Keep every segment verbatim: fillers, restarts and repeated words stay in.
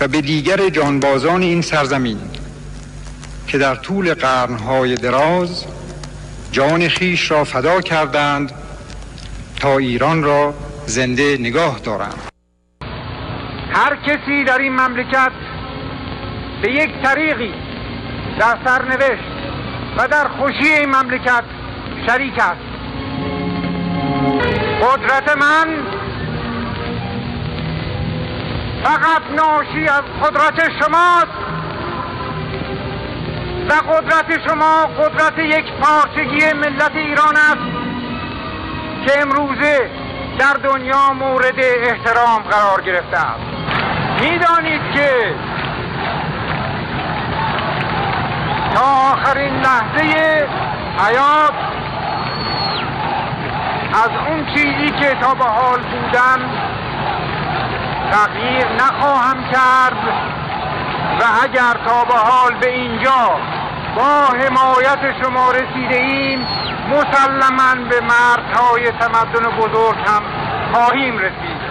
و به دیگر جانبازان این سرزمین که در طول قرنهای دراز جان خیش را فدا کردند تا ایران را زنده نگاه دارند. هر کسی در این مملکت به یک طریقی در سرنوشت و در خوشی این مملکت شریک است. قدرت من فقط ناشی از قدرت شماست و قدرت شما قدرت یک پارچگی ملت ایران است که امروزه در دنیا مورد احترام قرار گرفته است. میدانید که تا آخرین لحظه حیات از اون چیزی که تا به حال بودم تغییر نخواهم کرد و اگر تا به حال به اینجا با حمایت شما رسیده ایم مسلماً به مردهای تمدن بزرگ هم خواهیم رسید.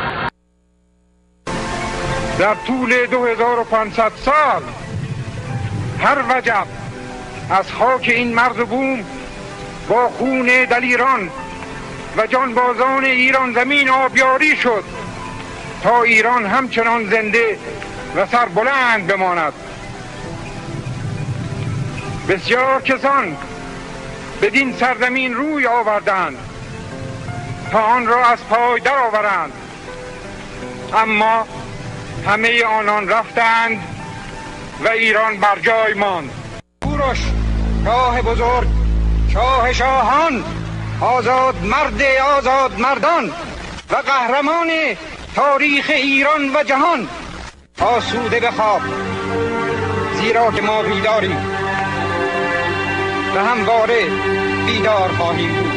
در طول دو هزار و پانصد سال هر وجب از خاک این مرز و بوم با خون دلیران و جانبازان ایران زمین آبیاری شد تا ایران همچنان زنده و سربلند بماند. بسیار کسان بدین سرزمین روی آوردند تا آن را از پای درآورند، اما همه آنان رفتند و ایران بر جای ماند. کوروش شاه بزرگ، شاه شاهان، آزاد مرد آزاد مردان و قهرمان تاریخ ایران و جهان، آسوده بخواب، زیرا که ما بیداریم و همواره بیدار خواهیم بود.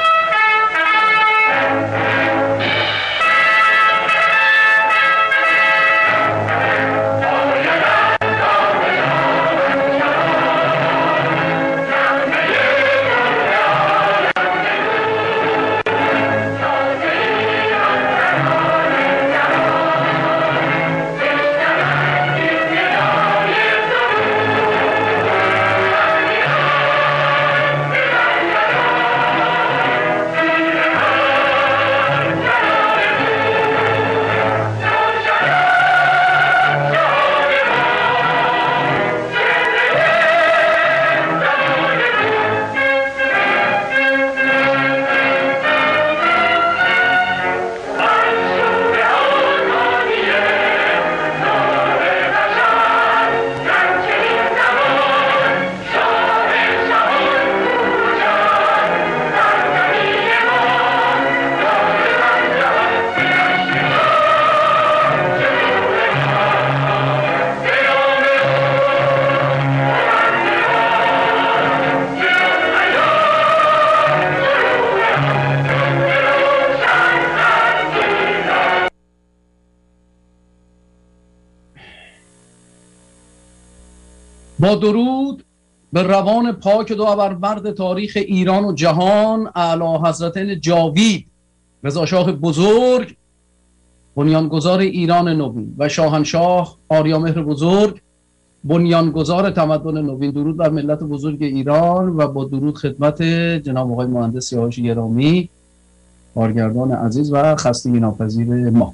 با درود به روان پاک دو ابرمرد تاریخ ایران و جهان، اعلی حضرتین جاوید رضا شاه بزرگ بنیانگذار ایران نوین و شاهنشاه آریامهر بزرگ بنیانگذار تمدن نوین، درود بر ملت بزرگ ایران و با درود خدمت جناب آقای مهندس سیاوش گرامی، کارگردان عزیز و خستگی ناپذیر ما.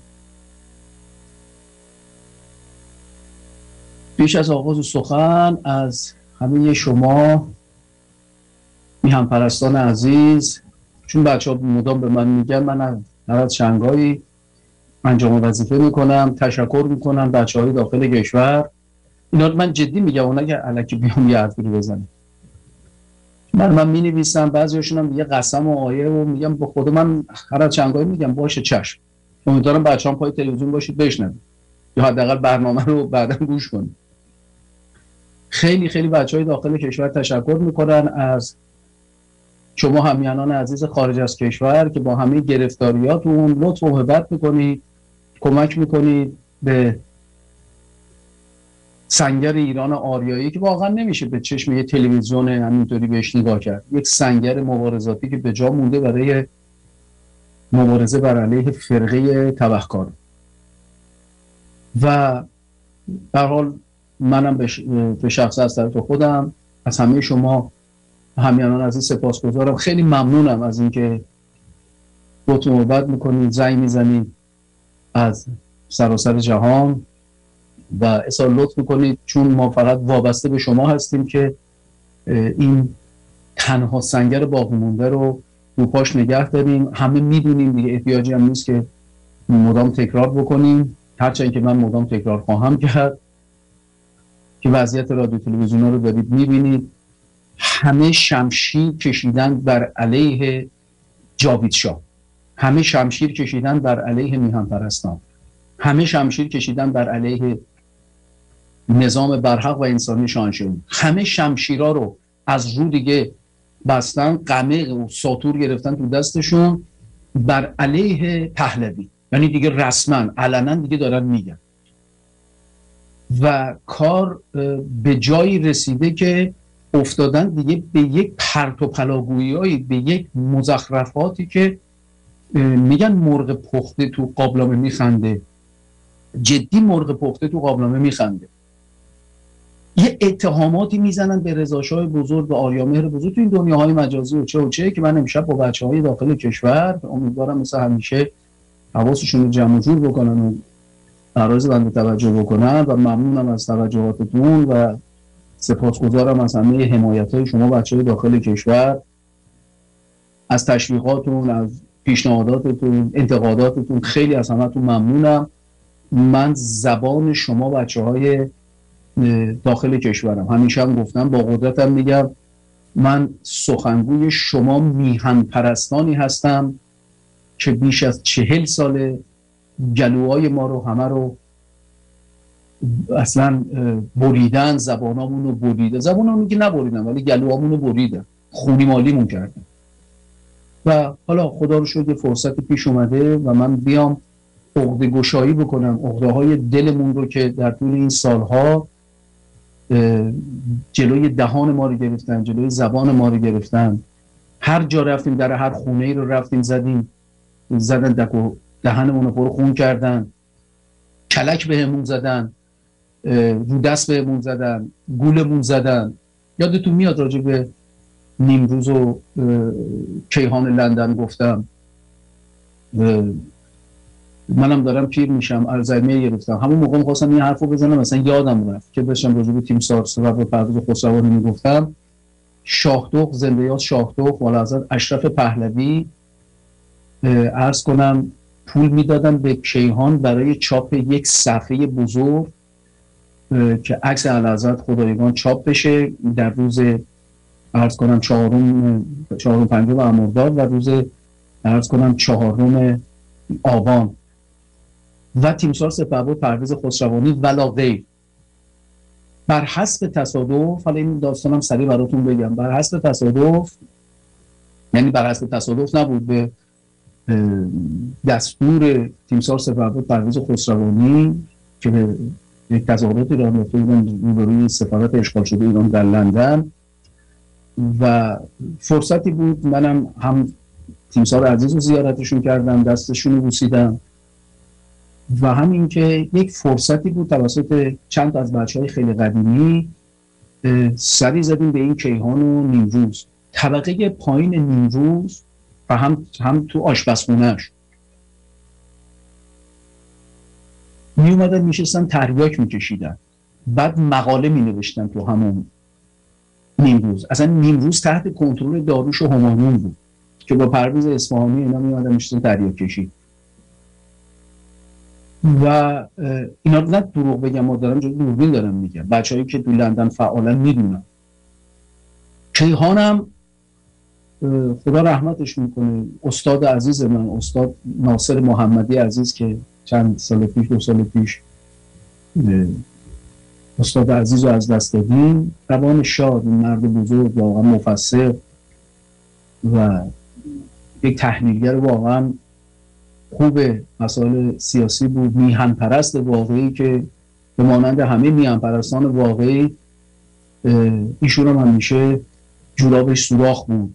پیش از آغاز سخن از همه شما میهم پرستان عزیز، چون بچه ها مدام به من میگن من هر از شنگایی انجام وظیفه میکنم، تشکر میکنم بچه های داخل کشور، اینا من جدی میگم، اونا که الکی بیام یه حرفی رو بزنم. من من می نویسم، بعضی هاشون هم میگه قسم و آیه و میگم با خود من هر از شنگایی میگم باشه چشم، امیدوارم بچه هم پای تلویزیون باشید بشنوید یا حداقل برنامه رو بعدا گوش کنید. خیلی خیلی بچهای داخل کشور تشکر میکنن از شما همیهنان عزیز خارج از کشور که با همه گرفتاریاتون لطف و محبت میکنید، کمک میکنید به سنگر ایران آریایی که واقعا نمیشه به چشم یه تلویزیون همینطوری بهش نگاه کرد، یک سنگر مبارزاتی که به جا مونده برای مبارزه بر علیه فرقه تبهکار. و به هر حال منم به شخص از طرف خودم از همه شما همیهنان عزیز سپاسگزارم. خیلی ممنونم از اینکه لطف محبت میکنید، زنگ میزنید از سراسر جهان و اصلا لطف میکنید، چون ما فقط وابسته به شما هستیم که این تنها سنگر باقی مونده رو رو پاش نگه داریم. همه میدونیم دیگه، احتیاجی هم نیست که مدام تکرار بکنیم، هرچند که من مدام تکرار خواهم کرد که وضعیت رادیو تلویزیون ها رو دارید میبینید. همه شمشیر کشیدن بر علیه جاوید شاه، همه شمشیر کشیدن بر علیه میهن پرستان، همه شمشیر کشیدن بر علیه نظام برحق و انسانی شاهنشاهی، همه شمشیرها رو از رو دیگه بستن، قمق و ساطور گرفتن تو دستشون بر علیه پهلوی. یعنی دیگه رسما علنا دیگه دارن میگن و کار به جایی رسیده که افتادن دیگه به یک پرت و پلاگویی، به یک مزخرفاتی که میگن مرغ پخته تو قابلمه میخنده، جدی مرغ پخته تو قابلمه میخنده. یه اتهاماتی میزنن به رضاشاه بزرگ و آریامهر بزرگ تو این دنیاهای مجازی و چه و چه که من امشب با بچه‌های داخل کشور امیدوارم مثل همیشه حواسشون رو جمع جور بکنن و عرض بنده توجه بکنن و ممنونم از توجهاتتون و سپاسگزارم از همه حمایت‌های شما بچه‌های داخل کشور، از تشویقاتون، از پیشنهاداتتون، انتقاداتتون. خیلی از همتون ممنونم. من زبان شما بچه‌های داخل کشورم، همیشه هم گفتم، با قدرتم میگم، من سخنگوی شما میهن پرستانی هستم که بیش از چهل سال گلوهای ما رو همه رو اصلا بریدن، زبانامون رو بریدن، زبانامون که نبریدن ولی گلوهامون رو بریدن، خونی مالیمون کردن. و حالا خدا رو شکر فرصت پیش اومده و من بیام عقده گشایی بکنم، عقده های دلمون رو که در طول این سالها جلوی دهان ما رو گرفتن، جلوی زبان ما رو گرفتن. هر جا رفتیم، در هر خونه ای رو رفتیم زدیم، زدن دک و دهنمون رو پر خون کردن، کلک بهمون زدن، رو دست بهمون زدن، گولمون زدن. یادتون میاد راجع به نیمروز و کیهان لندن گفتم، منم دارم پیر میشم، الزایمر گرفتم. همون موقع می‌خواستم این حرفو بزنم، مثلا یادم رفت که داشتم راجع به تیمسار و پرویز خسروانی میگفتم. شاهدخت، زنده یاد شاهدخت، والاحضرت اشرف پهلوی عرض کنم پول میدادن به کیهان برای چاپ یک صفحه بزرگ که عکس اعلیحضرت خدایگان چاپ بشه در روز عرض کنم چهارم چهارم پنجم مرداد و روز عرض کنم چهارم آبان. و تیمسار سپهبد پرویز خسروانی ولا غیر. بر حسب تصادف، حالا این داستانم سریع براتون بگم، بر حسب تصادف، یعنی بر حسب تصادف نبود، به دستور تیمسار سپهبد پرویز خسروانی که به یک تظاهراتی راه انداخته بودن روبروی سفارت اشغال شده ایران در لندن و فرصتی بود منم هم تیمسار عزیز رو زیارتشون کردم، دستشون رو بوسیدم و همین که یک فرصتی بود توسط چند از بچه‌های خیلی قدیمی سری زدیم به این کیهان و نیمروز، طبقه پایین نیمروز و هم هم تو آشپزخونه‌اش می اومدن میشستن تریاک میکشیدن، بعد مقاله می نوشتن تو همون نیمروز. اصلا نیمروز تحت کنترل داریوش و همایون بود که با پرویز اصفهانی اینا می اومدن میشستن تریاک کشید و اینا نه دروغ بگم، ما دارم جلوی دوربین دارم میگم، بچه‌هایی که تو لندن فعالن میدونن. کیهانم خدا رحمتش میکنه، استاد عزیز من، استاد ناصر محمدی عزیز که چند سال پیش دو سال پیش استاد عزیز رو از دست دادیم، روان شاد، مرد بزرگ، واقعا مفسر و یک تحلیلگر واقعا خوب مسائل سیاسی بود، میهن پرست واقعی که به مانند همه میهن پرستان واقعی ایشون هم همیشه جورابش سوراخ بود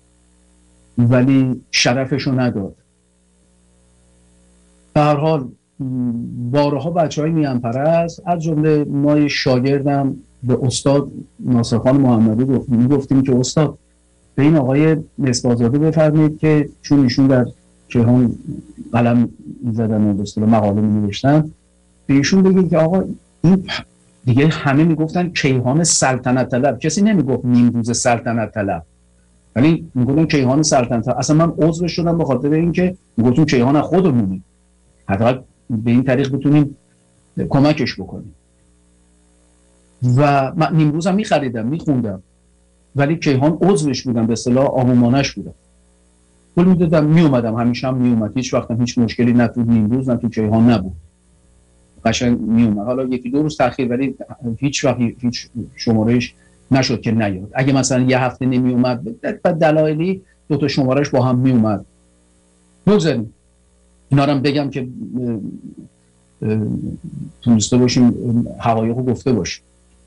ولی شرفشو نداد. به هر حال بارها بچهای میهن پرست از جمله ما شاگردم به استاد ناصرخان محمدی میگفتیم که استاد به این آقای مصباح‌زاده بفرمایید که چون ایشون در کیهان قلم می‌زدن و به اصطلاح مقاله می‌نوشتن، به ایشون بگید که آقا این دیگه همه میگفتن کیهان سلطنت طلب، کسی نمیگفت نیمروز سلطنت طلب، ولی میگفتن کیهان سلطنت طلب. اصلا من عضو شدم به خاطر اینکه میگفتیم کیهان خودمونی، حداقل به این طریق بتونیم کمکش بکنیم. و من نیمروز هم میخریدم میخوندم، ولی کیهان عضوش بودم، به اصطلاح آمومانش بودم، پول میدادم میومدم، همیشه هم میومد، هیچ وقت هم هیچ مشکلی نه تو نیمروز نه تو کیهان نبود، قشنگ میومد. حالا یکی دو روز تاخیر، ولی هیچ وقت هیچ شمارهش نشد که نیاد. اگه مثلا یه هفته نمیومد بعد دلایلی دو تا شمارهش با هم میومد. بگذاریم اینا رو بگم که تونسته باشیم حقایق رو گفته باشیم.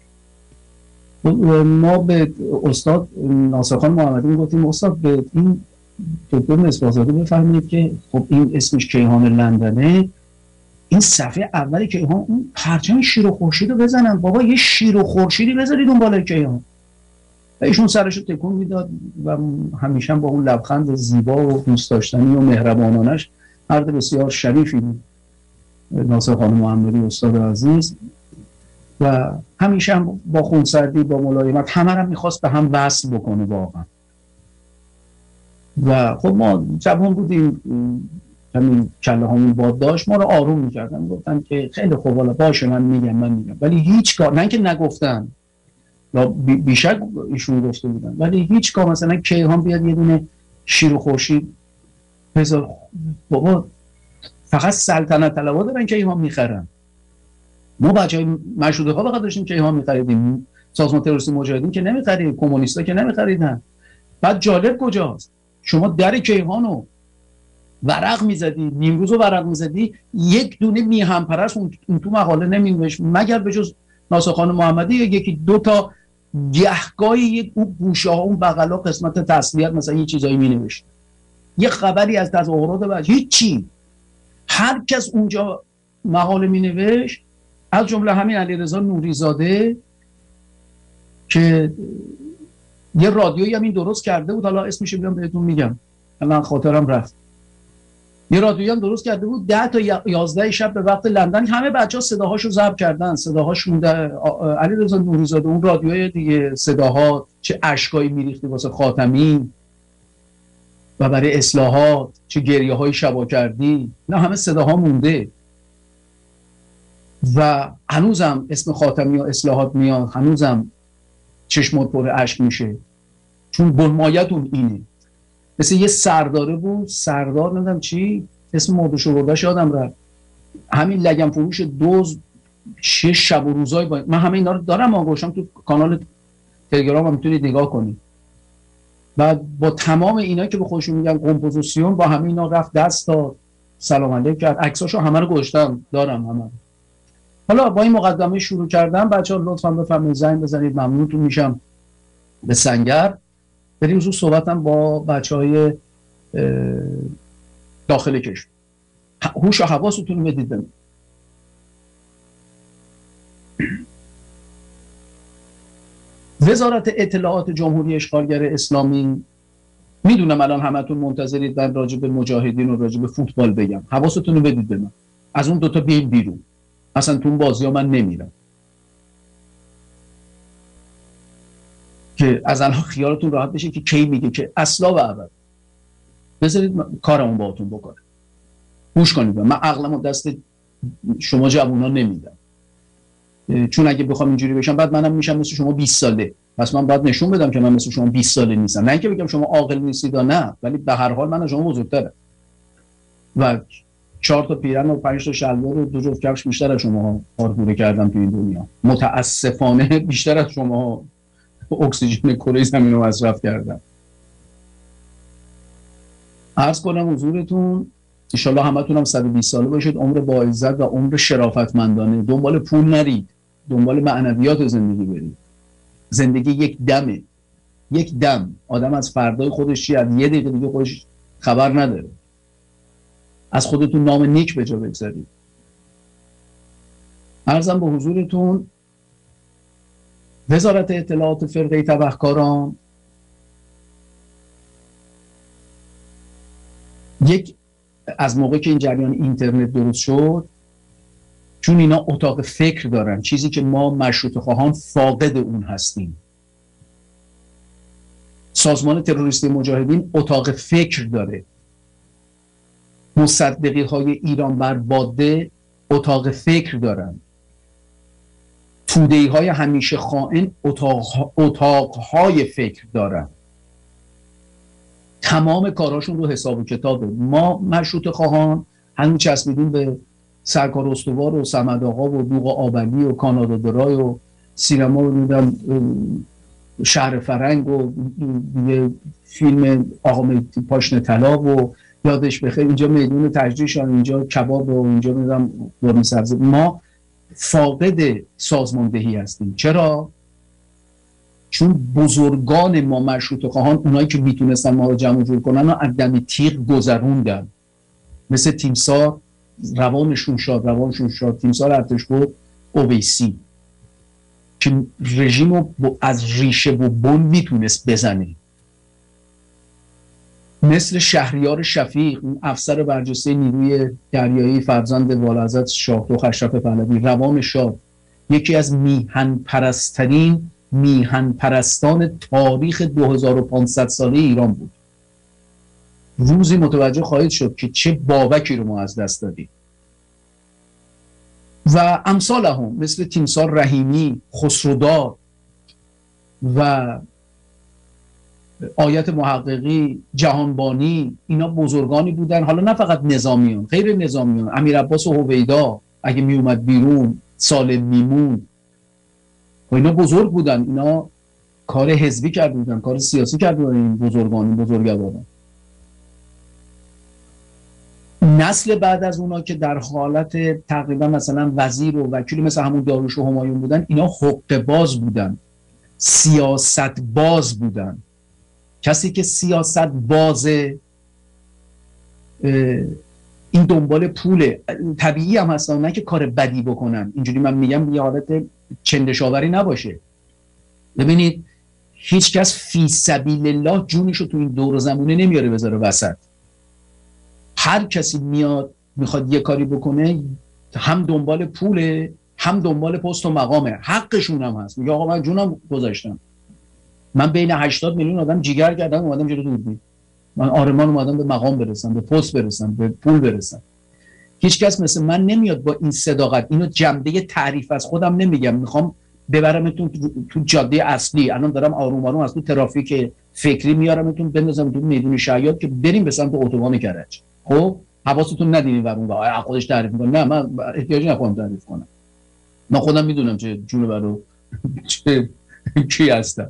ما به استاد ناصرخان محمدی میگفتیم استاد به این دکتر مصباح‌زاده بفرمایید که خب این اسمش کیهان لندنه، این صفحه اولی کیهان اون پرچم شیر و خورشید رو بزنن، بابا یه شیر و خورشیدی بذارید اون بالای کیهان. و ایشون سرش رو تکون میداد و همیشه با اون لبخند زیبا و دوست داشتنی و مهربانانش مرد بسیار شریفی بود ناصرخان محمدی استاد عزیز، و همیشه هم با خونسردی با ملایمت همه رو میخواست به هم وصل بکنه واقعا. و خب ما جوان بودیم، همین کله همون باد داشت، ما رو آروم میکردن، گفتن که خیلی خوب حالا باشه من میگم من میگم ولی هیچ کار، نه که نگفتن یا بیشک ایشون گفته بودن، ولی هیچ کار مثلا کیهان بیاد یه دونه شیر و خورشید بذار، بابا فقط سلطنت طلبا دارن کیهان میخرن. ما بچهای مشروطه ها فقط داشتیم کیهان میخریدیم، سازمان تروریستی مجاهدین که نمیخرید، کمونیستا که نمیخریدن. بعد جالب کجاست؟ شما در کیهانو ورق میزدی، نیمروز رو ورق میزدی، یک دونه میهن پرست اون تو مقاله نمینوشت مگر به جز ناصرخان محمدی یکی دو تا گهگاهی یک اون گوشه ها اون بغلا قسمت تسلیت مثلا یه چیزایی مینوشت، یه خبری از تظاهرات بعد هیچی. هر کس اونجا مقاله مینوشت، از جمله همین علیرضا نوری‌زاده که یه رادیویی هم این درست کرده بود، حالا اسمش رو بهتون میگم الان خاطرم رفت، یه رادیویی هم درست کرده بود، ده تا یازده شب به وقت لندن همه بچه‌ها صداهاشو ضبط کردن، صداهاش مونده. علیرضا نوری‌زاده اون رادیوی دیگه صداها چه اشکایی میریختی واسه خاتمی و برای اصلاحات، چه گریه‌های شبا کردی، نه همه صداها مونده. و هنوزم اسم خاتمی و اصلاحات میاد، هنوزم چشمات پر اشک میشه، چون بنمایتون اینه. مثل یه سرداره بود، سردار ندم چی اسم مردش و بردش یادم رفت، همین لگم فروش دوز شش شب و روزای باید. من همه اینا رو دارم آگوشم تو کانال تلگرام هم میتونید نگاه کنید. بعد با تمام اینا که به خودشون میگن کمپوزیسیون، با همه اینا رفت دست داد، سلام علیک کرد، عکساشو همه رو گذاشتم دارم همه. حالا با این مقدمه شروع کردم، بچه‌ها لطفاً بفرمایید زنگ بزنید، ممنونتون میشم. به سنگر بریم زود صحبتم با بچهای داخل کشور. هوش و حواستون رو بدید بهم. وزارت اطلاعات جمهوری اشغالگر اسلامی، میدونم الان همتون منتظرید من راجع به مجاهدین و راجع به فوتبال بگم، حواستون رو بدید به من، از اون دوتا بیاین بیرون، اصلا تو اون بازی ها من نمیرم که از الان خیالتون راحت بشه که کی میگه که اصلا و ابد. بذارید کارمون باهاتون بکنه، گوش کنید. من عقلمو دست شما جوونا نمیدم، چون اگه بخوام اینجوری بشم بعد منم میشم مثل شما بیست ساله، پس من باید نشون بدم که من مثل شما بیست ساله نیستم، نه اینکه بگم شما عاقل نیستید، نه، ولی به هر حال من از شما بزرگترم و چهار تا پیرن و پنج تا شلوار و دو جفت کفش بیشتر از شما پارکوره کردم تو این دنیا، متاسفانه بیشتر از شما اکسیژن کره زمین رو مصرف کردم. عرض کنم حضورتون ان شاء الله همتون هم صد و بیست ساله باشید، عمر با عزت و عمر شرافتمندانه. دنبال پول نرید، دنبال معنویات زندگی برید. زندگی یک دمه، یک دم. آدم از فردای خودش چی، از یه دقیقه دیگه خودش خبر نداره. از خودتون نام نیک به جا بگذارید. عرضم به حضورتون وزارت اطلاعات فرقه تبهکاران یک از موقع که این جریان اینترنت درست شد، چون اینا اتاق فکر دارن، چیزی که ما مشروطه خواهان فاقد اون هستیم. سازمان تروریستی مجاهدین اتاق فکر داره. مصدقی های ایران بر باده اتاق فکر دارن. توده‌ای های همیشه خائن اتاق, اتاق های فکر دارن. تمام کاراشون رو حساب و کتابه. ما مشروطه خواهان همین چسبیدیم به سرکار استوار و صمد آقا و دوغ آبلی و کانادا درای و سینما رو میدم شهر فرنگ و یه فیلم آقا مهدی پاشنه طلا و یادش بخیر اینجا میدون تجریشان، اینجا کباب و اینجا میدم قرمه سبزی. ما فاقد سازماندهی هستیم. چرا؟ چون بزرگان ما مشروطه خواهان، اونایی که میتونستن ما رو جمع جور کنن و از دم تیغ گذروندن، مثل تیمسار روانشون شاد روانشون شاد تیمسار ارتشبد اویسی که رژیم رو از ریشه و بن میتونست بزنه، مثل شهریار شفیق، اون افسر برجسته نیروی دریایی فرزند والاحضرت شاهرخ اشرف پهلوی، روان شاد، یکی از میهن پرسترین میهن پرستان تاریخ دو هزار و پانصد ساله ایران بود. روزی متوجه خواهید شد که چه بابکی رو ما از دست دادیم. و امثال هم مثل تیمسار رحیمی، خسرودار و آیت محققی، جهانبانی، اینا بزرگانی بودن. حالا نه فقط نظامیان، غیر نظامیان، امیر عباس و هویدا اگه می اومد بیرون، سالم میمون، و اینا بزرگ بودن. اینا کار حزبی کرده بودن، کار سیاسی کرده بودن. این بزرگان، این بزرگواران. نسل بعد از اونا که در حالت تقریبا مثلا وزیر و وکیل مثل همون داریوش و همایون بودن، اینا حقه باز بودن، سیاست باز بودن. کسی که سیاست بازه این دنبال پوله. طبیعی هم هستن، نه که کار بدی بکنن. اینجوری من میگم یه حالت چندشاوری نباشه. ببینید هیچ کس فی سبیل الله جونشو تو این دور و زمونه نمیاره بذاره وسط. هر کسی میاد میخواد یه کاری بکنه، هم دنبال پوله هم دنبال پست و مقامه. حقشون هم هست. میگه آقا من جونم گذاشتم، من بین هشتاد میلیون آدم جیگر کردم اومدم جلو دوربین، من آرمان اومدم به مقام برسم، به پست برسم، به پول برسم. هیچ کس مثل من نمیاد با این صداقت. اینو جنبه تعریف از خودم نمیگم، میخوام ببرمتون تو جاده اصلی. الان دارم آروم آروم از تو ترافیک فکری میارمتون بندازم تو میدون شیاد که بریم به سمت اتوبان کرج. خب حواستون ندینین ور اون ور خودش تعریف میکنه. نه من احتیاجی نخواهم تعریف کنم، من خودم میدونم چه جون برو چه کی هستم.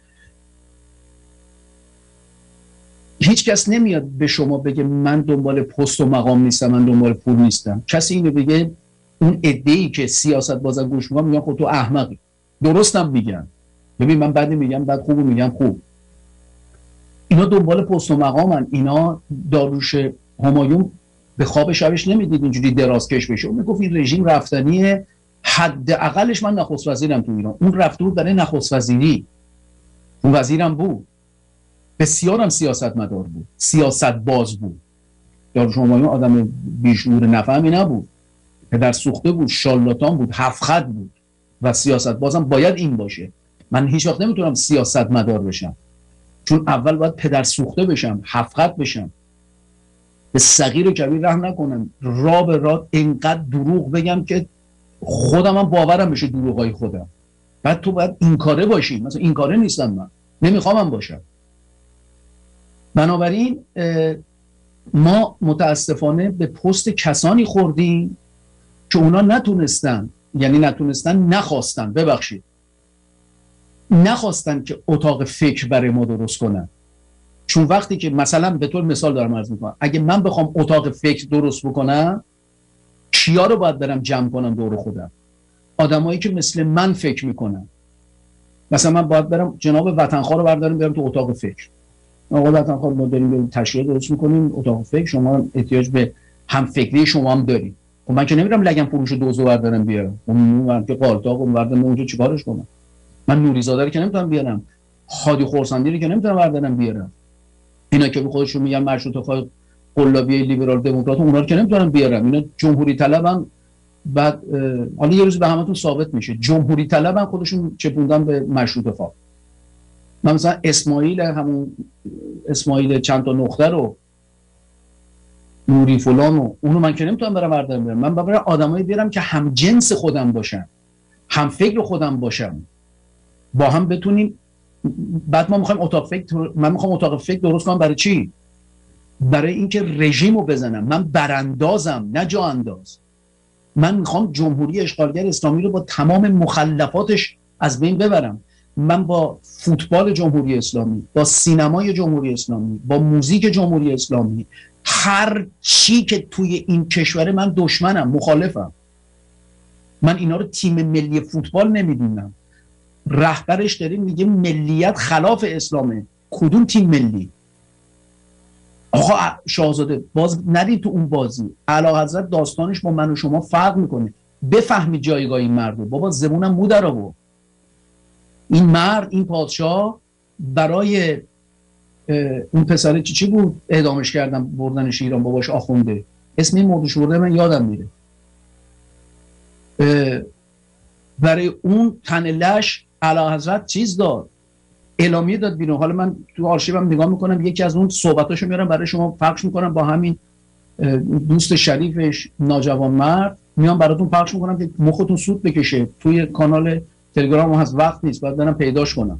هیچ کس نمیاد به شما بگه من دنبال پست و مقام نیستم، من دنبال پول نیستم. کسی اینو بگه، اون عده‌ای که سیاست بازن گوش میکنن میگن خب تو احمقی. درستم میگن. ببین من بعد میگم بعد خوبو میگم خوب. اینا دنبال پست و مقامن. اینا داریوش همایون به خواب شبش نمیدید اینجوری درازکش بشه. اون میگفت این رژیم رفتنیه، حداقلش من نخست وزیرم تو ایران. اون رفته بود برای نخست وزیری، اون وزیرم بود، بسیارم سیاست مدار بود، سیاست باز بود. داریوش همایون آدم بیشعور نفهمی نبود، پدر سوخته بود، شالاتان بود، هفت خط بود و سیاست بازم باید این باشه. من هیچ وقت نمیتونم سیاست مدار بشم، چون اول باید پدر سوخته بشم، هفت خط بشم، به صغیر و کبیر رحم نکنم، را به را اینقدر دروغ بگم که خودم هم باورم بشه دروغای خودم. بعد تو باید این کاره باشی. مثلا این کاره نیستم، من نمیخوام باشم. بنابراین ما متاسفانه به پست کسانی خوردیم که اونا نتونستن، یعنی نتونستن نخواستن، ببخشید نخواستن که اتاق فکر برای ما درست کنن. چون وقتی که مثلا به طور مثال دارم عرض میکنم، اگه من بخوام اتاق فکر درست بکنم، کیا رو باید برم جمع کنم دور خودم؟ آدمایی که مثل من فکر میکنن. مثلا من باید برم جناب وطنخواه رو بردارم برم تو اتاق فکر. آقا وطنخواه ما داریم تشریح درست میکنیم اتاق فکر، شما احتیاج به هم فکری شما هم داریم. خب من که نمیرم لگن فروش دوزو بردارم بیارم، اون که قالتاق اون بردارم اونجا چیکارش کنم؟ من نوریزاده رو که نمیتونم بیارم، هادی خورسندی رو که نمیتونم بردارم بیارم، اینا که به خودشون میگن مشروطه خواه قلابی لیبرال دموکرات، اونا رو که نمیتونم بیارم. اینا جمهوری طلبن. بعد حالا یه روز به همتون ثابت میشه جمهوری طلبن، خودشون چپوندن به مشروطه خواه. من مثلا اسماعیل، همون اسماعیل چند تا نقطه رو، نوری فلانو، اونو من که نمیتونم برم بردارم بیارم. من برم آدمایی بیارم که هم جنس خودم باشن، هم فکر خودم باشم، با هم بتونیم. بعد ما میخوایم اتاق فکر، من میخوام اتاق فکر درست کنم. برای چی؟ برای اینکه رژیمو بزنم. من براندازم نه جا انداز. من میخوام جمهوری اشغالگر اسلامی رو با تمام مخلفاتش از بین ببرم. من با فوتبال جمهوری اسلامی، با سینمای جمهوری اسلامی، با موزیک جمهوری اسلامی، هر چی که توی این کشور من دشمنم، مخالفم. من اینا رو تیم ملی فوتبال نمیدونم. رهبرش داریم میگه ملیت خلاف اسلامه. کدوم تیم ملی؟ آقا شاهزاده باز ندید تو اون بازی. اعلیحضرت داستانش با من و شما فرق میکنه. بفهمید جایگاه این مرد رو. بابا زبونم مو در آورد. این مرد، این پادشاه برای اون پسره چی چی بود اعدامش کردن، بردنش ایران، باباش آخونده، اسم این موضوعش برده من یادم میره، برای اون تن لش اعلیحضرت چیز داد، اعلامیه داد بیرون. حالا من تو آرشیوم نگاه میکنم، یکی از اون صحبتاشو میارم برای شما پخش میکنم با همین دوست شریفش ناجوان مرد، میام براتون پخش میکنم که مختون سود بکشه. توی کانال تلگرام هست، وقت نیست، باید برم پیداش کنم.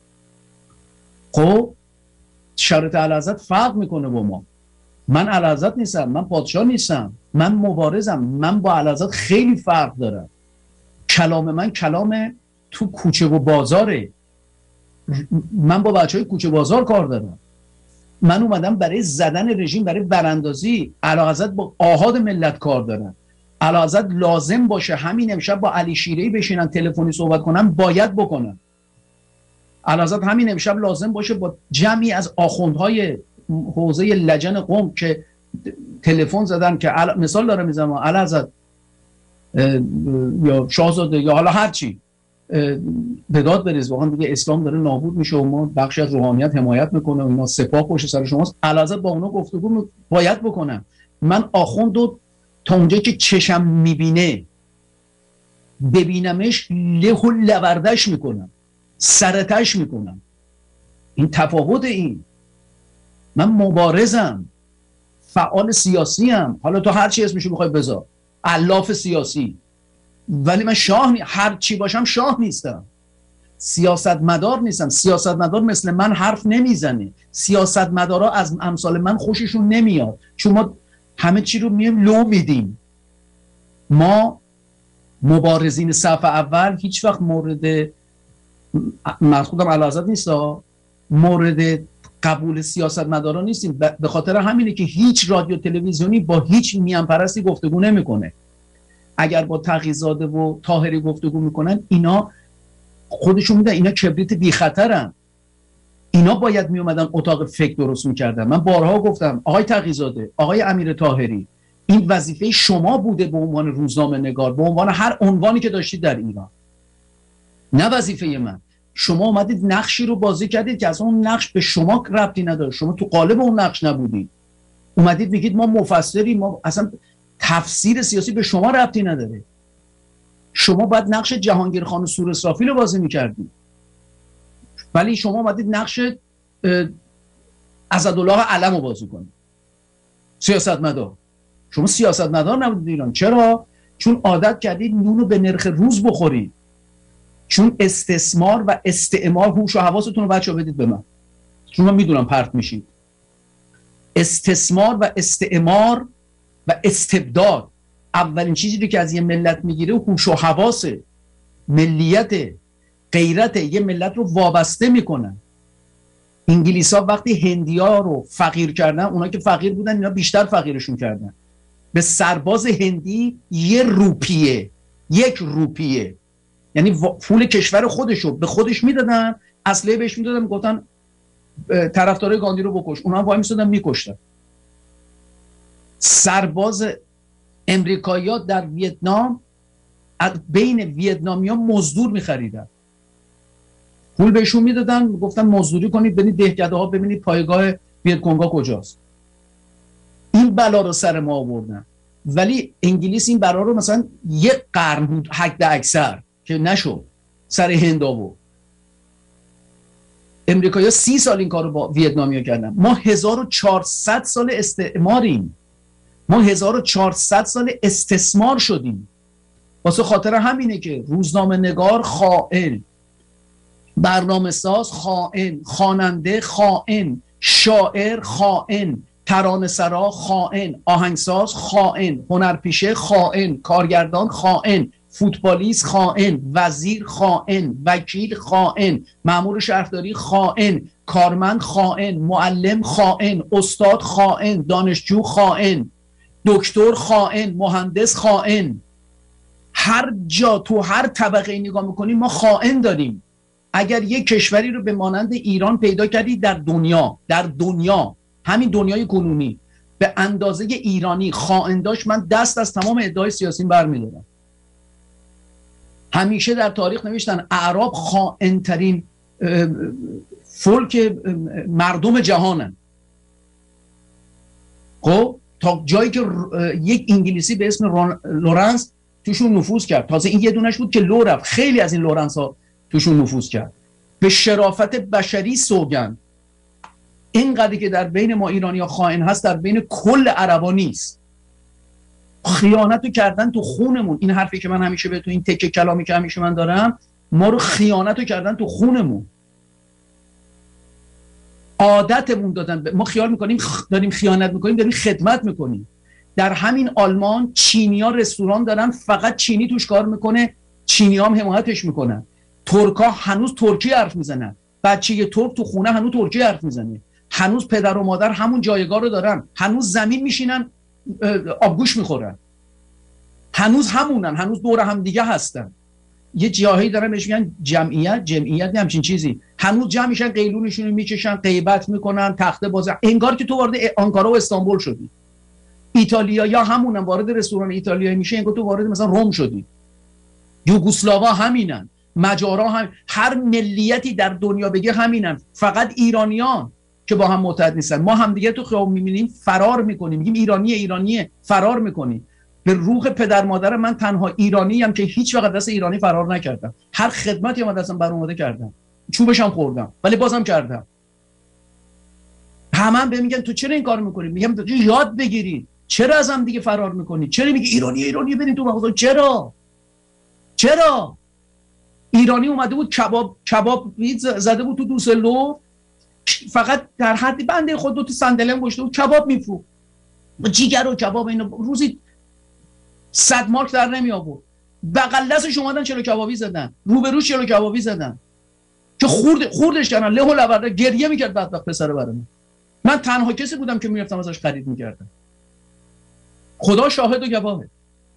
خب شرط اعلیحضرت فرق میکنه با ما. من اعلیحضرت نیستم، من پادشاه نیستم، من مبارزم. من با اعلیحضرت خیلی فرق دارم. کلام من کلام تو کوچه و بازاره. من با بچه های کوچه بازار کار دارم. من اومدم برای زدن رژیم، برای براندازی. اعلیحضرت با آحاد ملت کار دارن. اعلیحضرت لازم باشه همین امشب با علی شیره‌ای بشینن تلفنی صحبت کنن، باید بکنن. اعلیحضرت همین امشب لازم باشه با جمعی از آخوندهای حوزه لجن قم که تلفن زدن، که مثال داره میزنم، اعلیحضرت یا شاهزاده یا حالا هر چی به داد بریز، واقعا دیگه اسلام داره نابود میشه و ما بخشی از روحانیت حمایت میکنه و اینا، سپاه پشت سر شماست. اعلیحضرت با اونا گفتگو باید بکنم. من آخوند رو تا اونجایی که چشم میبینه ببینمش له و لوردش میکنم، سرتش میکنم. این تفاوت. این من مبارزم، فعال سیاسی ام، حالا تو هر چی اسمشو بخوای بذار، الاف سیاسی، ولی من شاه نی... هر چی باشم شاه نیستم، سیاستمدار نیستم. سیاستمدار مثل من حرف نمیزنه. سیاستمدارا از امثال من خوششون نمیاد، چون ما همه چی رو میم لو میدیم. ما مبارزین صف اول هیچ وقت مورد مخصودم اعلیحضرت نیست، مورد قبول سیاستمدارا نیستیم. به خاطر همینه که هیچ رادیو تلویزیونی با هیچ میان پرستی گفتگو نمیکنه. اگر با تقی‌زاده و طاهری گفتگو میکنن، اینا خودشون میدن اینا کبریت بی خطرن. اینا باید میومدن اتاق فکر درست میکردن. من بارها گفتم آقای تقی‌زاده، آقای امیر طاهری، این وظیفه شما بوده به عنوان روزنامه نگار، به عنوان هر عنوانی که داشتید در ایران، نه وظیفه من. شما اومدید نقشی رو بازی کردید که اصلا اون نقش به شما ربطی نداره، شما تو قالب اون نقش نبودید. اومدید میگید ما مفسریم، ما اصلا تفسیر سیاسی به شما ربطی نداره. شما باید نقش جهانگیر خان سور اسرافیل رو بازی میکردید، ولی شما اومدید نقش اسدالله علم رو بازی کنید. سیاستمدار. شما سیاستمدار نبودید ایران. چرا؟ چون عادت کردید نون رو به نرخ روز بخورید. چون استثمار و استعمار، هوش و حواستون رو بچه‌ها بدید به من، چون من میدونم پرت میشید. استثمار و استعمار و استبداد اولین چیزی که از یه ملت میگیره هوش و حواسه، ملیت، غیرت. یه ملت رو وابسته میکنن. انگلیسا وقتی هندیا رو فقیر کردن، اونا که فقیر بودن اینا بیشتر فقیرشون کردن. به سرباز هندی یه روپیه، یک روپیه، یعنی پول کشور خودشو به خودش میدادن، اسلحه بهش میدادن، میگفتن طرفدارای گاندی رو بکش. اونا هم وای میسادن میکشتن. سرباز امریکایی‌ها در ویتنام بین ویتنامی‌ها مزدور می‌خریدن، پول بهشون میدادن، گفتن مزدوری کنید برید دهکده‌ها ببینید پایگاه ویتکونگ‌ها کجاست. این بلا رو سر ما آوردن. ولی انگلیس این بلا رو مثلا یک قرن بود حد اکثر که نشد سر هند آورد. امریکایی‌ها سی سال این کارو با ویتنامیا کردن. ما هزار و چهارصد سال استعماریم، ما هزار و چهارصد سال استثمار شدیم. واسه خاطر همینه که روزنامه نگار خائن، برنامه ساز خائن، خواننده خائن، شاعر خائن، ترانه‌سرا خائن، آهنگساز خائن، هنرپیشه خائن، کارگردان خائن، فوتبالیست خائن، وزیر خائن، وکیل خائن، مأمور شهرداری خائن، کارمند خائن، معلم خائن، استاد خائن، دانشجو خائن، دکتر خائن، مهندس خائن. هر جا تو هر طبقه نگاه میکنیم ما خائن داریم. اگر یک کشوری رو به مانند ایران پیدا کردی در دنیا، در دنیا همین دنیای کنونی به اندازه ایرانی خائن داشت، من دست از تمام ادعای سیاسیین برمی‌دارم. همیشه در تاریخ نوشتن اعراب خائن ترین فولک مردم جهانن. خب تا جایی که یک انگلیسی به اسم لورنس توشون نفوذ کرد، تازه این یه دونش بود که لو رفت، خیلی از این لورنس ها توشون نفوذ کرد. به شرافت بشری سوگند، اینقدر که در بین ما ایرانی ها خائن هست در بین کل عربا نیست. خیانت رو کردن تو خونمون. این حرفی که من همیشه به تو این تکه کلامی که همیشه من دارم، ما رو خیانت رو کردن تو خونمون، عادتمون دادن. ما خیال میکنیم داریم خیانت میکنیم، داریم خدمت میکنیم. در همین آلمان چینی‌ها رستوران دارن فقط چینی توش کار میکنه، چینی‌ها هم حمایتش میکنن. ترک‌ها هنوز ترکی حرف میزنن، بچه ترک تو خونه هنوز ترکی حرف میزنه، هنوز پدر و مادر همون جایگاه رو دارن، هنوز زمین میشینن آبگوش میخورن، هنوز همونن، هنوز دور هم دیگه هستن. یه جاهایی دارن بهش میگن جمعیت، جمعیت نه همچین چیزی، هنوز جمع میشن قیلونشون رو میکشن، غیبت میکنن، تخته بازی، انگار که تو وارد آنکارا و استانبول شدی. ایتالیا همونن، وارد رستوران ایتالیایی میشه انگار تو وارد مثلا روم شدی. یوگسلاوا همینن، مجارا هم، هر ملیتی در دنیا بگه همینن. فقط ایرانیان که با هم متحد نیستن. ما هم دیگه تو خیابون میبینیم فرار میکنیم، میگیم ایرانی ایرانیه، فرار میکنیم. به روح پدر مادر من تنها ایرانی ام که هیچ وقت دست ایرانی فرار نکردم. هر خدمتی من دستم بر اومده کردم، چوبش هم خوردم ولی بازم کردم. همه هم به میگن تو چرا این کار میکنی؟ میگم یاد بگیرید. چرا از هم دیگه فرار میکنید؟ چرا میگی ایرانی ایرانی برید تو مغازه؟ چرا؟ چرا؟ ایرانی اومده بود کباب کباب زده بود تو دوسلدورف، فقط در حدی بنده خود دو تا صندلی گشته بود کباب میفروخت، جیگر و کباب اینا روزی صد مارک در نمی آورد. بغل دستش اومدن چلو کبابی زدن، روبروش چلو کبابی زدن که خورد خوردش کردن، له و لورده گریه میکرد بدبخت پسر برام. من تنها کسی بودم که میرفتم ازش خرید میکردم. خدا شاهد و گواهه.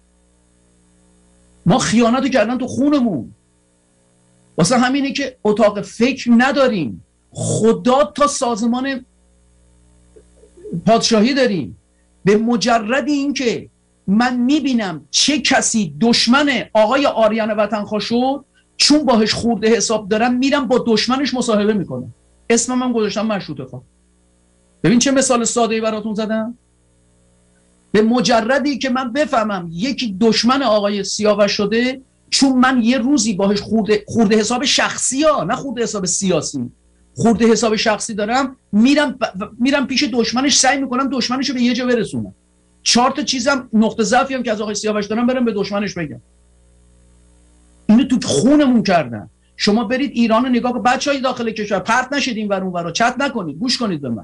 ما خیانت کردن تو خونمون. واسه همینه که اتاق فکر نداریم. خدا تا سازمان پادشاهی داریم. به مجرد این که من میبینم چه کسی دشمن آقای آریان وطنخواه شد، چون باهاش خورده حساب دارم میرم با دشمنش مصاحبه میکنم. اسمم هم گذاشتم مشروطه خواه. ببین چه مثال ساده‌ای براتون زدم. به مجردی که من بفهمم یکی دشمن آقای سیاوش شده، چون من یه روزی باهاش خورده خورده حساب شخصی ها، نه خورده حساب سیاسی، خورده حساب شخصی دارم، میرم ب... میرم پیش دشمنش، سعی میکنم دشمنش رو به یه جا برسونم. چهار تا چیزم نقطه ضعفی هم که از آقای سیاوش دارم برم به دشمنش بگم. اینو تو خونمون کردن. شما برید ایران رو نگاه کنید، بچهای داخل کشور پرت نشید این ور اون ور، چت نکنید، گوش کنید به من.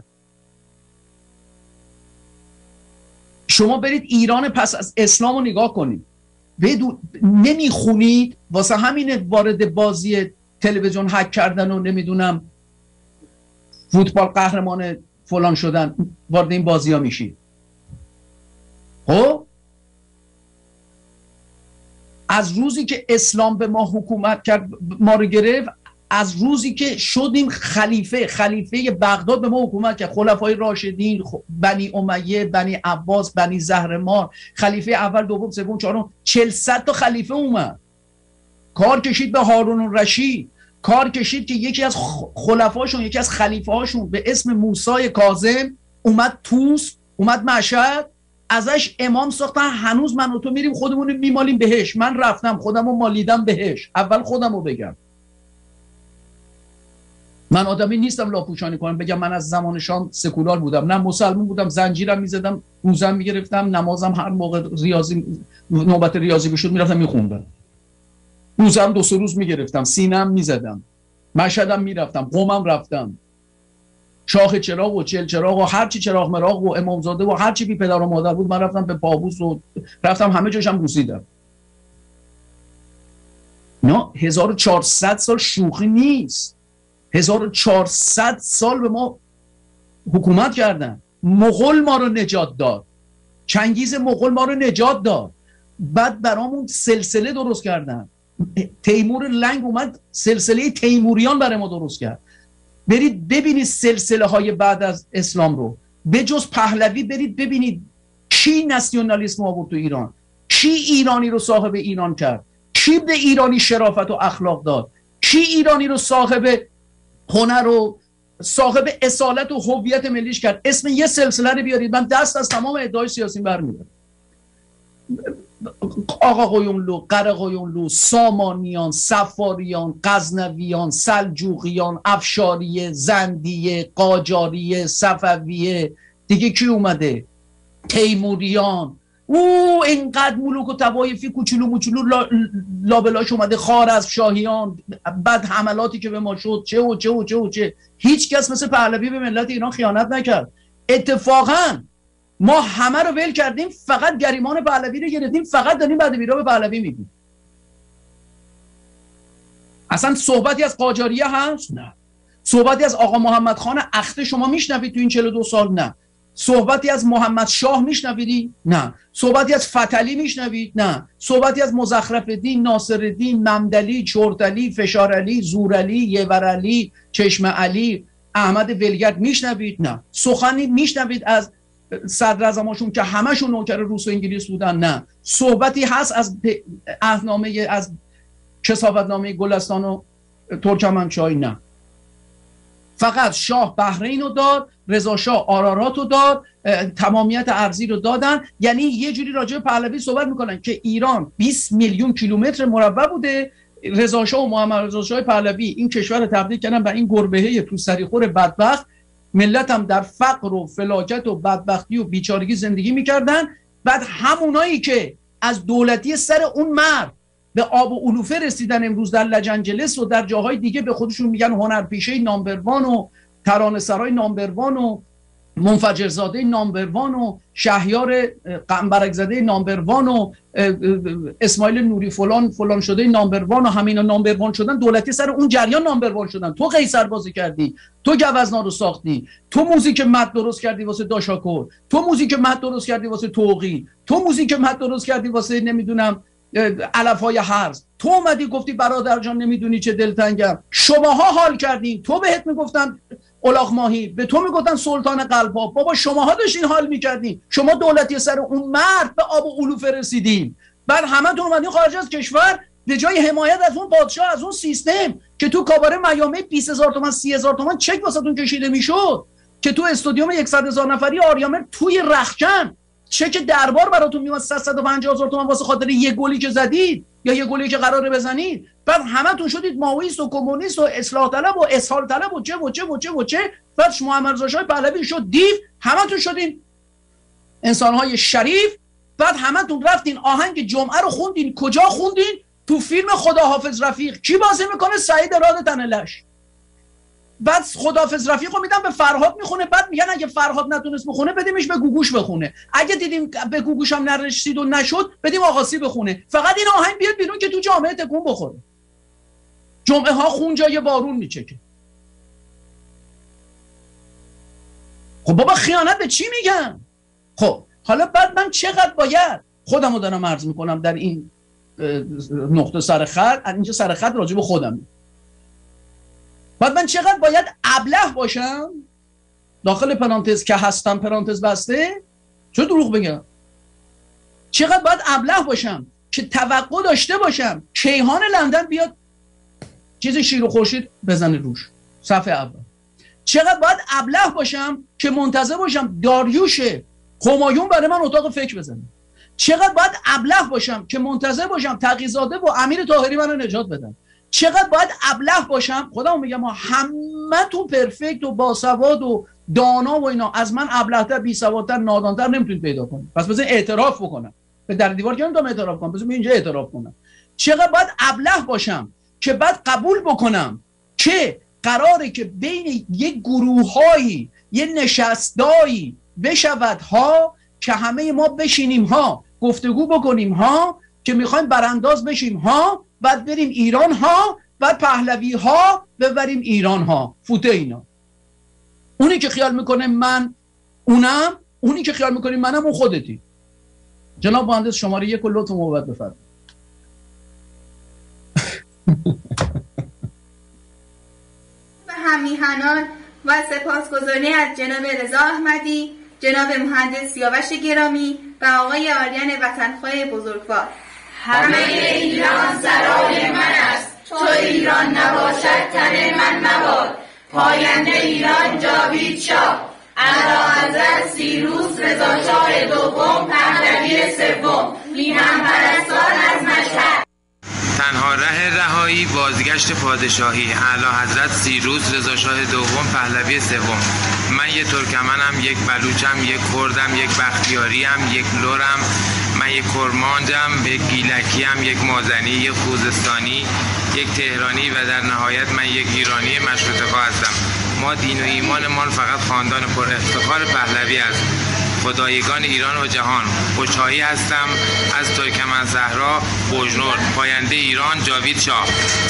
شما برید ایران پس از اسلام رو نگاه کنید، بدون نمیخونید، واسه همین وارد بازی تلویزیون هک کردن و نمیدونم فوتبال قهرمان فلان شدن، وارد این بازی ها میشید. خب از روزی که اسلام به ما حکومت کرد، ما رو گرفت، از روزی که شدیم خلیفه خلیفه بغداد به ما حکومت کرد، خلفای راشدین، بنی امیه، بنی عباس، بنی زهرمار، خلیفه اول، دوم، سوم، چهارم، چهل تا خلیفه اومد، کار کشید به هارون الرشید، کار کشید که یکی از خلفاشون، یکی از خلیفه هاشون به اسم موسی کاظم اومد توس، اومد مشهد، ازش امام ساختن. هنوز من و تو میریم خودمون میمالیم بهش. من رفتم خودمو مالیدم بهش. اول خودمو بگم، من آدمی نیستم لاپوشانی کنم بگم من از زمان شام سکولار بودم، نه، مسلمان بودم، زنجیرم میزدم، روزم میگرفتم، نمازم هر موقع ریاضی نوبت ریاضی بشد میرفتم میخوندم، روزم دو سه روز میگرفتم، سینم میزدم، مشهدم میرفتم، قومم رفتم، شاخ چراغ و چل چراغ و هر چی چراغ مراغ و امامزاده و هر چی بی پدر و مادر بود من رفتم به پابوس و رفتم همه جاشم بوسیدم. نه، هزار و چهارصد سال شوخی نیست. هزار و چهارصد سال به ما حکومت کردن. مغول ما رو نجات داد، چنگیز مغول ما رو نجات داد، بعد برامون سلسله درست کردن. تیمور لنگ اومد سلسله تیموریان برای ما درست کرد. برید ببینید سلسله های بعد از اسلام رو، به جز پهلوی برید ببینید کی ناسیونالیسم آورد تو ایران، کی ایرانی رو صاحب ایران کرد، کی به ایرانی شرافت و اخلاق داد، کی ایرانی رو صاحب هنر و صاحب اصالت و هویت ملیش کرد. اسم یه سلسله رو بیارید، من دست از تمام ادعای سیاسی برمی‌دارم. آقا قیوملو، قره قیوملو، سامانیان، صفاریان، غزنویان، سلجوقیان، افشاریه، زندیه، قاجاریه، صفویه، دیگه کی اومده؟ تیموریان. او اینقدر ملوک و طوایفی کوچولو موچولو لا لابلاش اومده، خوارزمشاهیان، بعد حملاتی که به ما شد، چه و چه و چه و چه. هیچ کس مثل پهلوی به ملت ایران خیانت نکرد. اتفاقاً ما همه رو ول کردیم، فقط گریمان پهلوی رو گرفتیم، فقط داریم بدبیرا به پهلوی میگیم. اصلا صحبتی از قاجاریه هست؟ نه. صحبتی از آقا محمد خان اخته شما میشنوید تو این چهل و دو سال؟ نه. صحبتی از محمد شاه میشنوید؟ نه. صحبتی از فتحعلی میشنوید؟ نه. صحبتی از مزخرف‌الدین، ناصرالدین، ممدلی، چرتعلی، فشارعلی، زورعلی، یورعلی، چشم علی، احمد ولگرد میشنوید؟ نه. سخنی میشنوید از صدراعظماشون که همشون نوکر روس و انگلیس بودن؟ نه. صحبتی هست از عهدنامه، از کثافتنامه گلستان و ترکمنچای؟ نه. فقط شاه بحرین رو داد، رضا شاه آرارات رو داد، تمامیت ارضی رو دادن. یعنی یه جوری راجع به پهلوی صحبت میکنن که ایران بیست میلیون کیلومتر مربع بوده، رضا شاه و محمد رضا شاه پهلوی این کشور رو تبدیل کردن به این گربهه تو سریخور بدبخت. ملت هم در فقر و فلاکت و بدبختی و بیچارگی زندگی میکردن. بعد همونایی که از دولتی سر اون مرد به آب و علوفه رسیدن امروز در لجنجلس و در جاهای دیگه به خودشون میگن هنرپیشه نامبروان و ترانه سرای نامبروان و منفجرزاده نامبروان و شهیار قنبرکزاده نامبروان و اسماعیل نوری فلان فلان شده نامبروان و همینا نامبروان شدن. دولتی سر اون جریان نامبروان شدن. تو قیصر بازی کردی، تو گوزنا رو ساختی، تو موزیک مد درست کردی واسه داشاکور، تو موزیک مد درست کردی واسه توقی، تو موزیک مد درست کردی واسه نمیدونم علفهای هرز، تو اومدی گفتی برادر جان نمیدونی چه دلتنگم. شماها حال کردین، تو بهت میگفتن الاغ ماهی، به تو میگفتن سلطان قلب‌ها. بابا شماها داشتین حال میکردین. شما دولتی سر اون مرد به آب و علوفه رسیدین. بعد همتون اومدین خارج از کشور به جای حمایت از اون پادشاه، از اون سیستم که تو کاباره میامه بیست هزار تومان سی هزار تومان چک واسهتون کشیده میشد، که تو استادیوم صد هزار نفری آریامر توی رخکن چک دربار براتون میومد صد و پنجاه هزار تومان واسه خاطر یه گلی که زدید یا یه گلی که قراره بزنید. بعد همتون شدید ماویست و کمونیست و اصلاح طلب و اسهال طلب و چه و چه و چه و چه. بعد محمد رضا شاه پهلوی شد دیو، همتون شدین انسان‌های شریف. بعد همتون رفتین آهنگ جمعه رو خوندین. کجا خوندین؟ تو فیلم خداحافظ رفیق. کی بازی میکنه؟ سعید راد تنلش. بعد خداحافظ رفیق رو میدن به فرهاد میخونه. بعد میگن اگه فرهاد نتونست بخونه بدیمش به گوگوش بخونه، اگه دیدیم به گوگوش هم نرسید و نشد بدیم آقاسی بخونه. فقط این آهنگ بیاد بیرون که تو جامعه تکون بخوره. جمعه ها خون جای بارون میچکه. خب بابا خیانت به چی میگن؟ خب حالا بعد من چقدر باید خودمو دارم عرض میکنم در این نقطه سر خط، اینجا سر خط راجع به خودم. بعد من چقدر باید ابله باشم داخل پرانتز که هستم پرانتز بسته، چه دروغ بگم، چقدر باید ابله باشم که توقع داشته باشم کیهان لندن بیاد چیز شیر و خورشید بزنه روش صفحه اول، چقدر باید ابله باشم که منتظر باشم داریوش همایون برای من اتاق فکر بزنه، چقدر باید ابله باشم که منتظر باشم تقی‌زاده و امیر طاهری منو نجات بدن، چقدر باید ابله باشم، خودم میگم ما همه تو پرفکت و باسواد و دانا و اینا، از من ابله‌تر بی‌سوادتر نادانتر نمیتونید پیدا کنید. پس بذار اعتراف بکنم، به در دیوار که نمیتونم اعتراف کنم، بذار اینجا اعتراف کنم. چقدر باید ابله باشم که بعد قبول بکنم که قراره که بین یک گروه‌هایی یه نشستایی بشود ها که همه ما بشینیم ها گفتگو بکنیم ها که میخوایم برانداز بشیم ها، بعد بریم ایران ها، بعد پهلوی ها ببریم ایران ها، فوته اینا. اونی که خیال میکنه من اونم، اونی که خیال میکنه منم اون خودتی. جناب مهندس شماره یک و لطف موبت بفرمایید. به همیهنان و سپاسگزاری از جناب رضا احمدی، جناب مهندس سیاوش گرامی و آقای آریان وطنخواه بزرگوار. همه ایران سرای من است، تو ایران نباشد تن من مباد. پاینده ایران جاوید شاه، اعلیحضرت سیروس رضا شاه دوم پهلوی سوم، میهن پرستان از مشهد. تنها ره رهایی بازگشت پادشاهی، اعلیحضرت سیروس رضا شاه دوم پهلوی سوم. من یک ترکمنم، یک بلوچم، یک کردم، یک بختیاریم، یک لورم، من یک کرمانجم، یک گیلکیم، یک مازنی، یک خوزستانی، یک تهرانی و در نهایت من یک ایرانی مشروطه‌خواه هستم. ما دین و ایمانمان فقط خاندان پر افتخار پهلوی است. خدایگان ایران و جهان، خوشحایی هستم از ترکمن صحرا، بوجنور، پاینده ایران جاوید شاه.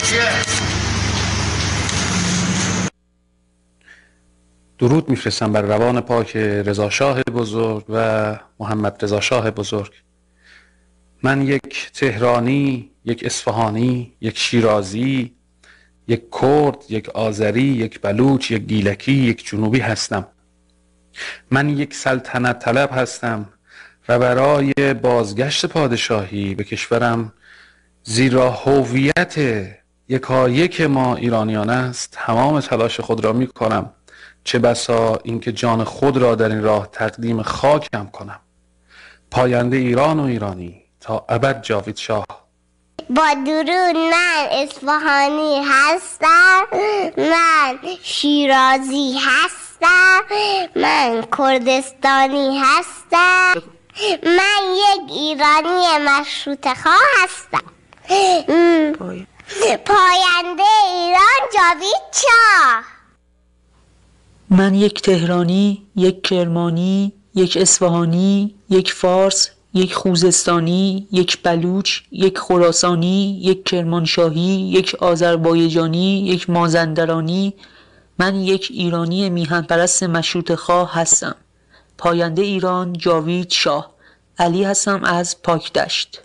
درود میفرستم بر روان پاک رضا شاه بزرگ و محمد رضا شاه بزرگ. من یک تهرانی، یک اصفهانی، یک شیرازی، یک کرد، یک آذری، یک بلوچ، یک گیلکی، یک جنوبی هستم. من یک سلطنت طلب هستم و برای بازگشت پادشاهی به کشورم، زیرا هویت یکایک ما ایرانیان است، تمام تلاش خود را می کنم، چه بسا اینکه جان خود را در این راه تقدیم خاکم کنم. پاینده ایران و ایرانی تا ابد جاوید شاه. با درود، من اصفهانی هستم، من شیرازی هستم، من کردستانی هستم، من یک ایرانی مشروطه‌خواه هستم. پاینده ایران جاوید شاه. من یک تهرانی، یک کرمانی، یک اصفهانی، یک فارس، یک خوزستانی، یک بلوچ، یک خراسانی، یک کرمانشاهی، یک آذربایجانی، یک مازندرانی. من یک ایرانی میهن پرست مشروطه‌خواه هستم. پاینده ایران جاوید شاه. علی هستم از پاکدشت.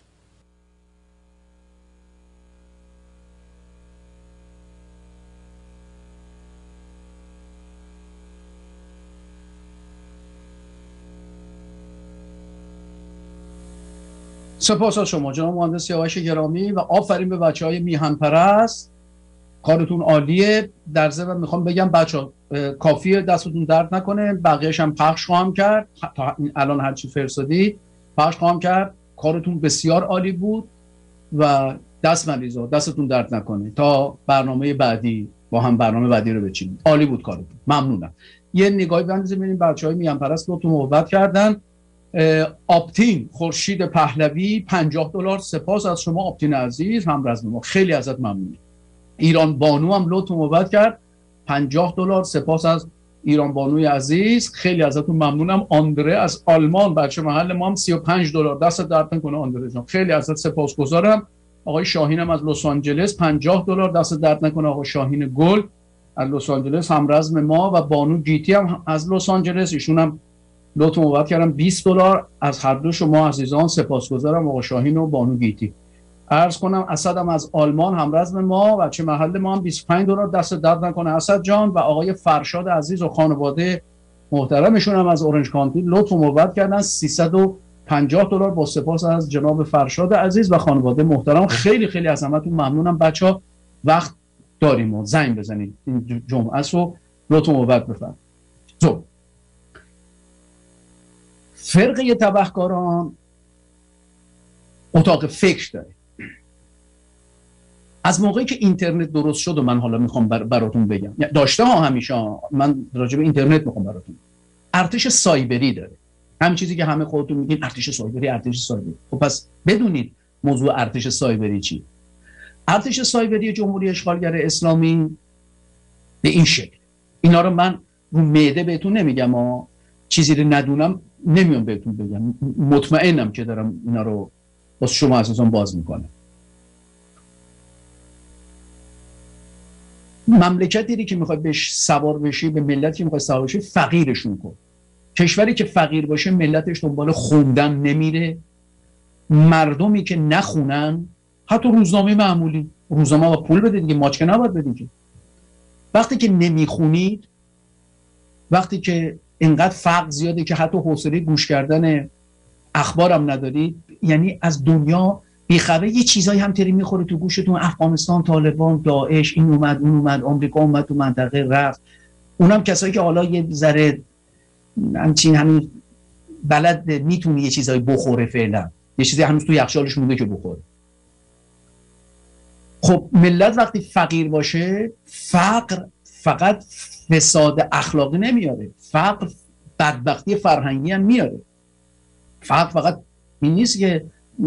سپاس از شما جناب مهندس سیاوش گرامی و آفرین به بچهای میهن پرست، کارتون عالیه. در ضمن میخوام بگم بچه‌ها کافیه دستتون درد نکنه، بقیه‌اش هم پخش خواهم کرد، تا الان هرچی فرستادی پخش خواهم کرد. کارتون بسیار عالی بود و دست مریضا دستتون درد نکنه تا برنامه بعدی با هم برنامه بعدی رو بچینیم. عالی بود کارتون، ممنونم. یه نگاهی بندازیم ببینیم بچهای میهن پرست رو تو محبت کردن. آپتین خورشید پهلوی پنجاه دلار، سپاس از شما آپتین عزیز، هم رزم ما، خیلی ازت ممنونم. ایران بانو هم لطف محبت کرد پنجاه دلار، سپاس از ایران بانوی عزیز، خیلی ازتون ممنونم. آندره از آلمان، بچه محل ما هم سی و پنج دلار، دست درد نکنه آندره جان، خیلی ازت سپاسگزارم. آقای شاهینم از لس آنجلس پنجاه دلار، دست درد نکنه آقای شاهین گل از لس آنجلس، هم رزم ما. و بانو گیتی هم از لس آنجلس، ایشون هم لطف موبت کردم بیست دلار. از هر دو شما عزیزان سپاسگزارم، آقا شاهین و بانو گیتی. عرض کنم اسد هم از آلمان همرزم ما و چه محل ما هم بیست و پنج دلار، دست درد نکنه اسد جان. و آقای فرشاد عزیز و خانواده محترمشون هم از اورنج کانتی لطف و محبت کردن، سیصد و پنجاه دلار، با سپاس از جناب فرشاد عزیز و خانواده محترم. خیلی خیلی از همتون ممنونم. بچه‌ها وقت داریم و زنگ بزنید این جمعه رو لطف و محبت بفرمایید. تو فرقه تبهکاران اتاق فکر داره. از موقعی که اینترنت درست شد و من حالا میخوام بر براتون بگم، داشته ها همیشه، من راجع به اینترنت میخوام براتون، ارتش سایبری داره. همین چیزی که همه خودتون میگین ارتش سایبری ارتش سایبری. خب پس بدونید موضوع ارتش سایبری چی. ارتش سایبری جمهوری اشغالگر اسلامی به این شکل، اینا رو من رو معده بهتون نمیگم ها، چیزی رو ندونم نمیام بهتون بگم، مطمئنم که دارم اینا رو واسه شما عزیزان باز میکنه. مملکتی که میخوای بهش سوار بشی، به ملتی که میخوای سوار بشی، فقیرشون کن. کشوری که فقیر باشه ملتش دنبال خوندن نمیره، مردمی که نخونن، حتی روزنامه معمولی، روزنامه با پول بده دیگه، ماچ که نباید بدید که. وقتی که نمیخونید، وقتی که اینقدر فقر زیاده که حتی حوصله گوش کردن اخبارم ندارید، یعنی از دنیا بیخبر، یه چیزایی همطوری میخوره تو گوشتون، افغانستان، طالبان، داعش، این اومد اون اومد، آمریکا اومد تو منطقه رفت، اونم کسایی که حالا یه ذره همچین هنوز بلد میتونه یه چیزایی بخوره، فعلا یه چیزی هنوز تو یخچالش مونده که بخوره. خب ملت وقتی فقیر باشه، فقر فقط فساد اخلاقی نمیاره، فقر بدبختی فرهنگی هم میاره. فقر فقط این نیست که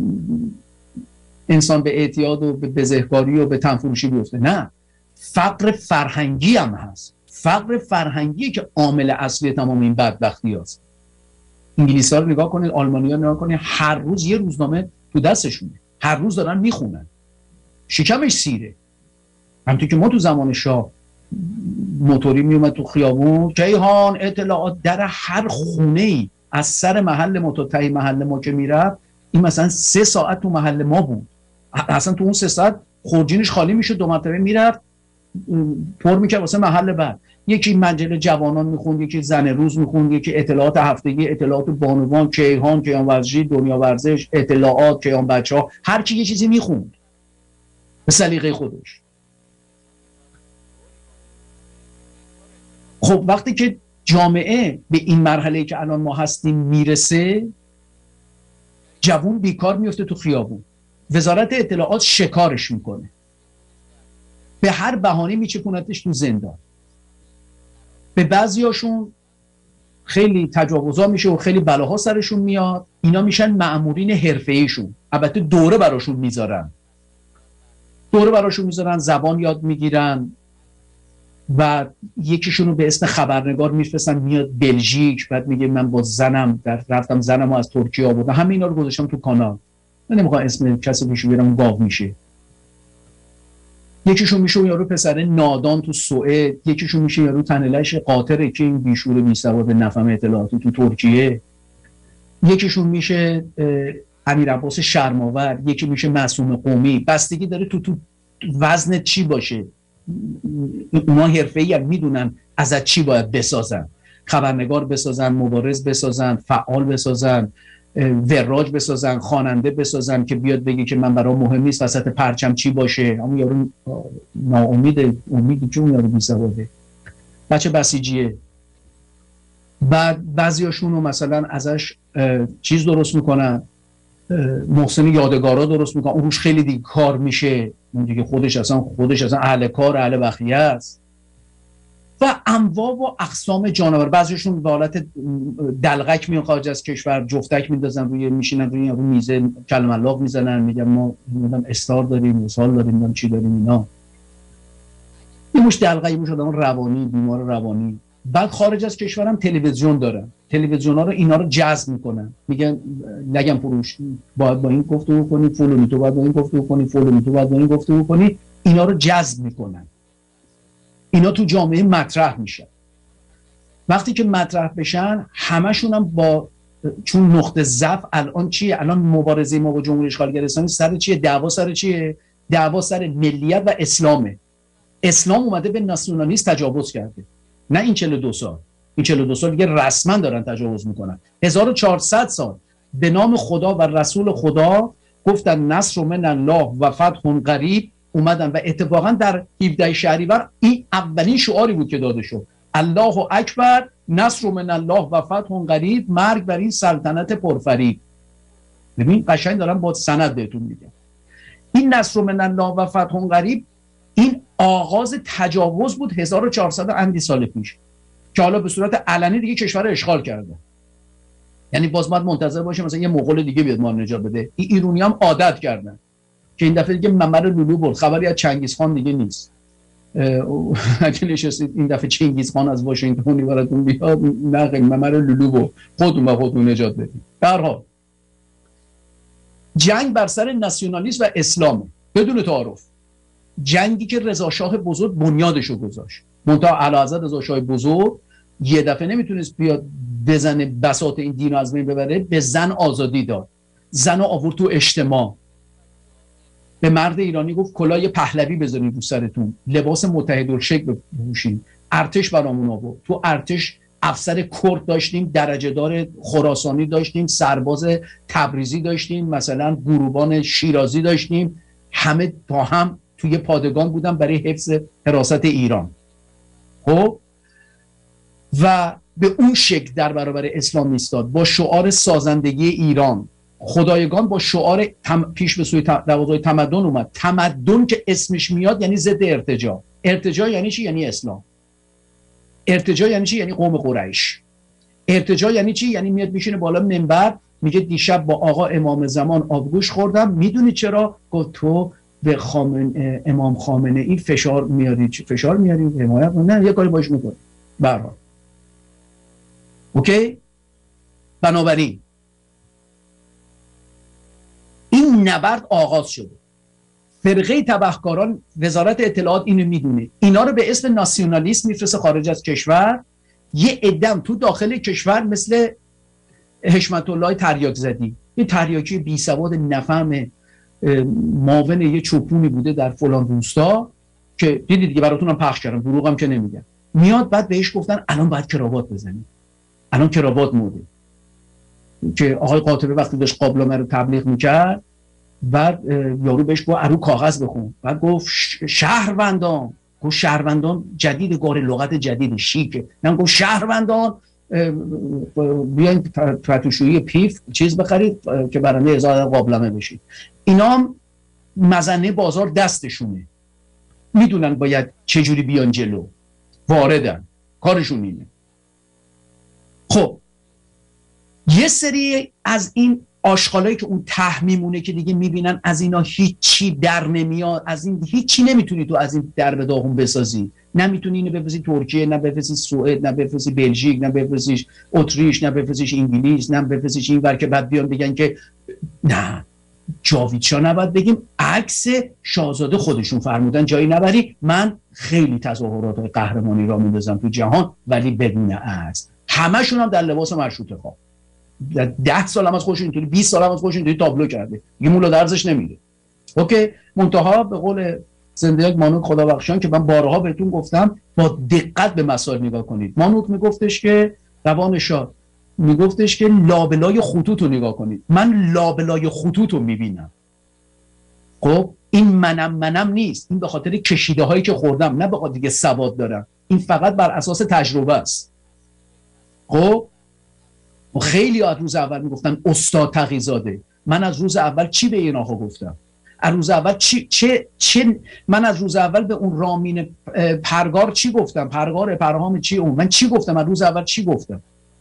انسان به اعتیاد و به بزهکاری و به تنفروشی بیفته، نه، فقر فرهنگی هم هست. فقر فرهنگی که عامل اصلی تمام این بدبختی هست. انگلیسی ها رو نگاه کنید، آلمانی ها نگاه کنید، هر روز یه روزنامه تو دستشونه، هر روز دارن میخونن، شکمش سیره. همونطور که ما تو زمان شاه موتوری میومد تو خیابون، کیهان اطلاعات در هر خونه‌ای از سر محل ما تا ته محل ما که میرفت، این مثلا سه ساعت تو محل ما بود، اصلا تو اون سه ساعت خورجینش خالی میشد، دو مرتبه میرفت پر میکرد واسه محل بعد. یکی مجله جوانان میخوند، یکی زن روز میخوند، یکی اطلاعات هفتگی، اطلاعات بانوان، کیهان، کیهان ورزشی، دنیا ورزش، اطلاعات، کیهان بچه ها، هر کی یه چیزی میخوند به سلیقه خودش. خب وقتی که جامعه به این مرحله که الان ما هستیم میرسه، جوون بیکار میفته تو خیابون، وزارت اطلاعات شکارش میکنه، به هر بهانه میچپونتش تو زندان. به بعضیاشون خیلی تجاوزا میشه و خیلی بلاها سرشون میاد، اینا میشن مأمورین حرفه‌ایشون. البته دوره براشون میذارن، دوره براشون میذارن، زبان یاد میگیرن و یکیشون رو به اسم خبرنگار میفرستن میاد بلژیک، بعد میگه من با زنم در رفتم زنمو از ترکیه آوردم، همه اینا رو گذاشتم تو کانال. من نمیخوام اسم کسی بهش بیارم، گاو میشه. یکیشون میشه یارو پسر نادان تو سوئد، یکیشون میشه یارو تنلش قاطره که این بیشور بیسواد نفهم اطلاعاتی تو ترکیه، یکیشون میشه امیر عباس شرماور، یکی میشه معصوم قومی. بستگی داره تو تو وزن چی باشه. اونا حرفه‌ای هم میدونن از چی باید بسازن، خبرنگار بسازن، مبارز بسازن، فعال بسازن، وراج بسازن، خواننده بسازن که بیاد بگه که من برام مهم نیست وسط پرچم چی باشه. اما یارو ناامید، امیدی چون یارو بی‌سواده، بچه بسیجیه. بعد بعضیاشون رو مثلا ازش چیز درست میکنن، محسن یادگارا درست میکنن، اون روش خیلی دیگه کار میشه، اون دیگه خودش اصلا خودش اصلا اهل کار، اهل بخیه است. و انواع و اقسام جانور. بعضیشون به حالت دلغک میان خارج از کشور، جفتک میندازن روی، میشینن روی رو میزه، کلم الله میزنن، میگن ما میگم استار داریم، مثال داریم، میگم چی داریم اینا. این مش دلغک، مش آدم روانی، بیمار روانی. بعد خارج از کشورم تلویزیون دارن، تلویزیونا رو اینا رو جذب میکنن، میگن نگم فروش باید با این گفتگو کنی، فلانی تو باید با این گفتگو کنی، فلانی تو باید با این گفتگو کنی، اینا رو جذب میکنن. اینا تو جامعه مطرح میشن. وقتی که مطرح بشن، همشون هم با چون نقطه ضعف الان چیه؟ الان مبارزه ما با جمهوری اشغالگر اسلامی سر چیه؟ دعوا سر چیه؟ دعوا سر ملیت و اسلامه. اسلام اومده به ناسیونالیسم تجاوز کرده، نه این چهل و دو سال. این چهل و دو سال دیگه رسما دارن تجاوز میکنن. هزار و چهارصد سال به نام خدا و رسول خدا گفتن نصر من الله و فتح قریب، اومدن و اتفاقا در هفده شهریور این اولین شعاری بود که داده شد، الله اکبر نصر من الله و فتح قریب، مرگ بر این سلطنت پرفریب. ببین قشنگ دارم با سند بهتون میگم. این نصر من الله و فتح قریب این آغاز تجاوز بود هزار و چهارصد اندی سال پیش که حالا به صورت علنی دیگه کشور اشغال کرده. یعنی باز باید منتظر باشه مثلا یه مغول دیگه بیاد ما رو نجات بده. این ایرانی هم عادت کردن که این دفعه دیگه ممر لولو برد، خبری از چنگیز خان دیگه نیست. اگه نشستید این دفعه چنگیز خان از واشنگتن براتون بیاد، نه ممر لولو برد، خودتون به خودتون نجات بدید. در حال جنگ بر سر ناسیونالیسم و اسلام بدون تعارف، جنگی که رضا شاه بزرگ بنیادشو گذاشت. منتها اعلیحضرت رضا شاه بزرگ یه دفعه نمیتونست بیاد بزنه بساط این دین از بین ببره، به زن آزادی داد، زن رو آورد تو اجتماع، به مرد ایرانی گفت کلاه پهلوی بذارید رو سرتون، لباس متحدالشکل بپوشین. ارتش برامون آورد، تو ارتش افسر کرد داشتیم، درجه دار خراسانی داشتیم، سرباز تبریزی داشتیم، مثلا گروبان شیرازی داشتیم، همه با هم توی پادگان بودن برای حفظ حراست ایران. خب و به اون شکل در برابر اسلام ایستاد با شعار سازندگی ایران. خدایگان با شعار تم... پیش به سوی دوازده تمدن اومد. تمدن که اسمش میاد یعنی ضد ارتجاع. ارتجاع یعنی چی؟ یعنی اسلام. ارتجاع یعنی چی؟ یعنی قوم قریش. ارتجاع یعنی چی؟ یعنی میاد میشینه بالا منبر میگه دیشب با آقا امام زمان آبگوش خوردم، میدونی چرا؟ گفت تو به خامن... امام خامنه ای فشار میاری. فشار میاری؟ حمایت نه، یه کاری باش میکنه. برای اوکی؟ بنابراین این نبرد آغاز شده. فرقه تبهکاران، وزارت اطلاعات اینو میدونه، اینا رو به اسم ناسیونالیسم میفرسته خارج از کشور. یه عدم تو داخل کشور مثل حشمت الله تریاک زدی، یه تریاکی بی سواد نفهم معاون یه چوپونی بوده در فلان روستا که دیدید دیگه براتون هم پخش کردم، دروغم که نمیگم. میاد بعد بهش گفتن الان باید کراوات بزنی، الان کراوات موده. که آقای قاطبه وقتی داشت قابلمه رو تبلیغ میکرد، بعد یارو بهش گفت ارو کاغذ بخون، بعد گفت شهروندان، گفت شهروندان جدید، گاره لغت جدید شیکه، من گفت شهروندان بیاین پتوشویی پیف چیز بخرید که برنده هزار قابلمه بشید. اینا هم مزنه بازار دستشونه، میدونن باید چجوری بیان جلو، واردن، کارشون اینه. خب یه سری از این آشغالایی که اون ته میمونه که دیگه میبینن از اینا هیچی در نمیاد، از این هیچی نمیتونی تو از این در به داغون بسازی، نمیتونی اینو بفرستی ترکیه، نه بفرستی سوئد، نه بفرستی بلژیک، نه بفرستی اتریش، نه بفرستی انگلیس، نه بفرستی اینور که بعد بیان بگن که نه جاوید شاه نباید بگیم، عکس شاهزاده خودشون فرمودن جایی نبری. من خیلی تظاهرات قهرمانی را میندازم تو جهان ولی بدون عکس، همشون هم در لباس مشروطه خواه. ده سال هم از خودش اینطوری، بیست سال هم از خودش اینطوری تابلو کرده، یه مولا درزش نمیده. اوکی، منتها به قول زنده مانوک خدابخشان که من بارها بهتون گفتم با دقت به مسائل نگاه کنید. مانوک میگفتش که روان شاه میگفتش که لابلای خطوط رو نگاه کنید. من لابلای خطوط رو میبینم. خب این منم منم نیست، این به خاطر کشیده هایی که خوردم، نه به خاطر دیگه سواد دارم، این فقط بر اساس تجربه است. خب خیلی از روز اول میگفتن استاد تقی‌زاده، من از روز اول چی به این آقا گفتم؟ از روز اول چی چه چه من از روز اول به اون رامین پرگار چی گفتم؟ پرگار پرهام چی اون؟ من چی گفتم؟ از روز اول چی گفتم؟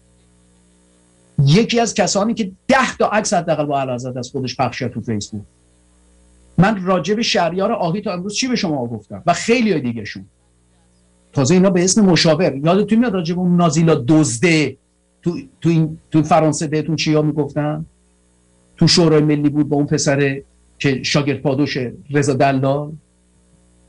یکی از کسانی که ده تا عکس حداقل با اعلیحضرت از خودش پخش کرد تو فیسبوک. من راجع به شهریار آهی تا امروز چی به شما گفتم و خیلی دیگه شون. تازه اینا به اسم مشاور، یادتون میاد راجع به اون نازیلا دزده تو تو این تو فرانسه بهتون چیا میگفتن؟ تو شورای ملی بود با اون پسر که شاگرد پادوش رضا دلال.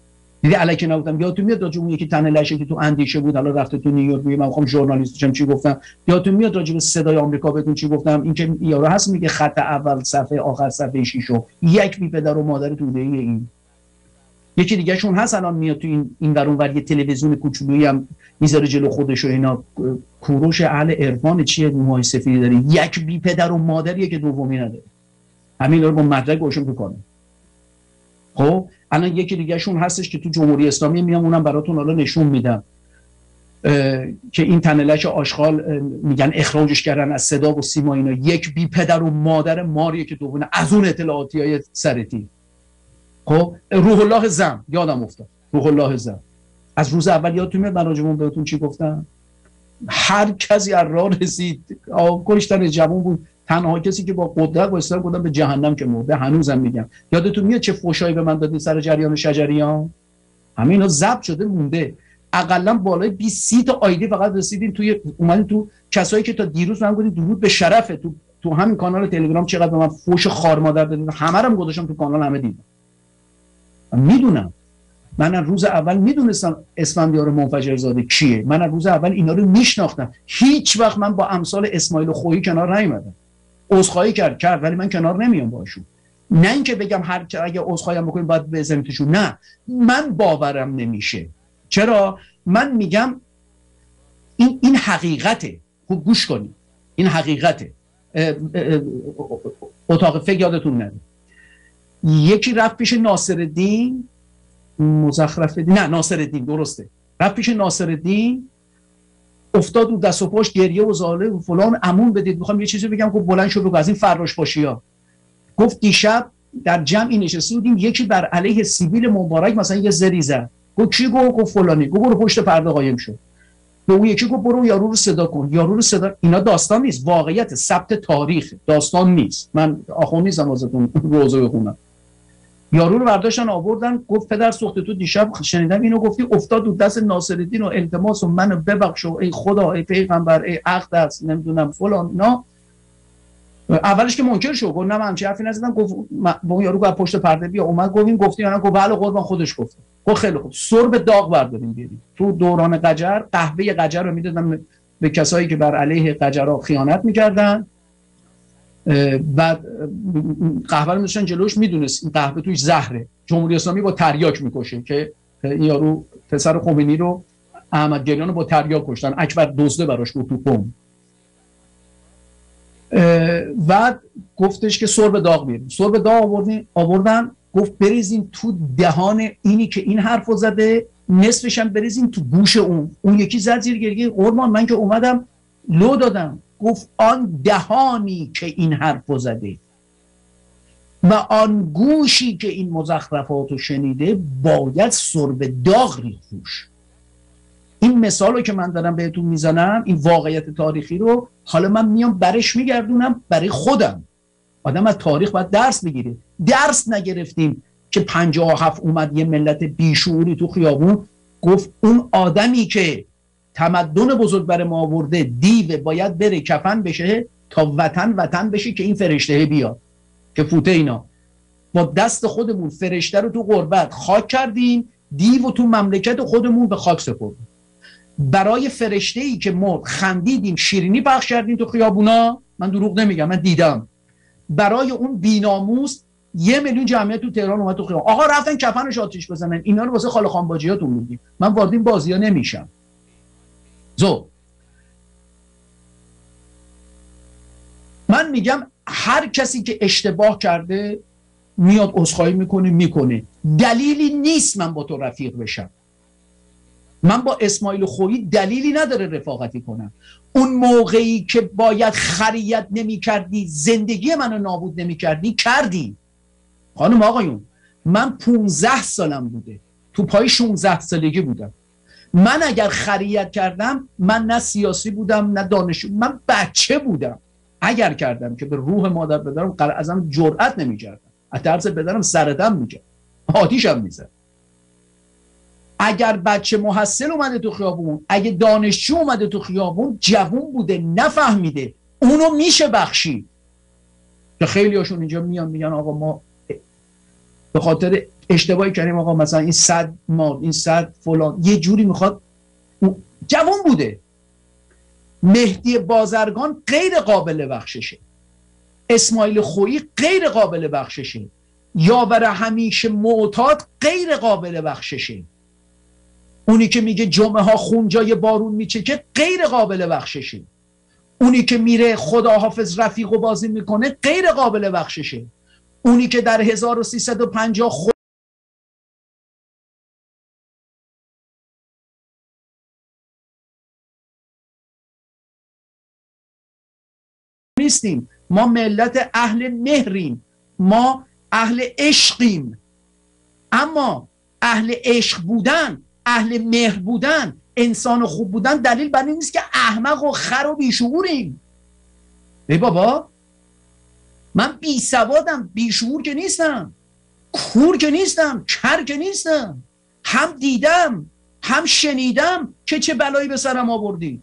دیدی الکی نگفتم. یادتون میاد راجع اون یکی تنه لشه که تو اندیشه بود حالا رفته تو نیویورک، من میخوام ژورنالیست بشم چی گفتم؟ یادتون میاد راجع به صدای آمریکا بهتون چی گفتم؟ اینکه یارو هست میگه خط اول صفحه آخر صفحه ششم، یک بی پدر و مادر توده ای این. یکی دیگه شون هست الان میاد تو این این ور اون ور یه تلویزیون کوچولویی هم میذاره جلو خودش و اینا، کوروش اهل عرفان چیه موهای سفیدی داره، یک بی پدر و مادریه که دومی نداره. همین رو با مدرک روشن میکنه. خب الان یکی دیگه شون هستش که تو جمهوری اسلامی میام اونم براتون حالا نشون میدم که این تنلش آشغال میگن اخراجش کردن از صدا و سیما اینا، یک بی پدر و مادر ماریه که دوونه از اون اطلاعاتی های سرتی. خب روح الله زم یادم افتاد، روح الله زم از روز اول یادتون میاد من راجبون بهتون چی گفتم؟ هر کسی از راه رسید کشتن جوان بود، تنها کسی که با قدرت وایساد بودن به جهنم که مرده. هنوزم میگم یادتون میاد چه فوشایی به من دادین سر جریان شجریان؟ همینا ضبط شده مونده. اقلا بالای بیست سی تا آیدی فقط رسیدین توی اومدین تو کسایی که تا دیروز من گفتم درود به شرفه تو تو همین کانال تلگرام چقدر به من فوش خار مادر دادین، همه رو گذاشتم تو کانال، همه دیدم. میدونم من از روز اول میدونستم اسفندیار منفجر زاده کیه، من از روز اول اینا رو میشناختم. هیچ وقت من با امثال اسماعیل خویی کنار نیومدم. عذرخواهی کرد کرد ولی من کنار نمیام باشون. نه اینکه بگم هر اگه عذرخواهی هم بکنیم باید بزنیمشون، نه، من باورم نمیشه. چرا؟ من میگم این این حقیقته. خوب گوش کنید، این حقیقته. اتاق فکر یادتون نره. یکی رفت پیش ناصرالدین مزخرف‌الدین، نه ناصرالدین درسته، رفت پیش ناصرالدین، افتاد رو دست و پاش گریه و زاله و فلان، عمون بدید میخوام یه چیزی بگم. گفت بلند شو بگو از این فراش باشیا. گفت دیشب در جمعی نشسته بودیم یکی بر علیه سیبیل مبارک مثلا یه زری زد. گفت کی؟ گفت گفت فلانی. گفت برو پشت پرده قایم شو. به اون یکی گفت برو یارو رو صدا کن. یارو رو صدا. اینا داستان نیست، واقعیت، ثبت تاریخ، داستان نیست. من آخوند نیستم واسهتون روزه بخونم. یارو رو برداشتن آوردن، گفت پدر سوخته تو دیشب شنیدم اینو گفتی، افتاد رو دست ناصرالدین و التماس و منو ببخش و ای خدا ای پیغمبر ای اقدس نمیدونم فلان. نه اولش که منکر شد، گفت نه من همچین حرفی نزدم. گفت با اون یارو گفت پشت پرده بیا. اومد گفت این گفتی یا نه؟ گفت بله قربان خودش گفت. گفت خیلی خوب، سرب داغ برداریم بیاریم. تو دوران قجر قهوه قجر رو میدادن به کسایی که بر علیه قجرها خیانت میکردن. بعد قهوه رو میذاشتن جلوش، میدونست این قهوه توش زهره. جمهوری اسلامی با تریاک میکشه که این یارو پسر خمینی رو احمد گریان رو با تریاک کشتن. اکبر دزده براش بود تو قم. بعد گفتش که سرب داغ بیاریم. سرب داغ آوردن آوردن گفت بریزین تو دهان اینی که این حرفو زده، نصفش هم بریزین تو گوش اون. اون یکی زد زیر گریه، قربان من که اومدم لو دادم. گفت آن دهانی که این حرفو زده و آن گوشی که این مزخرفاتو شنیده باید سرب داغ ریختوش. این مثالو که من دارم بهتون میزنم، این واقعیت تاریخی رو، حالا من میام برش میگردونم برای خودم. آدم از تاریخ باید درس بگیره. درس نگرفتیم که پنجاه و هفت اومد یه ملت بیشعوری تو خیابون گفت اون آدمی که تمدن بزرگ بر ما آورده دیو باید بره کفن بشه تا وطن وطن بشه که این فرشته بیاد که فوته اینا. با دست خودمون فرشته رو تو غربت خاک کردیم، دیو تو مملکت خودمون به خاک سپردیم. برای فرشته ای که مرد خندیدیم، شیرینی پخش کردیم تو خیابونا. من دروغ نمیگم، من دیدم. برای اون بیناموس یه میلیون جمعیت تو تهران اومد تو خیابون. آقا رفتن کفنش آتیش بزنن. اینا رو واسه خاله خان باجیاتون میگیم. من وارد این بازی‌ها نمیشم. زو من میگم هر کسی که اشتباه کرده میاد عذرخواهی میکنه میکنه. دلیلی نیست من با تو رفیق بشم. من با اسماعیل خویی دلیلی نداره رفاقتی کنم. اون موقعی که باید خریت نمی کردی، زندگی منو نابود نمی کردی، کردی. خانم آقایون، من پونزده سالم بوده، تو پای شونزده سالگی بودم. من اگر خریت کردم، من نه سیاسی بودم نه دانشجو، من بچه بودم. اگر کردم که به روح مادر پدرم ازم جرئت نمی کردم، از طرز پدرم سردم می کرد، آتیشم می زد. اگر بچه محصل اومده تو خیابون، اگه دانشجو اومده تو خیابون، جوون بوده نفهمیده، اونو میشه بخشید. که خیلی هاشون اینجا میان میگن آقا ما به خاطر اشتباهی کردیم آقا مثلا این صد مال، این صد فلان، یه جوری میخواد. جوان بوده. مهدی بازرگان غیر قابل بخششه، اسماعیل خویی غیر قابل بخششه، یاور همیشه معتاد غیر قابل بخششه، اونی که میگه جمعه ها خون جای بارون میچکه غیر قابل بخششه، اونی که میره خداحافظ رفیق و بازی میکنه غیر قابل بخششه، اونی که در هزار و سیصد و پنجاه خود نیستیم. ما ملت اهل مهریم، ما اهل عشقیم، اما اهل عشق بودن، اهل مهر بودن، انسان خوب بودن دلیل بر این نیست که احمق و خر و بیشعوریم. ای بابا، من بی سوادم، بیشعور که نیستم، کور که نیستم، کر که نیستم، هم دیدم هم شنیدم که چه بلایی به سرم آوردید.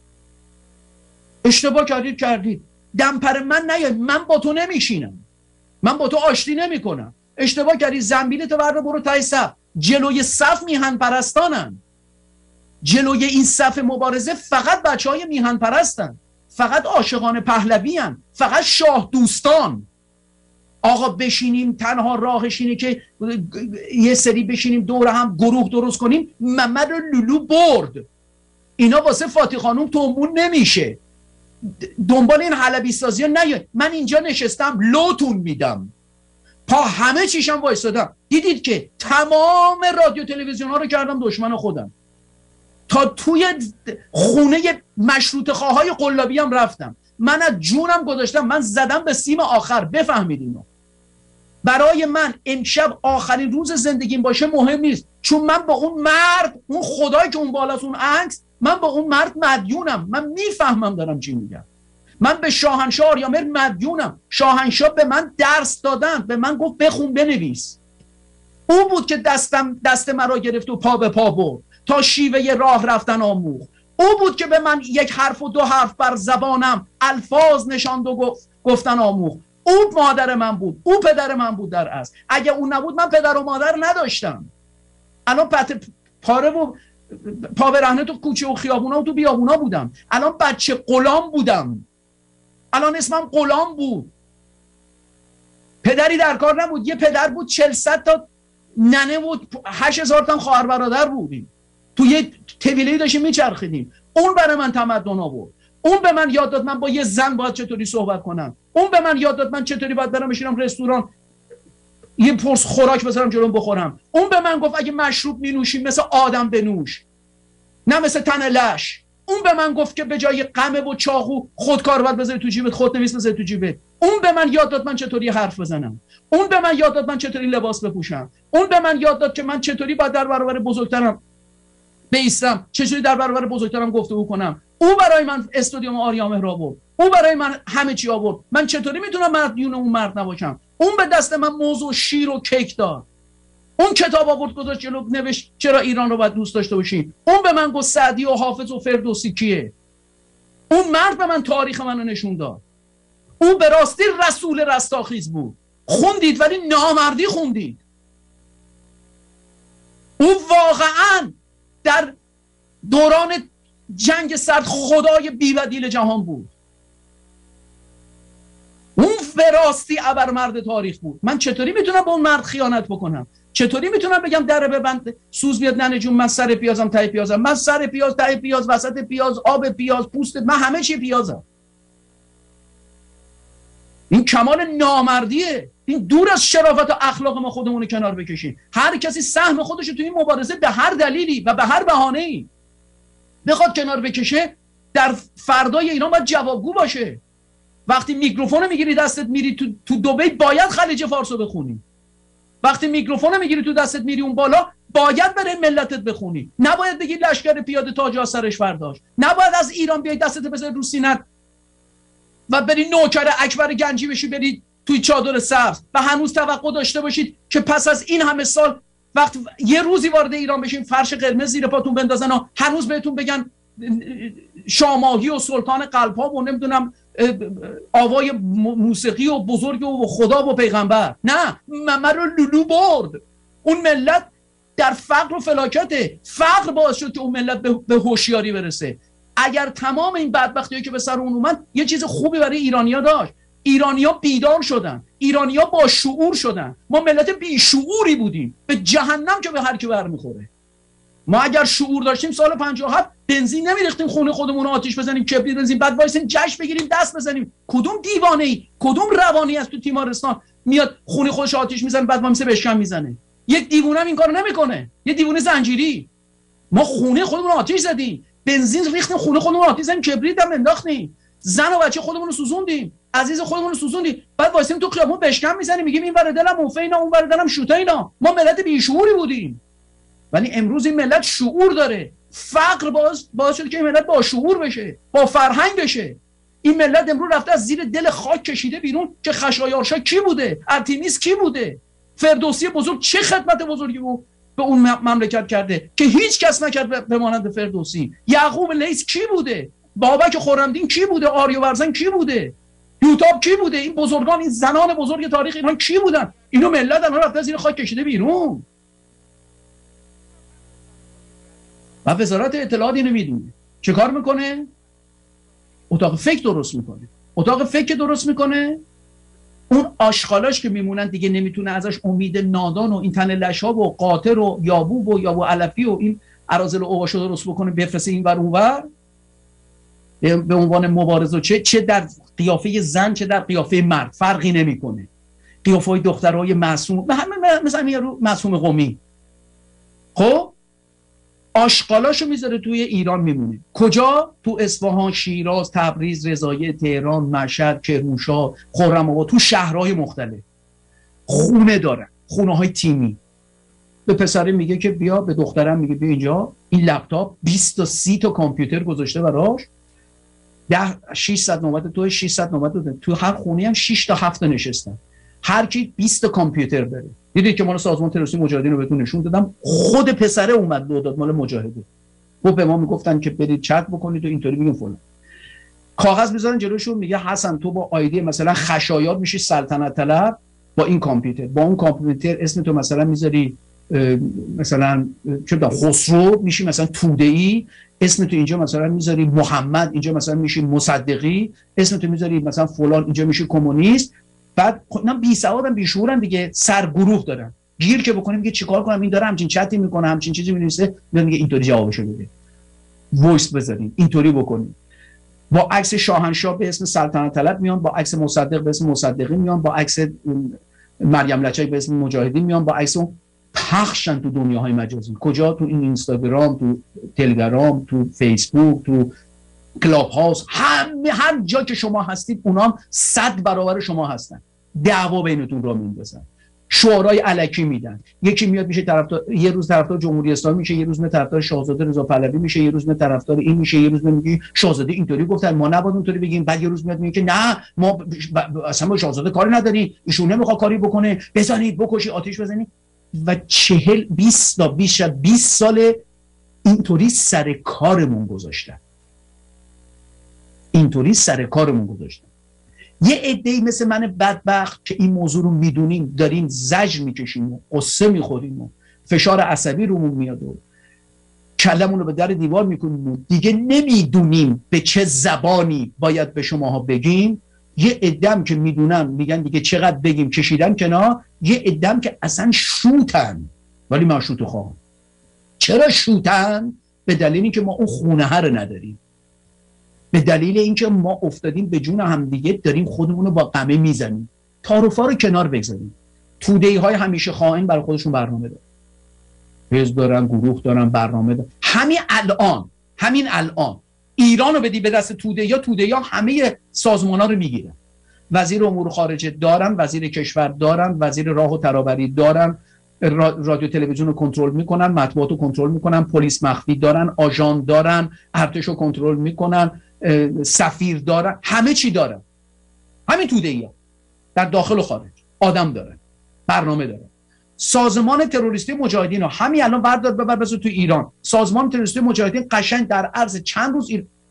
اشتباه کردید کردید، دمپر من نیاید، من با تو نمیشینم، من با تو آشتی نمی کنم. اشتباه کردی، زنبیلت ورده برو تای صف. جلوی صف میهن پرستانن، جلوی این صف مبارزه فقط بچه های میهن پرستن، فقط عاشقان پهلوی هن، فقط شاه دوستان. آقا بشینیم، تنها راهش اینه که یه سری بشینیم دور هم گروه درست کنیم. محمد لولو برد، اینا واسه فاطی خانوم تومون نمیشه. دنبال این حلبی سازی ها نیاد. من اینجا نشستم لوتون میدم، پا همه چیشم وایستادم. دیدید که تمام رادیو تلویزیون ها رو کردم دشمن خودم، تا توی خونه مشروط خواهای قلابی هم رفتم. من از جونم گذاشتم، من زدم به سیم آخر. بفهمید اینو. برای من امشب آخرین روز زندگیم باشه مهم نیست، چون من با اون مرد، اون خدایی که اون بالاست، اون عکس، من با اون مرد مدیونم. من میفهمم دارم چی میگم. من به شاهنشاه آریامر مدیونم. شاهنشاه به من درس دادن، به من گفت بخون بنویس. او بود که دستم دست مرا گرفت و پا به پا برد تا شیوه راه رفتن آموخت. او بود که به من یک حرف و دو حرف بر زبانم الفاظ نشاند و گفتن آموخت. او مادر من بود، او پدر من بود. در اصل اگه اون نبود من پدر و مادر نداشتم. الان پت پاره و پا برهنه تو کوچه و خیابونا و تو بیابونا بودم. الان بچه غلام بودم، الان اسمم غلام بود. پدری در کار نبود. یه پدر بود چهل صد تا ننه بود، هشت هزار تا خواهر برادر بودیم، تو یه طویله‌ای داشتیم میچرخیدیم. اون برای من تمدن آورد. اون به من یاد داد من با یه زن باید چطوری صحبت کنم. اون به من یاد داد من چطوری باید برم بشینم رستوران یه پرس خوراک بذارم جلوم بخورم. اون به من گفت اگه مشروب می نوشی مثل آدم بنوش، نه مثل تن لش. اون به من گفت که به جای قمه و چاقو خودکار باید بذاری تو جیبت، خودنویس بذاری تو جیبت. اون به من یاد داد من چطوری حرف بزنم. اون به من یاد داد من چطوری لباس بپوشم. اون به من یاد داد که من چطوری باید در برابر بزرگترم بیستم، چطوری در برابر بزرگترم گفتگو کنم. او برای من استادیوم آریامهر آورد، او برای من همه چی آورد. من چطوری میتونم مدیون اون مرد نباشم؟ اون به دست من موضوع شیر و کیک داد. اون کتاب آورد گذاشت جلو، نوشت چرا ایران رو باید دوست داشته باشیم. اون به من گفت سعدی و حافظ و فردوسی کیه. اون مرد به من تاریخ منو نشون داد. اون به راستی رسول رستاخیز بود. خوندید ولی نامردی خوندید. اون واقعا در دوران جنگ سرد خدای بی‌بدیل جهان بود. اون به راستی ابرمرد تاریخ بود. من چطوری میتونم با اون مرد خیانت بکنم؟ چطوری میتونم بگم دره ببند سوز بیاد ننه جون من سر پیازم ته پیازم، من سر پیاز ته پیاز وسط پیاز آب پیاز پوست، من همه چی پیازم. این کمال نامردیه. این دور از شرافت و اخلاق ما خودمون رو کنار بکشیم. هر کسی سهم خودش رو تو این مبارزه به هر دلیلی و به هر بهانه‌ای بخواد کنار بکشه، در فردای ایران باید جوابگو باشه. وقتی میکروفون میگیری دستت میری تو تو دبی باید خلیج فارس رو بخونی. وقتی میکروفون میگیری تو دستت میری اون بالا باید برای ملتت بخونی. نباید بگی لشکر پیاده تاج از سرش برداشت. نباید از ایران بیای دستت بزنی رو سینت و بری نوکر اکبر گنجی بشی، بری توی چادر سبز و هنوز توقع داشته باشید که پس از این همه سال وقت یه روزی وارد ایران بشین فرش قرمز زیر پاتون بندازن و هنوز بهتون بگن شاماهی و سلطان قلب‌ها و نمیدونم آوای موسیقی و بزرگ و خدا و پیغمبر. نه، ممه رو لولو برد. اون ملت در فقر و فلاکته. فقر باعث شد که اون ملت به هوشیاری برسه. اگر تمام این بدبختی‌هایی که به سر اون اومد یه چیز خوبی برای ایرانیا داشت، ایرانیا بیدار شدن، ایرانیا با شعور شدن. ما ملت بیشعوری بودیم، به جهنم که به هر کی برمیخوره. ما اگر شعور داشتیم سال پنجاه و هفت بنزین نمیریختیم خونه خودمون رو آتیش بزنیم، کبریت بنزین، بعد وایسیم جشن بگیریم دست بزنیم. کدوم دیوانه ای، کدوم روانی از تو تیمارستان میاد خونه خودش آتیش میزنه بعد وایسه بشکن میزنه؟ یک دیوونه هم این کارو نمیکنه، یه دیوونه زنجیری. ما خونه خودمون رو آتیش زدیم، بنزین ریختیم خونه خودمون رو آتیش زدیم، کبریت هم انداختیم، زن و بچه خودمون رو سوزوندیم، عزیز خودمون رو سوزوندیم، بعد وایسیم تو خیابون بشکن میزنیم میگیم این ور دلم اوفه اینا اون ور دلم شوته اینا. ما ملت بیشعوری بودیم. ولی امروز این ملت شعور داره. فقر باعث باعث شد که این ملت با شعور بشه، با فرهنگ بشه. این ملت امروز رفته از زیر دل خاک کشیده بیرون که خشایارشا کی بوده، ارتمیس کی بوده، فردوسی بزرگ چه خدمت بزرگی بود به اون مملکت کرده که هیچ کس نکرد به مانند فردوسی. یعقوب لیث کی بوده، بابک خرمدین کی بوده، آریاورزن کی بوده، یوتاب کی بوده؟ این بزرگان، این زنان بزرگ تاریخ ایران کی بودن؟ اینو ملت الان رفته زیر خاک کشیده بیرون. و وزارت اطلاعات اینو میدونه. چه کار میکنه؟ اتاق فکر درست میکنه. اتاق فکر درست میکنه، اون آشغالاش که میمونن دیگه نمیتونه ازش امید نادان و این تن لشاب و قاطر و یابوب و یابو علفی و این اراذل و اواشو درست بکنه بفرسته این ور اون ور به عنوان مبارزه، چه چه در قیافه زن چه در قیافه مرد فرقی نمیکنه. قیافه های دخترهای معصوم مثلا یه رو معصوم قمی. خب آشغالاشو میذاره توی ایران میمونه. کجا؟ تو اصفهان، شیراز، تبریز، رضایع، تهران، مشهد، کرمانشاه، خرم‌آباد، تو شهرهای مختلف خونه دارن، خونه های تیمی. به پسره میگه که بیا، به دخترم میگه بیا اینجا، این لپتاپ بیست تا سی تا کامپیوتر گذاشته براش، ده ششصد نوبت تو ششصد نوبت تو تو هر خونه هم شش تا هفت نشستن، هر کی بیست تا کامپیوتر داره. دیدید که مال سازمان تروریستی مجاهدین رو بهتون نشون دادم، خود پسره اومد دو داد مال مجاهده. و به ما میگفتن که برید چت بکنید و اینطوری بگین فلان. کاغذ میذارن جلوشون، میگه حسن تو با آیدی مثلا خشایار میشی سلطنت طلب با این کامپیوتر، با اون کامپیوتر اسم تو مثلا میذاری مثلا چه بدونم خسرو، میشی مثلا توده‌ای، اسم تو اینجا مثلا میذاری محمد، اینجا مثلا میشی مصدقی، اسم تو میذاری مثلا فلان، اینجا میشی کمونیست. بعد اینا بی سوادن، بی شعورن دیگه، سرگروه دارن. گیر که بکنیم میگه چیکار کنم، این داره همچین چتی میکنه، همچین چیزی مینویسه، میگه اینطوری جوابشو بده، وایس بذارین، اینطوری بکنین. با عکس شاهنشاه به اسم سلطنت طلب میان، با عکس مصدق به اسم مصدقی میان، با عکس مریم لچک به اسم مجاهدین میان، با عکس اون پخشن تو دنیاهای مجازی. کجا؟ تو این اینستاگرام، تو تلگرام، تو فیسبوک، تو کلاب هاوس، همه هر جا که شما هستید اونا هم صد برابر شما هستن. دعوا بینتون را میندازن، شعارهای الکی میدن. یکی میاد میشه طرفدار، یه روز طرفدار جمهوری اسلامی میشه، یه روز میاد طرفدار شاهزاده رضا پهلوی میشه، یه روز میاد طرفدار این میشه، یه روز میگه شاهزاده اینطوری گفتن ما نباید اونطوری بگیم، بعد یه روز میاد میگه که نه ما اصلا با شاهزاده کاری نداریم، ایشون نمیخواد کاری بکنه، بزنید بکشید آتش بزنید. و چهل بیست تا بیش از بیست سال اینطوری سر کارمون گذاشتن، اینطوری سر کارمون گذاشتن. یه عده‌ای مثل من بدبخت که این موضوع رو میدونیم داریم زجر میکشیم و قصه میخوریم و فشار عصبی رومون میاد و کلمون رو به در دیوار میکنیم و دیگه نمیدونیم به چه زبانی باید به شماها بگیم. یه عده‌ام که میدونن میگن دیگه چقدر بگیم، کشیدن کنار. یه عده‌ام که اصلا شوتن، ولی من شوتو خواهم. چرا شوتن؟ به دلیل اینکه ما اون خونه ها رو نداریم، به دلیل اینکه ما افتادیم به جون همدیگه، داریم خودمون رو با قمه میزنیم. تعارفا رو کنار بگذاریم. توده‌ای های همیشه خائن برای خودشون برنامه دارن، حزب دارن، گروه دارن، برنامه دارن. همین الان همین الان ایران رو بدی به دست توده‌ای ها، توده‌ای ها همه سازمان‌ها رو میگیرن. وزیر امور خارجه دارن، وزیر کشور دارن، وزیر راه و ترابری دارن، رادیو تلویزیون رو کنترل میکنن، مطبوعات رو کنترل میکنن، پلیس مخفی دارن، آژان دارن، ارتش رو کنترل میکنن، سفیر دارن، همه چی دارن. همین توده‌ای‌ها در داخل و خارج آدم دارن، برنامه دارن. سازمان تروریستی مجاهدین ها همین الان بردار ببر بذار تو ایران. سازمان تروریستی مجاهدین قشنگ در عرض چند روز ایر...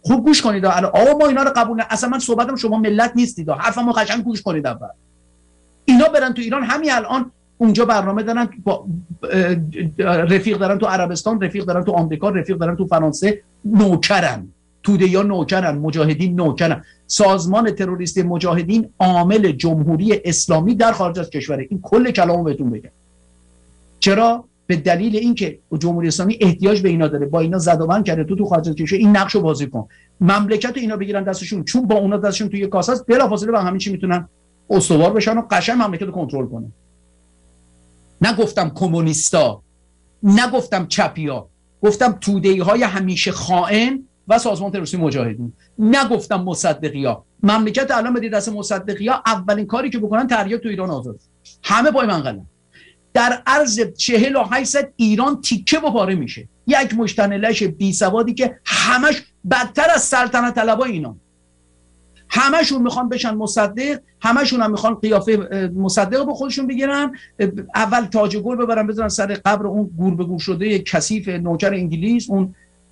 خوب گوش کنید. آقا ما اینا رو قبول نه، اصلا من صحبتم شما ملت نیستید، حرفمو قشنگ گوش کنید. اول اینا برن تو ایران، همین الان اونجا برنامه دارن، با رفیق دارن تو عربستان، رفیق دارن تو آمریکا، رفیق دارن تو فرانسه، نوکرن. توده یا نوکرن، مجاهدین نوکرن. سازمان تروریستی مجاهدین عامل جمهوری اسلامی در خارج از کشوره. این کل کلامو بهتون بگم. چرا؟ به دلیل اینکه جمهوری اسلامی احتیاج به اینا داره، با اینا زد و بند کرده، تو تو خارج از کشور این نقشو بازی کن، مملکت اینا بگیرن دستشون، چون با اونا دستشون توی کاسه است، بلافاصله با همین چی میتونن استوار بشن و قشنگ مملکت رو کنترل کنن. نگفتم کمونیستا، نگفتم چپیا، گفتم توده‌ای های همیشه خائن و سازمان تروریستی مجاهدین. نگفتم مصدقیا. مملکت الان بدید دست مصدقیا، اولین کاری که بکنن تریاک تو ایران آزاد. همه پای منقلن. در عرض چهل و هشت ساعت ایران تیکه و پاره میشه. یک مشتنلش بی سوادی که همش بدتر از سلطنت طلبای اینا. همشون میخوان بشن مصدق، همشون هم میخوان قیافه مصدق به خودشون بگیرن، اول تاج گل ببرن بذارن سر قبر اون گور به گور شده کثیف نوکر انگلیس، اون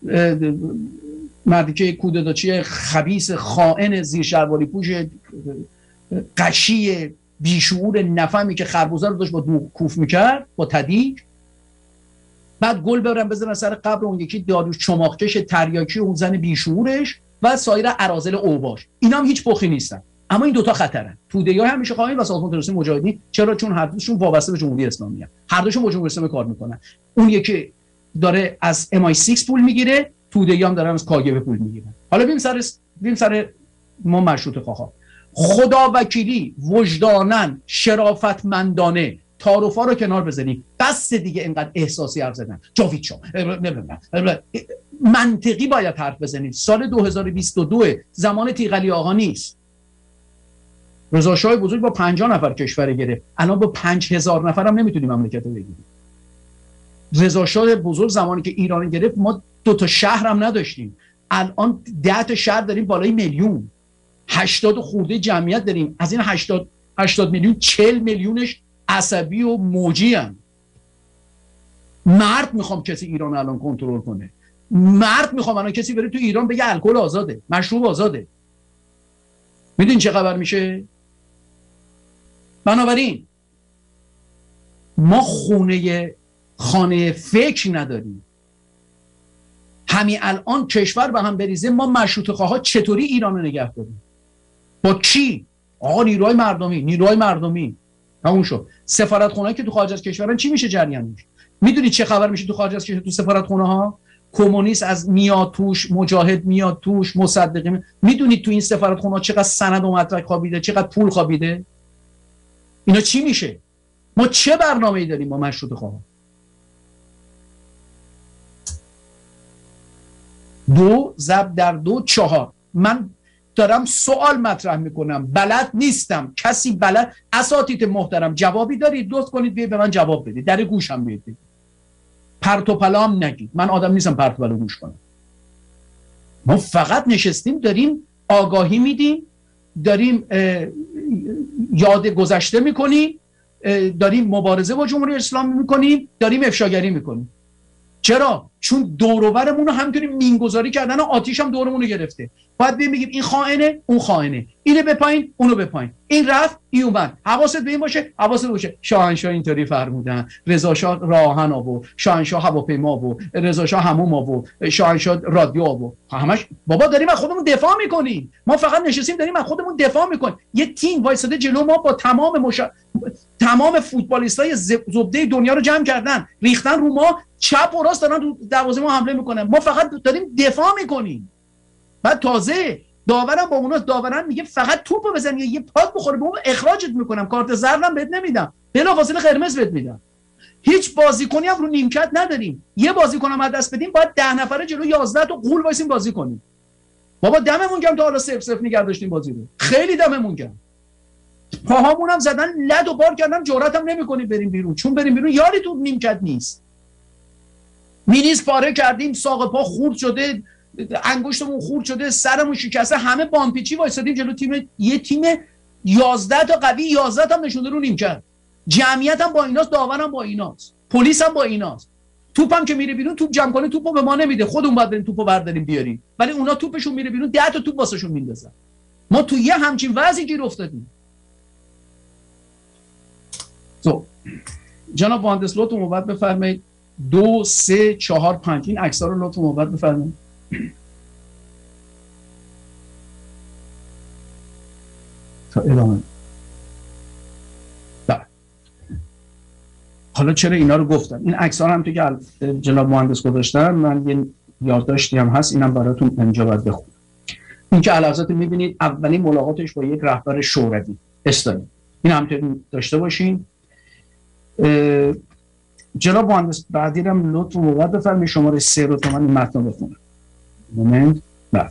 مردی که کودتاچی خبیث خائن زیر شلواری پوش قشی بیشعور نفهمی که خربوزه رو داشت با دو کوف میکرد با تدیج، بعد گل ببرن بذارن سر قبر اون یکی داروش چماقکش تریاکی اون زن بیشعورش و سایر اراذل اوباش. اینا هم هیچ پخی نیستن، اما این دوتا خطرن. توده‌ای همیشه خائن و سازمان تروریستی مجاهدین. چرا؟ چون هر دوشون وابسته به جمهوری اسلامی هستن، هر دوشون با جمهوری اسلامی کار میکنن. اون یکی داره از ام آی سیکس پول میگیره، توده‌ای هم دارن از کاگب پول میگیرن. حالا ببین سر ببین سر ما مشروطه خواها. خدا وکیلی وجدانن شرافتمندانه تعارفا رو کنار بزنیم، بس دیگه اینقدر احساسی حرف زدن. جاوید شاه منطقی باید حرف بزنید. سال دو هزار و بیست و دو زمان تیغ علی آقا نیست. رضا شاه بزرگ با پنجاه نفر کشور گرفت، الان با پنج هزار نفر هم نمیتونیم مملکت رو بگیریم. رضا شاه بزرگ زمانی که ایران گرفت ما دو تا شهر هم نداشتیم، الان ده تا شهر داریم بالای میلیون، هشتاد خورده جمعیت داریم. از این هشتاد هشتاد میلیون چهل میلیونش عصبی و موجی هم. مرد میخوام کسی ایران الان کنترل کنه، مرد میخوام الان کسی بره تو ایران بگه الکل آزاده، مشروب آزاده. میدونین چه خبر میشه؟ بنابراین ما خونه خانه فکر نداریم. همین الان کشور به هم بریزه، ما مشروطه خواها چطوری ایران رو نگه داریم؟ با کی؟ آقا نیروهای مردمی، نیروهای مردمی همون شد. سفارتخونه‌ای که تو خارج از کشورن چی میشه جریانش؟ میدونید چه خبر میشه تو خارج از کشور؟ تو سفارتخونه ها کمونیست از میاد توش، مجاهد میاد توش، مصدقی می... میدونید تو این سفارتخونه ها چقدر سند و مدرک خوابیده، چقدر پول خوابیده؟ اینا چی میشه؟ ما چه برنامه‌ای داریم با مشروطه خواها؟ دو ضرب در دو چهار. من دارم سوال مطرح میکنم، بلد نیستم. کسی بلد؟ اساتید محترم جوابی دارید؟ لطف کنید بیاید به من جواب بدید، در گوشم بیاید بگید. پرت و پلام نگید، من آدم نیستم پرت و پلا گوش کنم. ما فقط نشستیم داریم آگاهی میدیم، داریم یاد گذشته میکنیم، داریم مبارزه با جمهوری اسلامی میکنیم، داریم افشاگری میکنیم. چرا؟ چون دور و برمون رو همینطوری مینگذاری کردن و آتیش هم دورمون رو گرفته. باید بیم بگیم این خائنه، اون خائنه، اینه به پایین، اونو به پایین، این رفت، این اومد. حواست به این باشه، حواست باشه. شاهنشاه اینطوری فرمودن، رضا شاه راهن آورد، شاهنشاه هواپیما آورد، رضا شاه حموم آورد، شاهنشاه رادیو آورد. همش بابا داریم از خودمون دفاع میکنیم. ما فقط نشستیم داریم از خودمون دفاع میکنیم. یه تیم وایساده جلو ما با تمام مش... تمام فوتبالیستای زبده دنیا رو جمع کردن، ریختن رو ما، چپ و راست دارن رو دروازه ما حمله میکنن. ما فقط داریم دفاع میکنیم. بعد تازه داورم با اوناست، داورم میگه فقط توپو بزن یا یه پاس بخوره به اون اخراجت میکنم، کارت زردم بهت نمیدم، بلافاصله قرمز بهت میدم. هیچ بازیکنی هم رو نیمکت نداریم. یه بازیکنم از دست بدیم باید ده نفره جلو یازده تا غول وایسیم بازی کنیم. بابا دممون گرم تا حالا صفر صفر نگه داشتیم بازی رو. خیلی دممون گرم. پاهامون هم زدن لد و بار کردن، جرأتم نمیکنیم بریم بیرون، چون بریم بیرون یاری تو نیمکت نیست. مینیس پاره کردیم، ساق پا خورد شده، انگشتمون خورد شده، سرمون شکسته، همه بامپیچی وایسادیم جلو تیم، یه تیم یازده تا قوی، یازده تا نشونده رو نیمکت. جمعیت هم با ایناست، داورم با ایناست، پلیس هم با ایناست. توپم که میره بیرون توپ جمع کنه توپو به ما نمیده، خودمون باید بریم توپو برداریم بیاریم، ولی اونا توپشون میره بیرون ده تا توپ واسهشون میندازن. ما تو یه همچین وضعی گیر افتادیم. تو جناب مهندس لطف موبت بفرمایید دو سه چهار پنج این عکس‌ها رو لطف موبت بفرمایید. تا ادامه. حالا چرا اینا رو گفتم؟ این عکس‌ها هم تو که جناب مهندس گذاشتن، من یه یادداشتی هم هست، اینم براتون اینجا باید بخونم. این که علاوه می‌بینید اولین ملاقاتش با یک رهبر شوروی استالین، این هم داشته باشین. جناب مهندس بعدی هم لطف موقت بفرمایید شماره سه رو تا من این متن بخونم. مومنت. بله.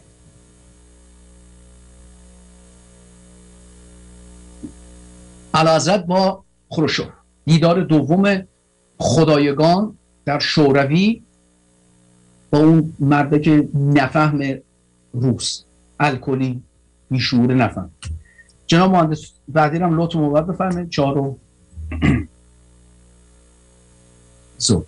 علاوه با خروشوف دیدار دوم خدایگان در شوروی با اون مرده که نفهم روس، الکلی، بیشعور نفهم. جناب مهندس بعدی هم لطف موقت بفرمایید چهار رو زو.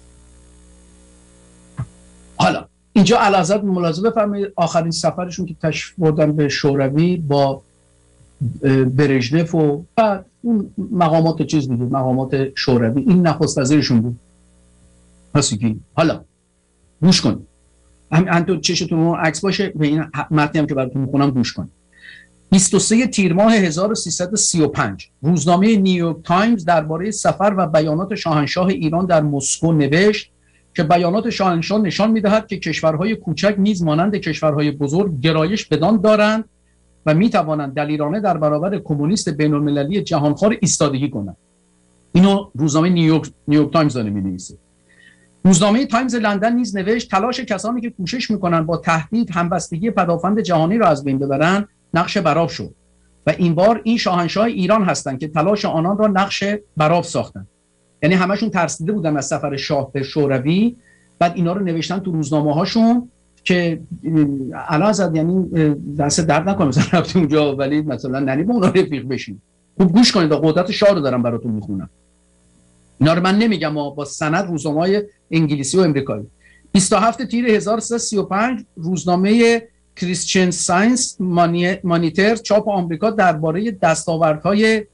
حالا اینجا علاوه ملاحظه بفرمایید آخرین سفرشون که تشریف بردن به شوروی با برژنف و بعد اون مقامات چیز دیگه، مقامات شوروی، این نخست وزیرشون بود. پسیگی. حالا گوش کنید. هم تو چشتون رو عکس باشه به این متنی هم که براتون میخونم گوش کنید. بیست و سه تیر ماه هزار و سیصد و سی و پنج روزنامه نیویورک تایمز درباره سفر و بیانات شاهنشاه ایران در مسکو نوشت که بیانات شاهنشاه نشان می‌دهد که کشورهای کوچک نیز مانند کشورهای بزرگ گرایش بدان دارند و می‌توانند دلیرانه در برابر کمونیست بین‌المللی جهانخوار ایستادگی کنند. اینو روزنامه نیویورک نیویورک تایمز داره می‌نویسه. روزنامه تایمز لندن نیز نوشت تلاش کسانی که کوشش می‌کنند با تهدید همبستگی پدافند جهانی را از بین ببرند نقش براف شد و این بار این شاهنشاه ایران هستند که تلاش آنان را نقش براف ساختند. یعنی همشون ترسیده بودن از سفر شاه به شوروی، بعد اینا رو نوشتن تو روزنامه هاشون که علاوه یعنی دست درد نکنه مثلا رفتی اونجا ولی مثلا ننی با اونا رفیق بشین. خوب گوش کنید، قدرت شاه رو دارم براتون میخونم. اینا رو من نمیگم، با سند روزنامه‌های انگلیسی و امریکایی. بیست و هفت تیر هزار و سیصد و سی و پنج روزنامه کریستین ساینس مانیتر چاپ آمریکا درباره دستاوردهای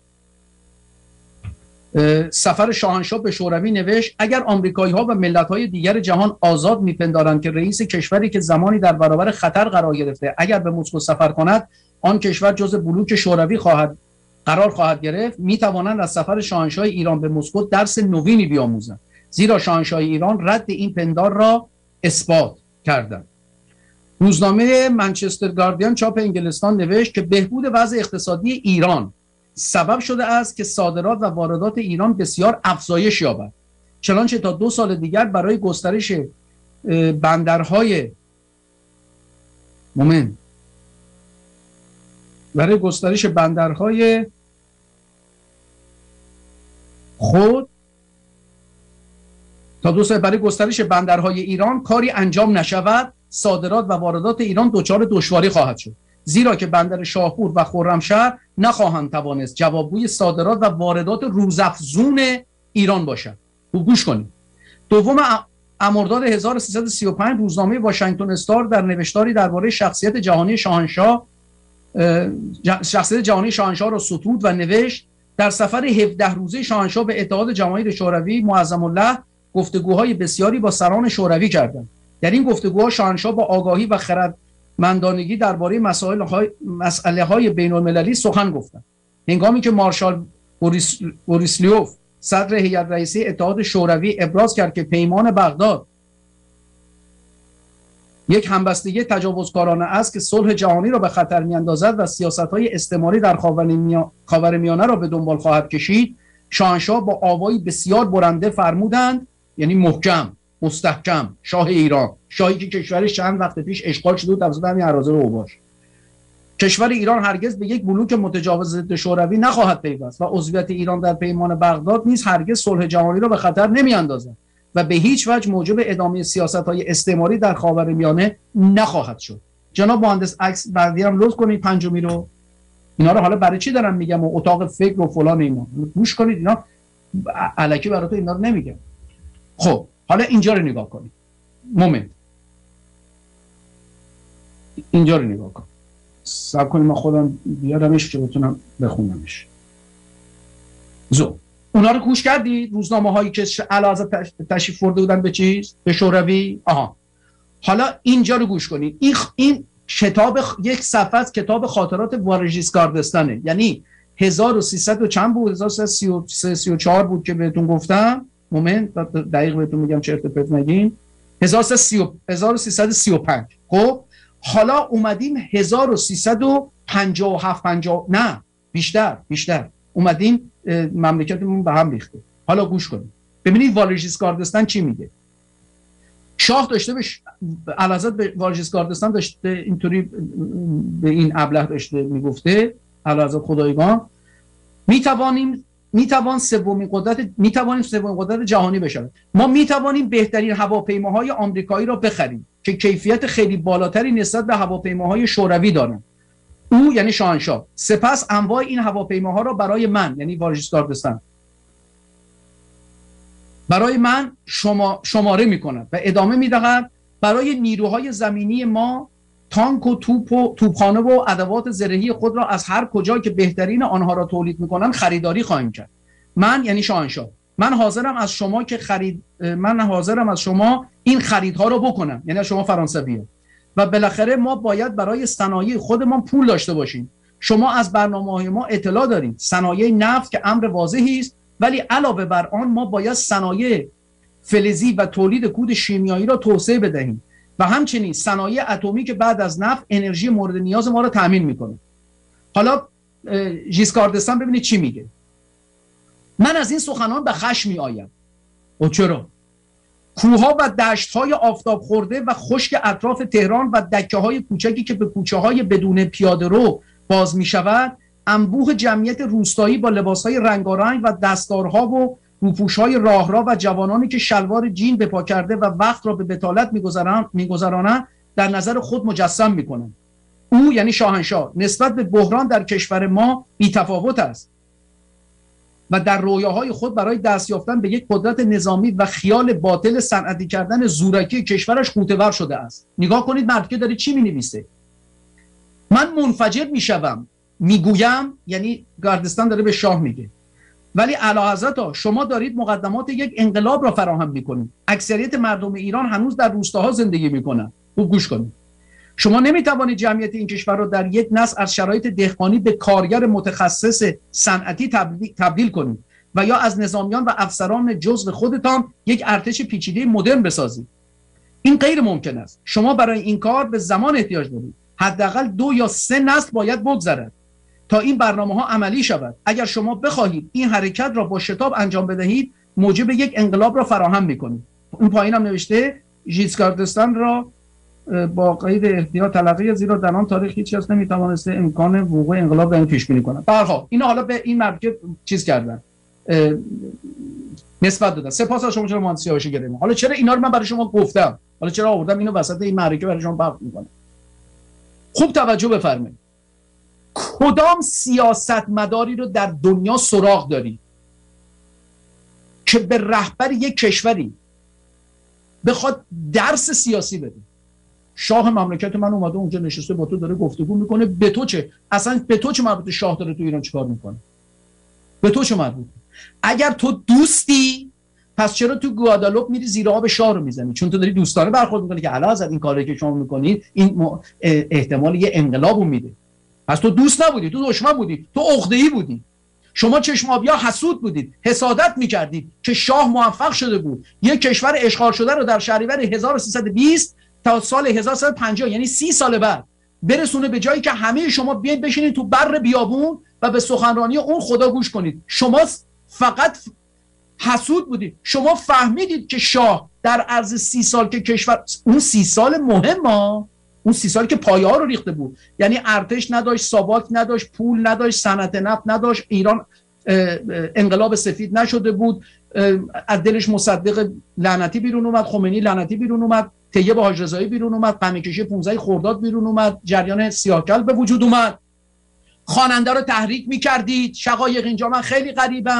سفر شاهنشاه به شوروی نوشت اگر آمریکایی‌ها و ملت‌های دیگر جهان آزاد می‌پندارند که رئیس کشوری که زمانی در برابر خطر قرار گرفته اگر به مسکو سفر کند آن کشور جزء بلوک شوروی خواهد قرار خواهد گرفت، می‌توانند از سفر شاهنشاه ایران به مسکو درس نوینی بیاموزند، زیرا شاهنشاه ایران رد این پندار را اثبات کردند. روزنامه منچستر گاردین چاپ انگلستان نوشت که بهبود وضع اقتصادی ایران سبب شده است که صادرات و واردات ایران بسیار افزایش یابد، چنانچه تا دو سال دیگر برای گسترش بندرهای مومن برای گسترش بندرهای خود تا دو سال برای گسترش بندرهای ایران کاری انجام نشود، صادرات و واردات ایران دچار دشواری خواهد شد، زیرا که بندر شاهپور و خرمشهر نخواهند توانست جوابگوی صادرات و واردات روزافزون ایران باشد. خوب گوش کنید. دوم مرداد هزار و سیصد و سی و پنج روزنامه واشنگتن استار در نوشتاری درباره شخصیت جهانی شاهنشاه شخصیت جهانی شاهنشاه را ستود و نوشت در سفر هفده روزه شاهنشاه به اتحاد جماهیر شوروی معظم الله گفتگوهای بسیاری با سران شوروی کردند. در این گفتگوها شاهنشاه با آگاهی و خردمندانگی درباره مسائل های مسئله های بین المللی سخن گفتند. هنگامی که مارشال بوریس بوریسلیوف صدر هیئت رئیسه اتحاد شوروی ابراز کرد که پیمان بغداد یک همبستگی تجاوزکارانه است که صلح جهانی را به خطر میاندازد و سیاست‌های استعماری در خاورمیانه را به دنبال خواهد کشید، شاهنشاه با آوایی بسیار برنده فرمودند، یعنی محکم مستحکم، شاه ایران، شاهی که کشورش چند وقت پیش اشغال شده بود توسط همین اراذل و اوباش، کشور ایران هرگز به یک بلوک متجاوز ضد شوروی نخواهد پیوست و عضویت ایران در پیمان بغداد نیز هرگز صلح جهانی را به خطر نمیاندازد و به هیچ وجه موجب ادامه سیاست‌های استعماری در خاورمیانه نخواهد شد. جناب مهندس عکس بعدی هم لطف کنید پنجمی رو. اینا رو حالا برای چی دارم میگم و اتاق فکر و فلان اینا گوش کنید، اینا الکی براتون اینا رو نمیگم. خب حالا اینجا رو نگاه کنید، مومنت اینجا رو نگاه کن، صبر کنید من خودم بیارمش که بتونم بخونمش. زو اونا رو گوش کردید؟ روزنامه هایی که علاوه تشریف برده بودن به چیز؟ به شوروی. آها حالا اینجا رو گوش کنید. این این کتاب یک صفحه از کتاب خاطرات وارژیسکار دستانه، یعنی هزار و سیصد و چند بود؟ هزار و سیصد و سی و چهار بود که بهتون گفتم. مومنت دقیق بهتون میگم چرت و پرت نگین. هزار و سیصد و سی و پنج. خب حالا اومدیم هزار و سیصد و پنجاه و هفت پنجاه نه بیشتر بیشتر اومدیم مملکتمون به هم ریخته. حالا گوش کنید ببینید وارژیسکار دستان چی میگه. شاه داشته بش علازت به وارژیسکار دستان داشته اینطوری به این ابله داشته میگفته علازت خدایگان میتوانیم میتوان سومین قدرت میتوانیم سومین قدرت جهانی بشویم. ما میتوانیم بهترین هواپیماهای آمریکایی را بخریم که کیفیت خیلی بالاتری نسبت به هواپیماهای شوروی دارند. او یعنی شاهنشاه سپس انواع این هواپیماها را برای من یعنی وارژیسکار دستان برای من شما شماره میکنند و ادامه میدهند برای نیروهای زمینی ما تانک و توپ و توپخانه و ادوات زرهی خود را از هر کجا که بهترین آنها را تولید میکنند خریداری خواهیم کرد. من یعنی شاهنشاه من حاضرم از شما که خرید من حاضرم از شما این خریدها را بکنم، یعنی شما فرانسویه. و بالاخره ما باید برای صنایع خودمان پول داشته باشیم. شما از برنامه‌های ما اطلاع دارید. صنایع نفت که امر واضحی است، ولی علاوه بر آن ما باید صنایع فلزی و تولید کود شیمیایی را توسعه بدهیم و همچنین صنایع اتمی که بعد از نفت انرژی مورد نیاز ما را تامین میکنه. حالا ژیسکار دستان ببینید چی میگه. من از این سخنان به خشم میآیم. و چرا؟ کوهها و دشت‌های آفتاب خورده و خشک اطراف تهران و دکه‌های کوچکی که به کوچه‌های بدون پیاده‌رو باز می‌شود، انبوه جمعیت روستایی با لباس‌های رنگارنگ و دستارها و روپوش‌های راهرو و جوانانی که شلوار جین به پا کرده و وقت را به بتالت می‌گذرانند در نظر خود مجسم می‌کنند. او یعنی شاهنشاه نسبت به بحران در کشور ما بی‌تفاوت است و در رویاهای خود برای دست یافتن به یک قدرت نظامی و خیال باطل صنعتی کردن زورکی کشورش غوطه‌ور شده است. نگاه کنید مرد که داره چی می‌نویسه. من منفجر می‌شوم میگویم، یعنی گاردستان داره به شاه میگه، ولی اعلیحضرت شما دارید مقدمات یک انقلاب را فراهم می‌کنید. اکثریت مردم ایران هنوز در روستاها زندگی می‌کنند. خوب گوش کنید. شما نمیتوانید جمعیت این کشور را در یک نسل از شرایط دهقانی به کارگر متخصص صنعتی تبدیل, تبدیل کنید و یا از نظامیان و افسران جزو خودتان یک ارتش پیچیده مدرن بسازید. این غیر ممکن است. شما برای این کار به زمان احتیاج دارید. حداقل دو یا سه نسل باید بگذرد تا این برنامه ها عملی شود. اگر شما بخواهید این حرکت را با شتاب انجام بدهید، موجب یک انقلاب را فراهم می‌کنید. اون پایینم نوشته ژیسکار دستان را با قید احتیاط تلقی زیرا در آن تاریخ هیچ کس نمیتوانسته امکان وقوع انقلاب در این پیش بینی کنه. به هر حال اینا حالا به این مرکب چیز کردن، نسبت دادن. سپاس از شما چرا مهندس سیاوشی گرفتم. حالا چرا اینا رو من برای شما گفتم؟ حالا چرا آوردم اینو وسط این معرکه برای شما بحث میکنم؟ خوب توجه بفرمایید. کدام سیاستمداری رو در دنیا سراغ داری که به رهبر یک کشوری بخواد درس سیاسی بده؟ شاه مملکت من اومده اونجا نشسته با تو داره گفتگو میکنه. به تو چه؟ اصلا به تو چه مربوطه شاه داره تو ایران چیکار میکنه؟ به تو چه مربوطه؟ اگر تو دوستی پس چرا تو گوادالوپ میری زیر آب شاه رو میزنی؟ چون تو داری دوستانه برخورد میکنی که علاوه از این کاری که شما میکنید این احتمال یه انقلابو میده. پس تو دوست نبودی، تو دشمن بودی، تو عقده‌ای بودی. شما چشمابیا حسود بودید، حسادت میکردید که شاه موفق شده بود یک کشور اشغال شده رو در شهریور هزار و سیصد و بیست تا سال هزار و سیصد و پنجاه یعنی سی سال بعد برسونه به جایی که همه شما بیاید بشینید تو بر بیابون و به سخنرانی اون خدا گوش کنید. شما فقط حسود بودید. شما فهمیدید که شاه در عرض سی سال که کشور، اون سی سال مهمه، اون سی سال که پایه ها رو ریخته بود، یعنی ارتش نداشت، ثبات نداشت، پول نداشت، صنعت نفت نداشت، ایران انقلاب سفید نشده بود، از دلش مصدق لعنتی بیرون اومد، خمینی لعنتی بیرون اومد، طیب حاج رضایی بیرون اومد، قمه‌کشی پانزده خرداد بیرون اومد، جریان سیاه‌کل به وجود اومد. خواننده رو تحریک می‌کردید. شقایق اینجا من خیلی غریبم،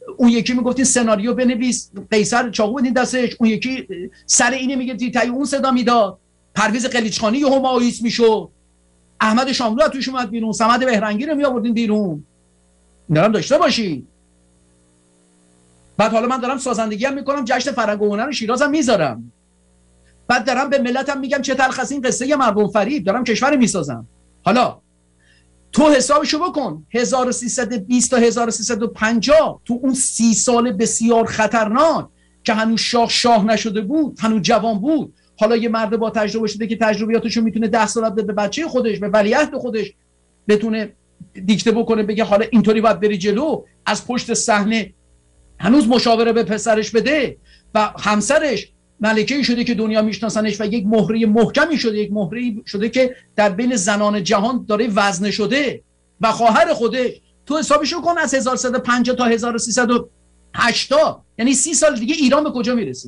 اون یکی میگفتین سناریو بنویس، قیصر چاقو بدین دستش، اون یکی سر اینه میگفتی تای اون صدا میداد، پرویز قلیچخانی یهو مایوس میشد، احمد شاملو از توش اومد بیرون، صمد بهرنگی رو می آوردین بیرون. اینا داشته باشید. بعد حالا من دارم سازندگی هم میکنم، جشن فرهنگ و هنر شیراز هم میذارم، بعد دارم به ملتم میگم چه تلخ است این قصه مردم فریب، دارم کشور میسازم. حالا تو حسابشو بکن، هزار و سیصد و بیست تا هزار و سیصد و پنجاه تو اون سی سال بسیار خطرناک که هنوز شاه شاه نشده بود، هنوز جوان بود، حالا یه مرد با تجربه شده که تجربیاتشو میتونه ده سال بده به بچه خودش، به ولیعهد خودش بتونه دیکته بکنه، بگه حالا اینطوری باید بری جلو، از پشت صحنه هنوز مشاوره به پسرش بده و همسرش ملکه‌ای شده که دنیا میشناسنش و یک مهره محکمی شده، یک مهره شده که در بین زنان جهان داره وزنه شده و خواهر خودش. تو حسابشو کن از هزار و سیصد و پنجاه تا هزار و سیصد و هشتاد، یعنی سی سال دیگه ایران به کجا میرسه؟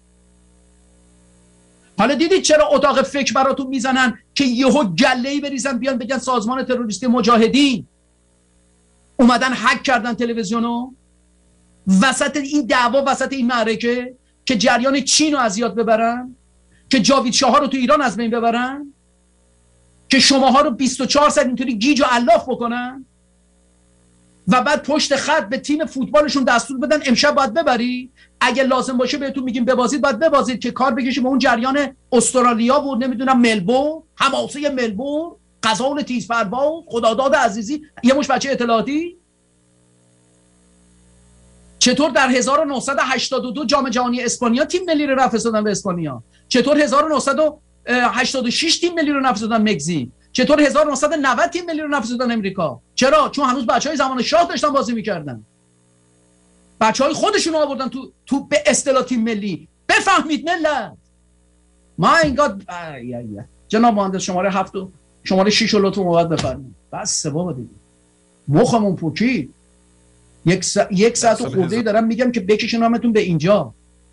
حالا دیدید چرا اتاق فکر براتون میزنن که یهو گله‌ای بریزن بیان بگن سازمان تروریستی مجاهدین اومدن هک کردن تلویزیونو وسط این دعوا، وسط این معرکه، که جریان چین رو از یاد ببرن، که جاوید شاه رو تو ایران از بین ببرن، که شماها رو بیست و چهار ساعت اینطوری گیج و علاف بکنن و بعد پشت خط به تیم فوتبالشون دستور بدن امشب باید ببری، اگه لازم باشه بهتون میگیم ببازید باید ببازید، که کار بکشه به اون جریان استرالیا و نمیدونم ملبورن، حماسه ملبورن، غزال تیزپرواز، خداداد عزیزی، یه مش بچه اطلاعاتی. چطور در هزار و نهصد و هشتاد و دو جام جهانی اسپانیا تیم ملی رو رفرستادن به اسپانیا؟ چطور هزار و نهصد و هشتاد و شش تیم ملی رو رفرستادن مکزیک؟ چطور هزار و نهصد و نود تیم ملی رو رفرستادن امریکا؟ چرا؟ چون هنوز بچهای زمان شاه داشتن بازی میکردن. بچهای خودشون رو آوردن تو تو به اصطلاح تیم ملی. بفهمید ملت. ماین گاد. جناب مهندس شماره هفت و شماره شش رو لطفا مواد بفرمایید. بس بابا دیگه. مخمون پوکی. یک سا... یک ساعت و خورده دارم میگم که بکشین نامتون به اینجا.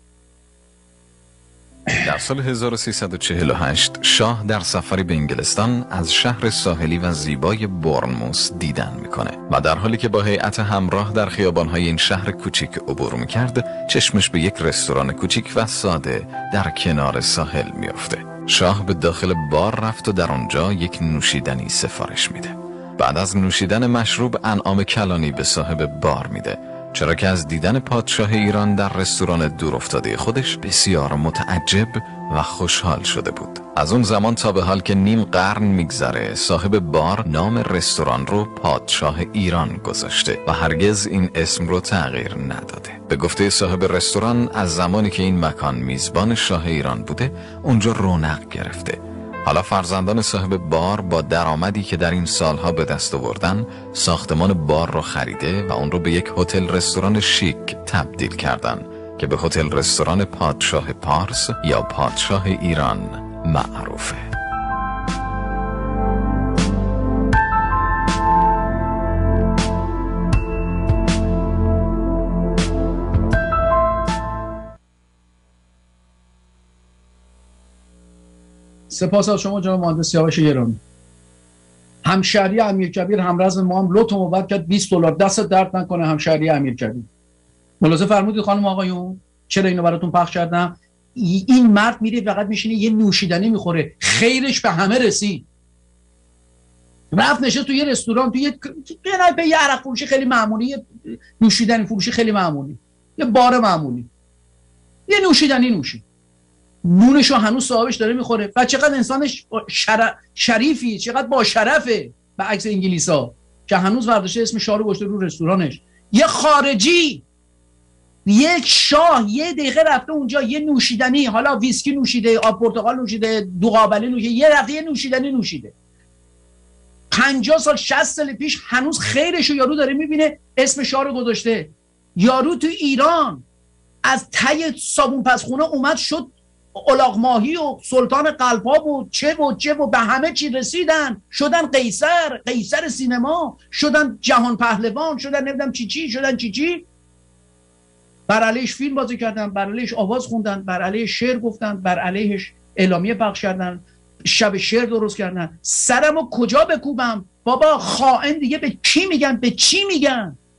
در سال هزار و سیصد و چهل و هشت شاه در سفری به انگلستان از شهر ساحلی و زیبای بورنموث دیدن میکنه و در حالی که با هیئت همراه در خیابانهای این شهر کوچیک عبور میکرد، چشمش به یک رستوران کوچیک و ساده در کنار ساحل میفته. شاه به داخل بار رفت و در اونجا یک نوشیدنی سفارش میده. بعد از نوشیدن مشروب انعام کلانی به صاحب بار میده، چرا که از دیدن پادشاه ایران در رستوران دورافتاده خودش بسیار متعجب و خوشحال شده بود. از اون زمان تا به حال که نیم قرن میگذره، صاحب بار نام رستوران رو پادشاه ایران گذاشته و هرگز این اسم رو تغییر نداده. به گفته صاحب رستوران، از زمانی که این مکان میزبان شاه ایران بوده، اونجا رونق گرفته. حالا فرزندان صاحب بار با درآمدی که در این سالها به دست آوردن، ساختمان بار رو خریده و اون رو به یک هتل رستوران شیک تبدیل کردن که به هتل رستوران پادشاه پارس یا پادشاه ایران معروفه. سپاس از شما جناب مهندس سیاوش گرامی. همشهری امیرکبیر همرز ما هم لطف موبت کرد بیست دلار، دست درد نکنه همشهری امیرکبیر. ملاحظه فرمودید خانم آقایون چرا اینو براتون پخش کردم؟ این مرد میره فقط میشینه یه نوشیدنی میخوره، خیرش به همه رسید. رفت نشست تو یه رستوران، تو یه به یه عرق فروشی خیلی معمولی، یه نوشیدنی فروشی خیلی معمولی، یه بار معمولی، یه نوشیدنی نوشید. نونشو هنوز صاحبش داره میخوره و چقدر انسانش شر... شریفی، چقدر با شرفه، به عکس انگلیسا که هنوز ورداشه اسم شاه رو گذاشته رو رستورانش. یه خارجی، یک شاه یه دقیقه رفته اونجا یه نوشیدنی، حالا ویسکی نوشیده، آب پرتقال نوشیده، دو قابلی نوشیده، یه رفته یه نوشیدنی نوشیده. پنجاه سال شصت سال پیش هنوز خیرشو یارو داره میبینه اسم شاه رو گذاشته. یارو تو ایران از ته صابون پسخونه اومد شد الاغ ماهی و سلطان قلب‌ها و چه و چه و به همه چی رسیدن، شدن قیصر، قیصر سینما، شدن جهان پهلوان، شدن نمیدونم چی چی، شدن چی چی. بر علیهش فیلم بازی کردن، بر علیهش آواز خوندن، بر علیهش شعر گفتن، بر علیهش اعلامیه پخش کردن، شب شعر درست کردن. سرمو کجا بکوبم بابا؟ خائن دیگه به کی میگن؟ به چی میگن؟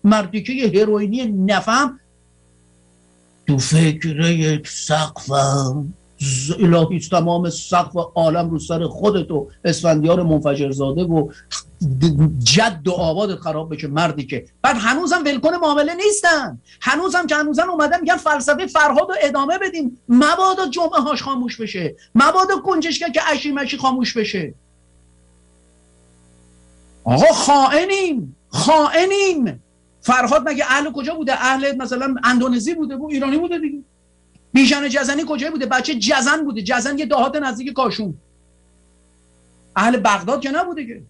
مردی که یه هروئینی نفهم تو فکر یک سقفم الهی تمام سقف عالم رو سر خودت و اسفندیار منفجرزاده و جد و آبادت خراب بشه. مردی که بعد هنوزم ولکن معامله نیستن، هنوزم که هنوزم اومدن میگن فلسفه فرهاد رو ادامه بدیم، مبادا جمعه هاش خاموش بشه، مبادا گنجشگر که اشی مشی خاموش بشه. آقا خائنیم خائنیم. فرهاد مگه اهل کجا بوده؟ اهل مثلا اندونزی بوده؟ بود ایرانی بوده دیگه. بیژن جزنی کجا بوده؟ بچه جزن بوده. جزن یه دهات نزدیک کاشون، اهل بغداد که نبوده که.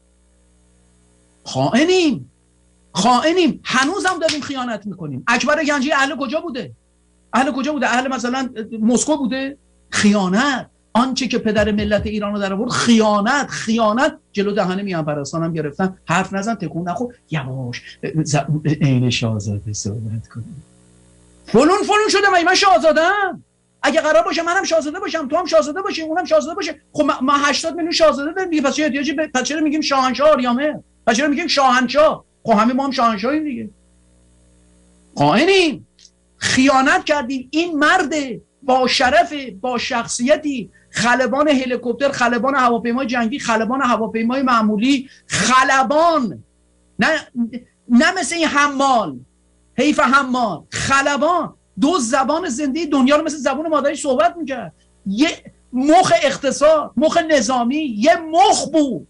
خائنیم خائنیم هنوزم داریم خیانت میکنیم. اکبر گنجی اهل کجا بوده؟ اهل کجا بوده؟ اهل مثلا مسکو بوده؟ خیانت. آنچه که پدر ملت ایران رو در آورد خیانت. خیانت جلو دهن میهن پرستانم گرفتن. حرف نزن، تکون نخور، یواش عین شاهزاده صحبت کنیم. فلون فلون شده من من شاهزاده‌ام. اگه قرار باشه منم شاهزاده باشم، تو هم شاهزاده باشی، اونم شاهزاده باشه، خب ما هشتاد میلیون شاهزاده داریم دیگه. پس چه احتیاجی به پس چرا میگیم شاهنشاه آریامه؟ پس چرا میگیم شاهنشاه؟ خب همه ما هم شاهنشاهیم دیگه. خائنیم، خیانت کردیم. این مرد با شرف، با شخصیتی، خلبان هلیکوپتر، خلبان هواپیمای جنگی، خلبان هواپیمای معمولی، خلبان، نه نه مثل این حمال، حیف حمال، خلبان. دو زبان زنده دنیا رو مثل زبان مادری صحبت میکرد. یه مخ اقتصاد، مخ نظامی، یه مخ بود،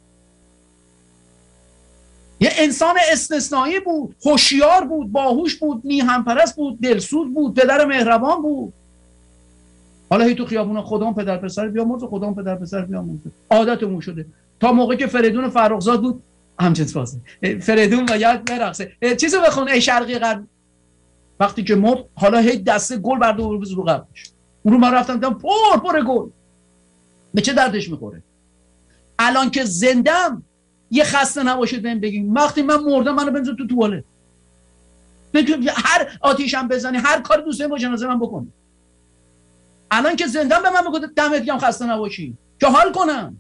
یه انسان استثنایی بود، هوشیار بود، باهوش بود، میهن پرست بود، دلسوز بود، پدر مهربان بود. حالا هی تو خیابون خدام پدر پسر بیامرزه، خدام پدر پسر بیامرزه، عادتمون شده. تا موقعی که فریدون فرخزاد بود همچنین فازه فریدون باید برقصه. چیزو بخون ای شرقی غرب. وقتی که مرد حالا هی دسته گل برده و بزن رو قبرش. اون رو من رفتم دیدم پر پر گل. به چه دردش میخوره؟ الان که زندم یه خسته نباشید بهم بگین. وقتی من مردم منو بنزن تو توالت. هر آتیشم بزنی، هر کاری دوست داری با جنازه من بکن. الان که زندم به من بگو دمت گرم خسته نباشی که حال کنم.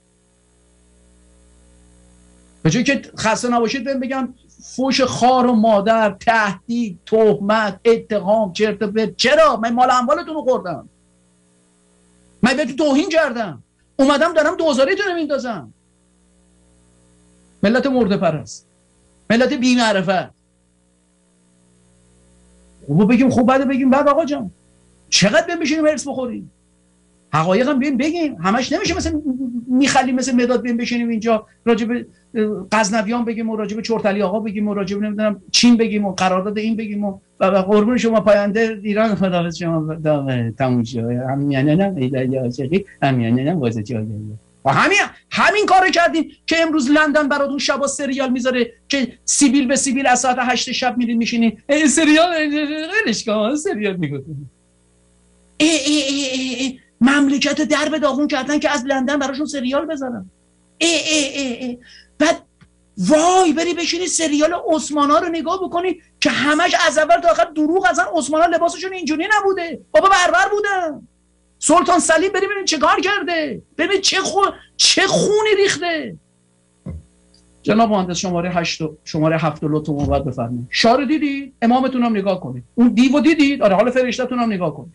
به جای که خسته نباشید بهم بگم فوش خار و مادر، تهدید، تهمت، اتهام، چرت و پرت. چرا؟ من مال اموالتون رو خوردم، من بهتون توهین کردم، اومدم دارم دوزاریتون رو میندازم. ملت مرده پرست، ملت بی معرفت. خوب بگیم خوب، بعد بگیم بعد. آقا جان چقدر بیم بشینیم هرس بخوریم؟ حقایق هم بیم بگیم. همش نمیشه مثل میخلیم مثل مداد بیم بشینیم اینجا راجع به غزنویان بگیم و راجع به چرتلی آقا بگیم و راجع به نمیدونم چین بگیم و قرارداد این بگیم و قربون شما پاینده ایران خداحافظ شما تموم شد. همین یعنی نه ایدای عاشقی، همین یعنی نه واسه چی و همین همین کارو کردیم که امروز لندن براتون شبا سریال میذاره که سیبیل به سیبیل از ساعت هشت شب میرین میشینی سریال ولش کن سریال میگفتن. ای ای ای ای ای مملکت درب داغون کردن که از لندن براشون سریال بذارن. ای ای ای ای بعد وای بری بشینی سریال عثمانا رو نگاه بکنی که همش از اول تا آخر دروغ هستن. عثمانا لباسشون اینجوری نبوده، بابا بربر بودن. سلطان سلیم بری ببین چه کار کرده، ببین چه خو... چه خونی ریخته. جناب مهندس شماره هشت و شماره هفت لطفاً موبت بفرمایید. شار دیدید؟ امامتون هم نگاه کنید. اون دیو دیدید؟ آره حالا فرشته‌تون هم نگاه کنید.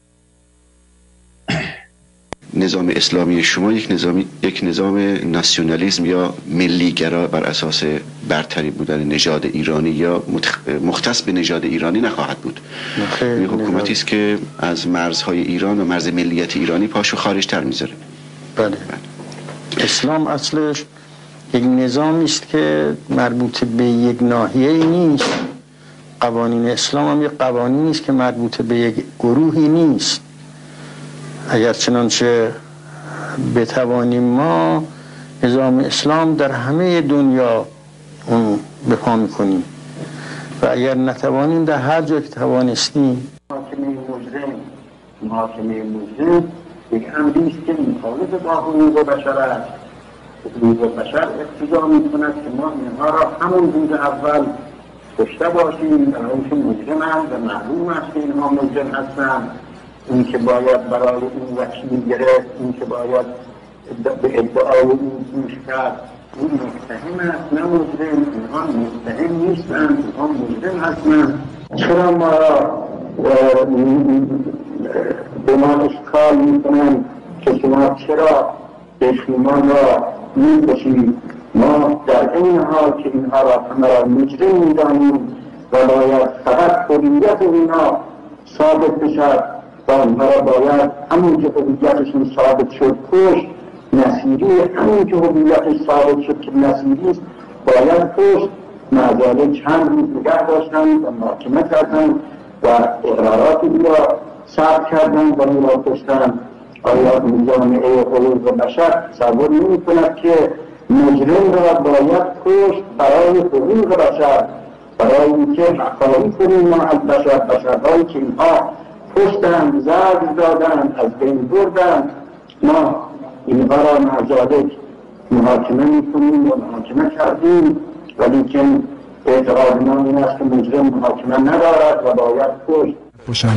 نظام اسلامی شما یک نظامی یک نظام ناسیونالیسم یا ملیگرا بر اساس برتری بودن نژاد ایرانی یا مختص به نژاد ایرانی نخواهد بود. این حکومتی است که از مرزهای ایران و مرز ملیت ایرانی پاشو خارج‌تر میذاره. بله. بله. اسلام اصلش یک نظامی است که مربوط به یک ناحیه‌ای نیست. قوانین اسلام هم یک قوانینی است که مربوط به یک گروهی نیست. اگر چنانچه بتوانیم ما نظام اسلام در همه دنیا اون بپا میکنیم و اگر نتوانیم در هر جا که توانستیم. محاکمه مجرم محاکمه مجرم یک امری است که مخالف با حقوق بشر است. حقوق بشر اقتضا میکند که ما اینها را همون روز اول کشته باشیم، در حالی که مجرم هست و معلوم است که اینها مجرم هستند. این که باید برای این وکیل گرفت، این که باید به ادعای این گوش کرد این متهم است نه مجرم، اینها متهم نیستند، اینها مجرم هستند. چرا ما به ما اشکال میکنند که شما چرا دشمنان را میکشید؟ ما در این حال که اینها را همه را مجرم میدانیم و باید فقط هویت اینها ثابت بشد و آنها را باید همون که هویتشون ثابت شد کشت. نصیری همون که هویتش ثابت شد که نصیری است باید کشت. معذاله چند روز نگه داشتند و محاکمه کردند و اقرارات او را ثبت کردند و او را کشتند. آیا جامعه حقوق بشر تصور نمی کند که مجرم را باید کشت برای حقوق بشر، برای اینکه حقایی کنیم ما از بشر، بشرهایی که اینها کشتند، زرد دادند، از بین بردند، ما اینها را معذالک محاکمه میکنیم و محاکمه کردیم، ولی که اعتقاد ما این است که مجرم محاکمه ندارد و باید کشت.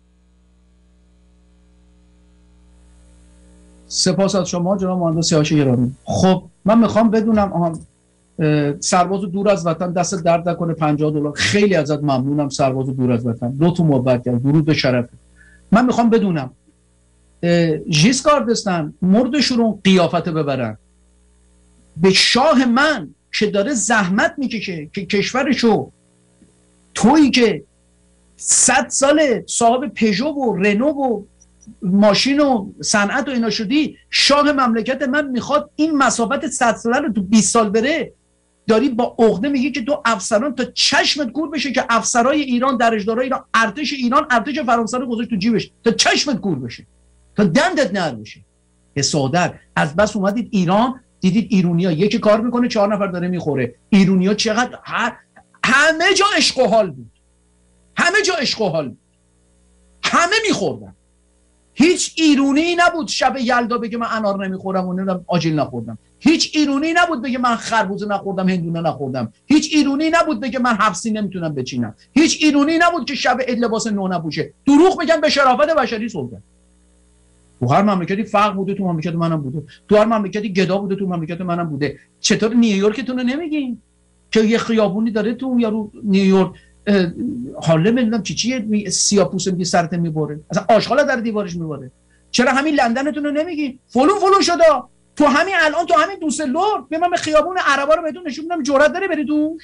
سپاس از شما جناب مهندس سیاوش گرامی. خب من میخوام بدونم آها سرباز دور از وطن دست درد نکنه پنجاه دلار، خیلی ازت ممنونم سرباز دور از وطن، دو تو محبت کرد، درود به شرف. من میخوام بدونم ژیسکار دستن مردشون قیافت ببرن به شاه من که داره زحمت میکشه که کشورشو، تویی که صد سال صاحب پژو و رنو و ماشین و صنعت و اینا شدی، شاه مملکت من میخواد این مسافت صد ساله رو تو بیست سال بره، داری با عقده میگی که تو افسران تا چشمت کور بشه که افسرای ایران، درجدارای ایران، ارتش ایران ارتش فرانسه رو گذاشت تو جیبش تا چشمت کور بشه، تا دندت نر بشه. حسادت از بس اومدید ایران دیدید ایرونیا یکی کار میکنه چهار نفر داره میخوره. ایرونیا چقدر هر... همه جا عشق و حال بود، همه جا عشق و حال بود، همه میخوردن. هیچ ایرونی نبود شب یلدا بگه من انار نمیخورم و نمیدونم آجیل نخوردم. هیچ ایرونی نبود بگه من خربوزه نخوردم، هندونه نخوردم. هیچ ایرونی نبود بگه من حبسی نمیتونم بچینم. هیچ ایرونی نبود که شب عید لباس نو نپوشه. دروغ میگن به شرافت بشری سوگن. تو هر مملکتی فقر بوده، تو مملکت منم بوده. تو هر مملکتی گدا بوده، تو مملکت منم بوده. چطور نیویورکتون رو نمیگین که یه خیابونی داره تو یارو نیویورک حاله نمیدونم چی چیه سیاپوسه میگه سرت میبره، اصلا آشغال در دیوارش میبره. چرا همین لندنتون رو نمیگی؟ فلون فلون شده تو همین الان، تو همین دوسلدورف به من به خیابون عربا رو بهتون نشون بدم، جرأت داری بری توش؟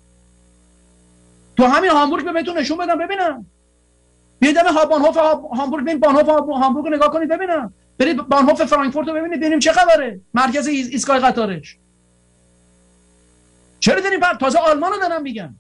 تو همین هامبورگ به بهتون نشون بدم ببینم. بیاید دم بانهوف هامبورگ، ببین بانهوف هامبورگ رو نگاه کنید ببینم. برید بانهوف فرانکفورت رو ببینید ببینیم چه خبره، مرکز ایستگاه قطارش. چرا دارین بر تازه آلمان رو دارن میگن؟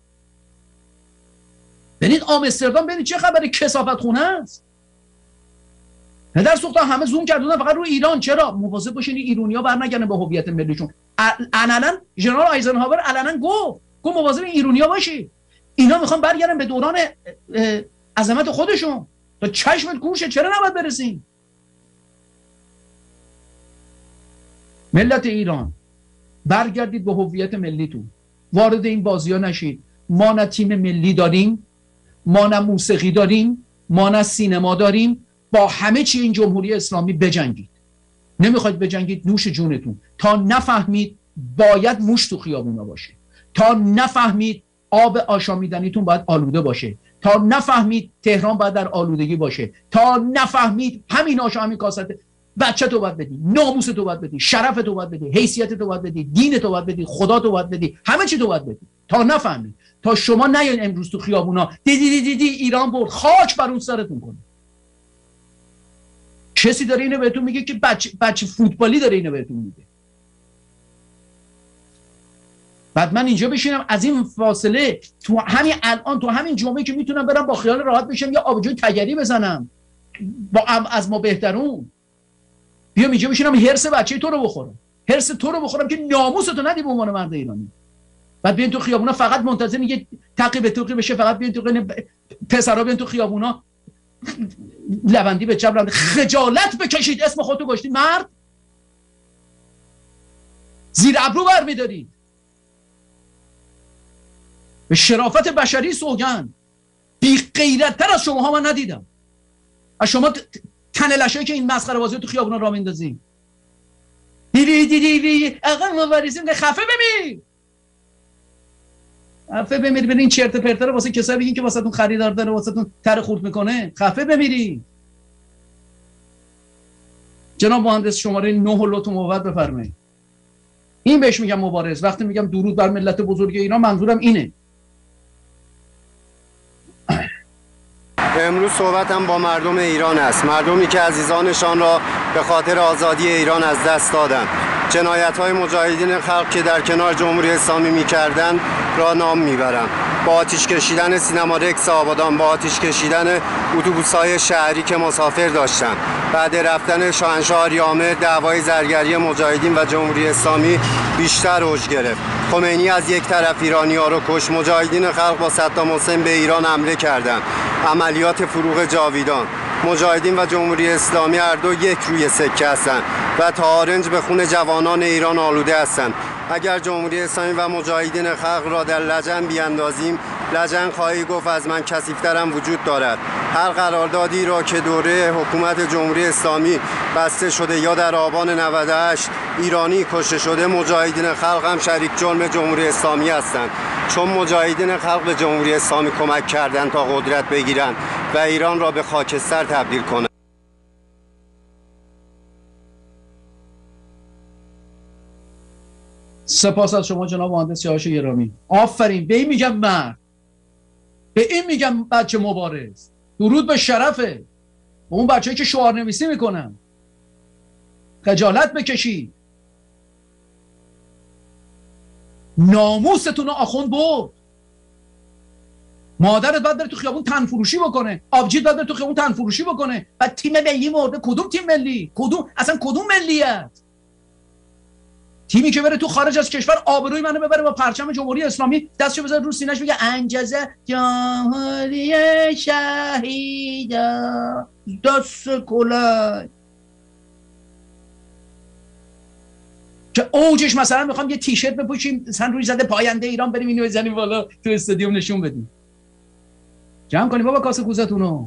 برید آمستردام ببینید چه خبره، کثافت خونه است. پدر سوختا همه زوم کردن فقط رو ایران. چرا؟ مواظب باشین ایرونیا برنگردن به هویت ملیشون. علنا ژنرال آیزنهاور علنا گفت گفت مواظب ایرونیا باشید. اینا میخوان برگردن به دوران عظمت خودشون. تا چشمت گوشه چرا نباید برسیم؟ ملت ایران برگردید به هویت ملیتون، وارد این بازی‌ها نشید. ما نه تیم ملی داریم، ما نه موسیقی داریم، ما نه سینما داریم. با همه چی این جمهوری اسلامی بجنگید. نمیخواید بجنگید نوش جونتون. تا نفهمید باید موش تو خیابونا باشه، تا نفهمید آب آشامیدنیتون باید آلوده باشه، تا نفهمید تهران باید در آلودگی باشه، تا نفهمید همین آشا همین کاست بچه تو باید بدی، ناموس تو باید بدی، شرف تو باید بدی، حیثیت تو باید بدی، دین تو باید بدی، خدا تو باید بدی، همه چی تو باید بدی. تا نفهمید، تا شما نیاین امروز تو خیابونا دیدی دیدی دیدی ایران برد، خاک بر اون سرتون کنه. کسی داره اینو بهتون میگه که بچه بچه فوتبالی داره اینو بهتون میگه. بعد من اینجا بشینم از این فاصله تو همین الان تو همین جمعه که میتونم برم با خیال راحت بشم یا آبجوی تگری بزنم با از ما بهترون، بیام اینجا بشینم هرس بچه تو رو بخورم، هرس تو رو بخورم که ناموس تو ندی به عنوان مرد ایرانی. بعد بیان تو خیابونا فقط منتظر یه تعقیب توقی بشه، فقط بیان تو پسرا بیان تو خیابونا لوندی به چپ. خجالت بکشید، اسم خودتو گشتید مرد، زیر ابرو برمی‌دارید. به شرافت بشری سوگند، بی غیرت‌تر از شماها من ندیدم. از شما تنه لشایی که این مسخره بازی تو خیابونا راه میندازی. دیدی دیدی دیدی آقا مبارزیم که خفه بمیر خفه بمیر. برین چرت پرت رو واسه کسایی بگین که واسهتون خریدار داره واسهتون تر خورد میکنه. خفه بمیری. جناب مهندس شماره نه و لطف موبت بفرمایید. این بهش میگم مبارز. وقتی میگم درود بر ملت بزرگ ایران منظورم اینه. امروز صحبتم با مردم ایران است، مردمی که عزیزانشان را به خاطر آزادی ایران از دست دادند. جنایت‌های مجاهدین خلق که در کنار جمهوری اسلامی می‌کردند را نام میبرم. با آتش کشیدن سینما رکس آبادان، با آتش کشیدن اتوبوس‌های شهری که مسافر داشتند. بعد رفتن شاهنشاه آریامر دعوای زرگری مجاهدین و جمهوری اسلامی بیشتر اوج گرفت. خمینی از یک طرف ایرانی‌ها را کش، مجاهدین خلق با صدام حسین به ایران حمله کردند. عملیات فروغ جاویدان. مجاهدین و جمهوری اسلامی هر دو یک روی سکه هستند و تا آرنج به خون جوانان ایران آلوده هستند. اگر جمهوری اسلامی و مجاهدین خلق را در لجن بیاندازیم، لجن خواهی گفت از من کثیف‌ترم وجود دارد. هر قراردادی را که دوره حکومت جمهوری اسلامی بسته شده یا در آبان نود و هشت ایرانی کشته شده، مجاهدین خلق هم شریک جرم جمهوری اسلامی هستند، چون مجاهدین خلق به جمهوری اسلامی کمک کردند تا قدرت بگیرند و ایران را به خاکستر تبدیل کنند. سپاس از شما جناب مهندس سیاوش گرامی. آفرین. به این میگم مرد، به این میگم بچه مبارز. درود به شرفه به اون بچه‌ای که شعار نویسی میکنن. خجالت بکشید. ناموستون رو آخوند برد. مادرت باید بره تو خیابون تن فروشی بکنه، آبجیت باید بره تو خیابون تن فروشی بکنه. بعد تیم ملی مرده. کدوم تیم ملی؟ کدوم اصلا کدوم ملیت؟ تیمی که بره تو خارج از کشور آبروی منو ببره با پرچم جمهوری اسلامی دستشو بذاره رو سینه‌اش بگه انجزه جمهوری شهیدا دست کلاه. که اوجش مثلا میخوام یه تیشرت بپوشیم مثلا روی زده پاینده ایران، بریم اینو بزنیم بالا تو استادیوم نشون بدیم. جمع کنیم بابا کاسه کوزتونو.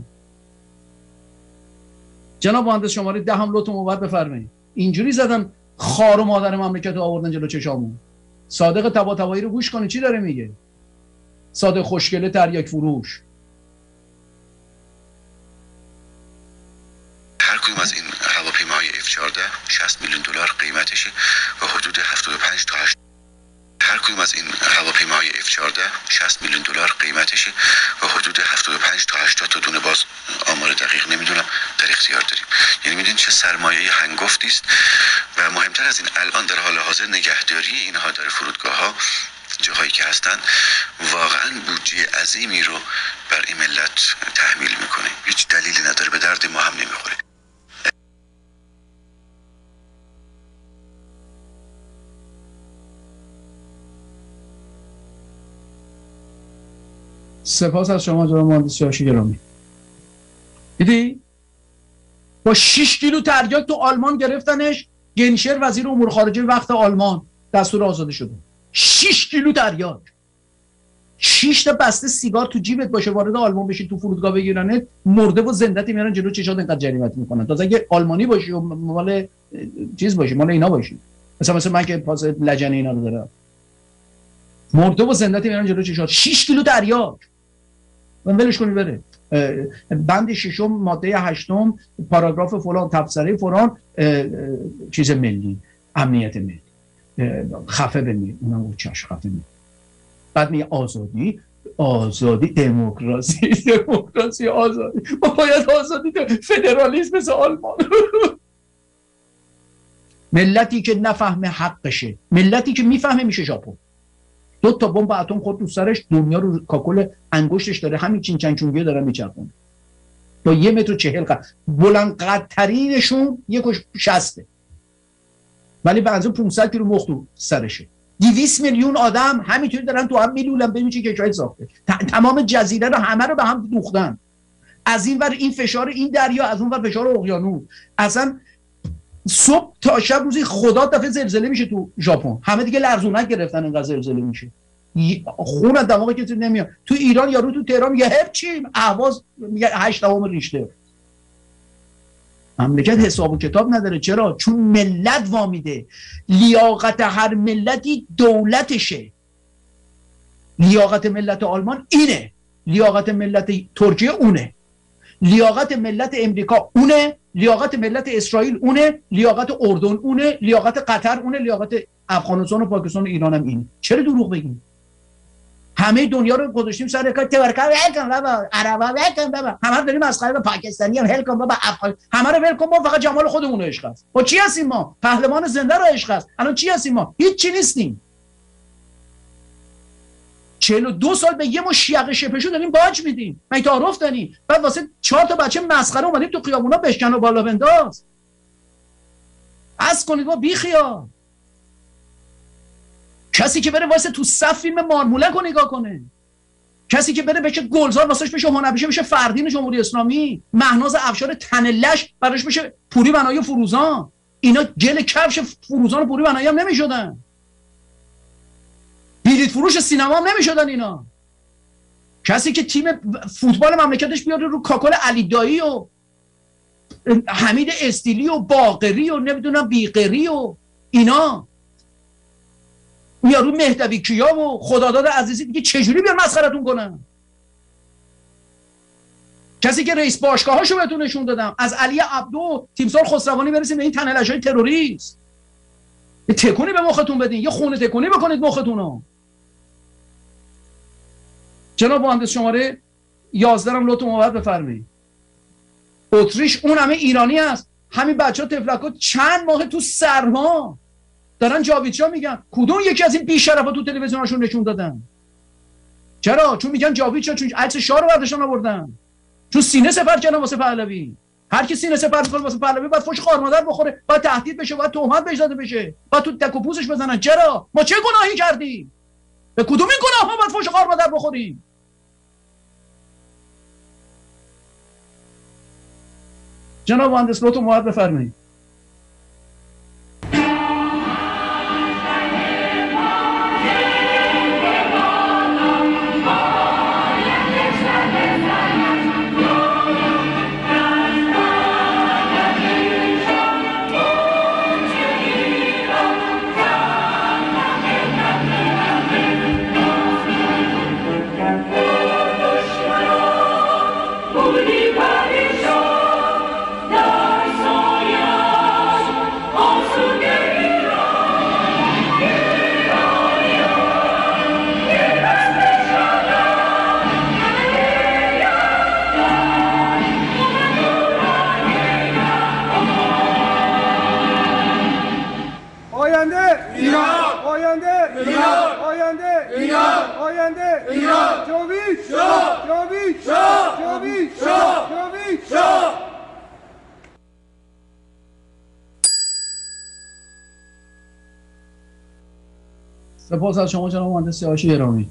جناب مهندس شماره ده هم لطف موبت بفرمایید. اینجوری زدن خار و مادر مملکت رو آوردن جلو چشامون. صادق طباطبایی رو گوش کنید چی داره میگه. صادق خوشگله تریاک فروش. هر کدوم از این هواپیماهای اف چهارده شصت میلیون دلار قیمتشه و حدود هفتاد و پنج تا هشتاد هر کدوم از این هواپیماهای اف چهارده شصت میلیون دلار قیمتشه و حدود هفتاد و پنج تا هشتاد تا دونه، باز آمار دقیق نمیدونم، در اختیار داریم. یعنی میدونید چه سرمایه هنگفتی است و مهمتر از این الان در حال حاضر نگهداری اینها در فرودگاه ها جاهایی که هستن واقعا بودجه عظیمی رو بر این ملت تحمیل میکنه. هیچ دلیلی نداره، به درد ما هم نمیخوره. سپاس از شما جناب مهندس سیاوش گرامی. دیدی؟ با شش کیلو تریاک تو آلمان گرفتنش. گنشر وزیر امور خارجه وقت آلمان دستور آزادی شده. شش کیلو تریاک. شش تا بسته سیگار تو جیبت باشه وارد آلمان بشی تو فرودگاه بگیرنت، مرده و زنده‌ت میارن جلو چشات اینقدر جریمت میکنن. تازه اگه آلمانی باشی و مال چیز باشی، مال اینا باشی، مثلا مثلا من که پاس لجن اینا رو دارم، مرده و زنده‌ت میارن جلو چشات. شش کیلو تریاک. من ولش کنی بره. بند ششم ماده هشتم پاراگراف فلان تبصره فلان چیز ملی، امنیت ملی، خفه بمیر. اونم چش خفه بمیر. بعد میگه آزادی آزادی دموکراسی دموکراسی آزادی. ما باید آزادی فدرالیسم مثل آلمان. ملتی که نفهمه حقشه، ملتی که میفهمه میشه ژاپن. دو تا بمب اتم خورد تو سرش، دنیا رو کاکل انگشتش داره همین چین چنگ چونگیه دارن میچرخونه. با یه متر و چهل قد بلند قدترینشون یکش شسته، ولی به اندازه پانصد کیلو مخ تو سرشه. دویست میلیون آدم همینطوری دارن تو هم میلولن. ببین چه کشوری ساخته. تمام جزیره رو همه رو به هم دوختن. از این ور این فشار این دریا، از اون ور فشار اقیانوس. اصلا صبح تا شب روزی خدا دفعه زلزله میشه تو ژاپن. همه دیگه لرزونک گرفتن اینقدر زلزله میشه. خون از دماغ کسی نمیاد. تو ایران یارو تو تهران میگه هپ چی اهواز میگه هشت دهم ریشتر. مملکت حساب و کتاب نداره. چرا؟ چون ملت وامیده. لیاقت هر ملتی دولتشه. لیاقت ملت آلمان اینه، لیاقت ملت ترکیه اونه، لیاقت ملت امریکا اونه، لیاقت ملت اسرائیل اونه، لیاقت اردن اونه، لیاقت قطر اونه، لیاقت افغانستان و پاکستان و ایران هم اینه. چرا دروغ بگیم؟ همه دنیا رو گذاشتیم سر کار تورکا ول کن بابا، عربا ول کن بابا، همه رو داریم از خرید پاکستانی هم ول کن بابا، افغان همه رو ول کن، ما فقط جمال خودمون رو عشق است. با چی هستیم ما؟ پهلوان زنده رو عشق است. الان چی هستیم ما؟ هیچ چی نیستیم. چهل و دو سال به یه مش یقه شپشو داریم باج میدیم. من تعارف داریم. بعد واسه چهار تا بچه مسخره اومدیم تو خیابونا بشکن و بالا بنداز. از کنید با بی خیال. کسی که بره واسه تو صف فیلم مارمولک رو نگاه کنه، کسی که بره بشه گلزار واسش بشه هنرپیشه بشه فردین جمهوری اسلامی، مهناز افشار تنلش براش بشه پوری بنایی فروزان، اینا گل کفش فروزان و پوری بنایی هم نمیشدن، بلیط فروش سینما هم نمیشدن اینا. کسی که تیم فوتبال مملکتش بیاره رو کاکل علی دایی و حمید استیلی و باقری و نمیدونم بیقری و اینا، یارو مهدوی کیا و خداداد عزیزی دیگه چجوری بیار مسخرتون کنن؟ کسی که رئیس باشگاهاشو بهتون نشون دادم، از علی عبدو تیمسار خسروانی برسیم به این تنلش‌های تروریست. یه تکونی به مختون بدین، یه خونه تکونی بکنید مختونو. جناب مهندس شماره یازده هم لطف موبت بفرمایید. اتریش اون همه ایرانی هست، همین بچه‌ها تفلک‌ها چند ماه تو سرما دارن جاویدشاه میگن. کدوم یکی از این بی‌شرفا تو تلویزیوناشون نشون دادن؟ چرا؟ چون میگن جاویدشاه، چون عکس شاه رو برداشتن آوردن، چون سینه سپر کردن واسه پهلوی. هر کی سینه سپر می‌کنه واسه پهلوی باید فوش خار مادر بخوره، باید تهدید بشه، باید تهمت بهش داده بشه، باید تو تک و پوزش بزنن. چرا؟ ما چه گناهی کردیم؟ به کدوم این گناه‌ها باید فوش خار مادر بخوریم؟ جناب مهندس لطف موعد بفرمایید. سپاس از شما جناب مهندس سیاوش گرامی.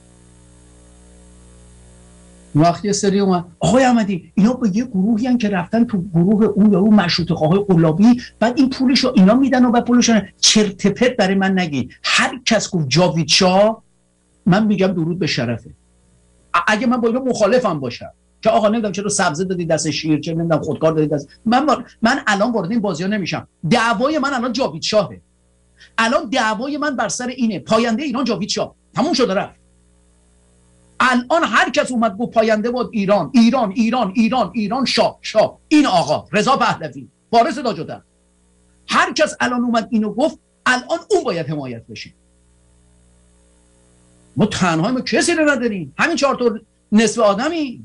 وقتی یه سری اومد آقای احمدی اینا با یه گروهی هن که رفتن تو گروه اون یا اون مشروطه خواهای قلابی، بعد این پولشو اینا میدن و بعد پولشو چرت پرت برای من نگین. هر کس گفت جاوید شاه، من میگم درود به شرفه. اگه من با اینا مخالفم باشم که آقا نمیدونم چرا سبزه دادی دست شیر، چه نمیدونم خودکار دادی دست من بار... من الان وارد این بازی‌ها نمیشم. دعوای من الان جاوید شاهه. الان دعوای من بر سر اینه پاینده ایران جاوید شاه. تموم شده رفت. الان هر کس اومد گفت پاینده بود ایران ایران ایران ایران ایران شاه شاه این آقا رضا پهلوی وارث داجدر، هر کس الان اومد اینو گفت الان اون باید حمایت بشه. ما تنها ما کسی رو نداریم، همین چهار تا نصف آدمی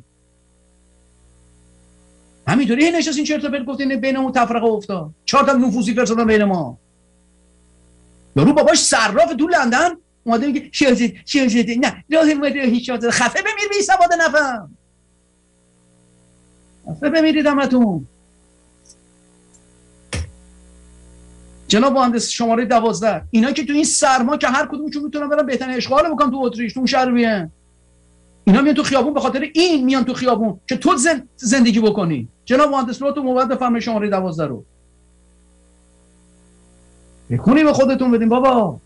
همینطوری نشستین چرت و پرت گفتین بینمون تفرقه افتاد. چهار تا نفوذی فرستادن بین ما. یارو باباش صراف تو لندن اومده میگه شازده شازده نه راه ما راهی شازده خفه بمیر بی سواد نفهم، خفه بمیرید همتون. جناب مهندس شماره دوازده، اینا که تو این سرما که هر کدومشون میتونن برن بهترین اشغال بکنن تو اتریش تو اون شهر بیان، اینا میان تو خیابون به خاطر این میان تو خیابون که تو زندگی بکنی. جناب مهندس لطف موعد بفرمایید شماره دوازده رو بکنی به خودتون بدین بابا.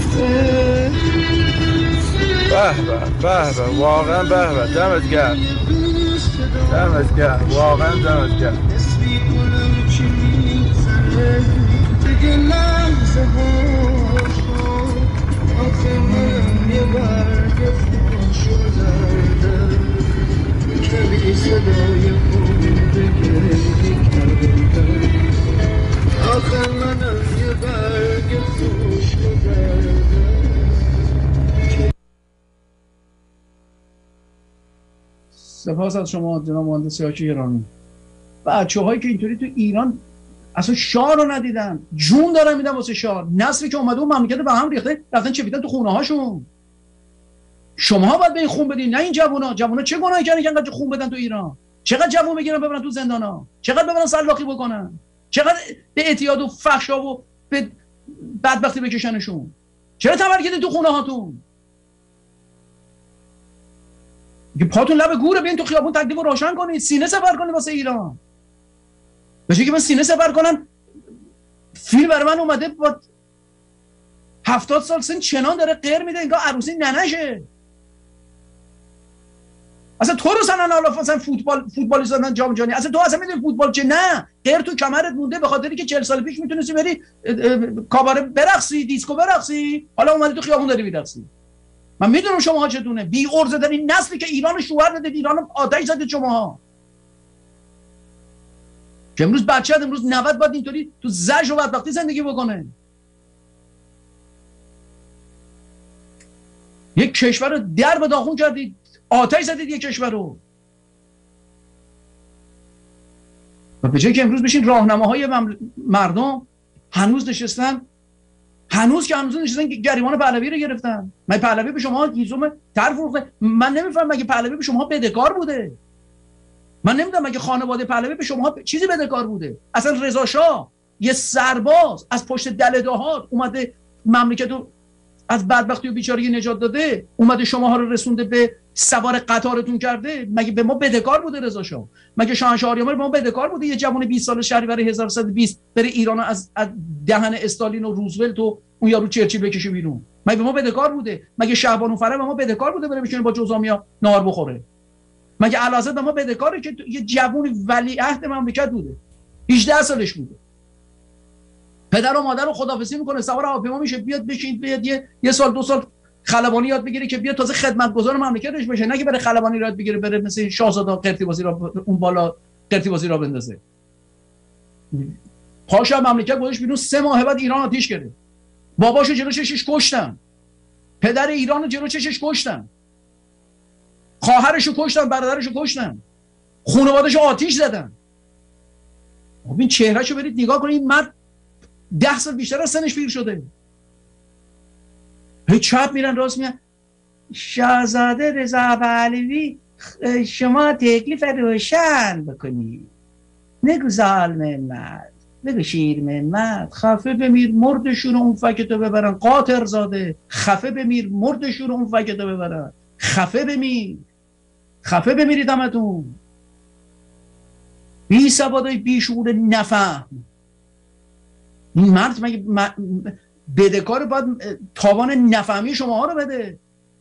به به به واقعا به به دمت گرم دمت گرم واقعا دمت گرم. سپاس از شما جناب مهندس سیاوش گرامی. بچه هایی که اینطوری تو ایران اصلا شاه رو ندیدن، جون دارن میدن واسه شاه. نسلی که اومده اون مملکت به هم ریخته رفتن چپیدن تو خونه هاشون. شما باید به این خون بدین، نه این جوونا. جوونا چه گناهی کردن که انقدر خون بدن تو ایران؟ چقدر جوون بگیرن ببرن تو زندانا، چقدر ببرن سلاخی بکنن، چقدر به اعتیاد و فحشا و به بدبختی بکشنشون. چرا تبر کردین تو خونه هاتون؟ که پاتون لب گوره، بیاین تو خیابون تکلیف رو روشن کنید، سینه سپر کنید واسه ایران. بشه که من سینه سپر کنم. فیلم برای من اومده با هفتاد سال سن چنان داره غیر میده انگار عروسی ننشه. اصلا تو رو سنن حالا مثلا فوتبال فوتبالیست دادن جام جهانی، اصلا تو اصلا میدونی فوتبال چه؟ نه، غیر تو کمرت مونده به خاطری که چهل سال پیش میتونستی بری کاباره برقصی، دیسکو برقصی، حالا اومدی تو خیابون داری میرقصی. من میدونم شماها چتونه بی ارزه دارین، نسلی که ایران شوهر دادید، ایران آتش زدید شماها. که امروز بچه‌ت امروز نود باید اینطوری تو زجر و بدبختی زندگی بکنه. یک کشور رو در به داغون کردید، آتش زدید یک کشور رو. و به جای که امروز بشین راهنماهای مردم هنوز نشستن، هنوز که هنوز نشستن گریبان پهلوی رو گرفتن. من پهلوی به شما هیزم تر فروخته. من نمیفهمم مگه پهلوی به شما بدهکار بوده؟ من نمیدونم مگه خانواده پهلوی به شما چیزی بدهکار بوده؟ اصلا رضا شاه یه سرباز از پشت دل دهات اومده مملکت رو از بدبختی و بیچارگی نجات داده، اومده شماها رو رسونده به سوار قطارتون کرده. مگه به ما بدهکار بوده رضا شاه؟ مگه شاهنشاه آریامر به ما بدهکار بوده؟ یه جوان بیست ساله شهریور هزار و سیصد و بیست بره ایران از, از دهن استالین و روزولت و اون یارو چرچیل بکشه بیرون؟ مگه به ما بدهکار بوده؟ مگه شعبان فرح به ما بدهکار بوده بره بشینه با جوزامیا نهار بخوره؟ مگه اعلیحضرت به ما بدهکاره که یه جوون ولیعهد مملکت بوده، هجده سالش بوده، پدر و مادر رو خداحافظی میکنه، سوار هواپیما میشه بیاد بشین بیاد یه, یه سال دو سال خلبانی یاد بگیره که بیاد تازه خدمتگزار مملکتش بشه، نه که بره خلبانی یاد بگیره بره مثل شاهزاده قرطیبازی را اون بالا قرطیبازی را بندازه. پاشا مملکت گذاشت بیرون، سه ماه بعد ایران آتیش گرفت. باباشو جلو چشش کشتن، پدر ایرانو جلو چشش کشتن، خواهرشو کشتن، برادرشو کشتن، خانواده‌شو آتیش زدن. خب این چهرهشو برید نگاه کنید، این مرد ده سال بیشتر از سنش پیر شده. هی چپ میرن راست میرن. شاهزاده رضا پهلوی شما تکلیف روشن بکنی، نگو ظالم مرد، نگو شیر مرد، خفه بمیر مردشون اون فکتو ببرن. قاطر زاده خفه بمیر مردشون اون فکتو ببرن، خفه بمیر، خفه بمیرید همتون. بی سوادای بی شعور نفهم. این مرد مگه بدهکار باید تاوان نفهمی شما ها رو بده؟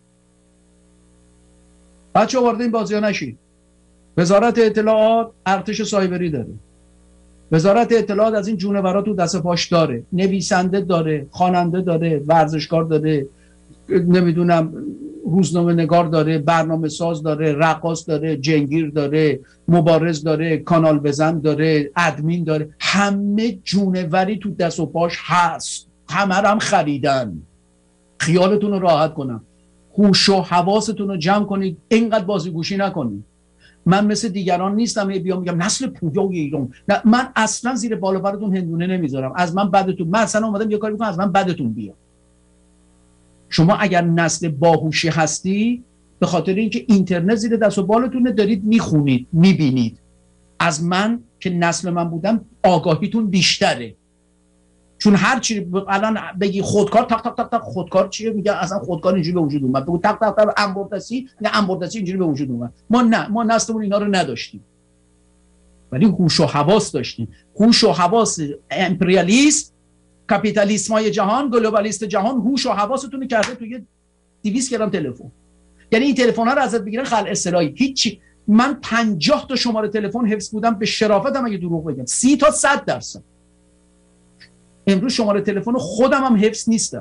بچه وارد این بازی ها نشید. وزارت اطلاعات ارتش سایبری داره، وزارت اطلاعات از این جونورا تو دست پاش داره، نویسنده داره، خواننده داره، ورزشکار داره، نمیدونم روزنامه نگار داره، برنامه ساز داره، رقاص داره، جنگیر داره، مبارز داره، کانال بزن داره، ادمین داره. همه جونوری تو دست و پاش هست، همه هم خریدن. خیالتون رو راحت کنم، هوش و حواستون رو جمع کنید، اینقدر بازیگوشی نکنید. من مثل دیگران نیستم بیام میگم نسل پویای ایران. نه، من اصلا زیر بالا براتون هندونه نمیذارم. از من بدتون، من اصلا اومدم یه کاری بکنم از من بدتون بیاد. شما اگر نسل باهوشی هستی به خاطر اینکه اینترنت زیر دست و بالتونه دارید میخونید میبینید. از من که نسل من بودم آگاهیتون بیشتره، چون هر چی الان بگی خودکار تق تق تق تق خودکار چیه میگن اصلا خودکار اینجوری به وجود اومد، بگو تق تق تق انبردسی نه انبردسی اینجوری به وجود اومد. ما نه، ما نسلمون اینا رو نداشتیم، ولی هوش و حواس داشتیم. هوش و حواس امپریالیست کاپیتالیسمای جهان، گلوبالیست جهان هوش و حواستون رو کرده توی دویست گرم تلفن. یعنی این تلفن‌ها رو ازت بگیرن خلع اصطلاحی. هیچی. من پنجاه تا شماره تلفن حفظ بودم، به شرافتم اگه دروغ بگم سی تا صد درصد. امروز شماره تلفن خودم هم حفظ نیستم.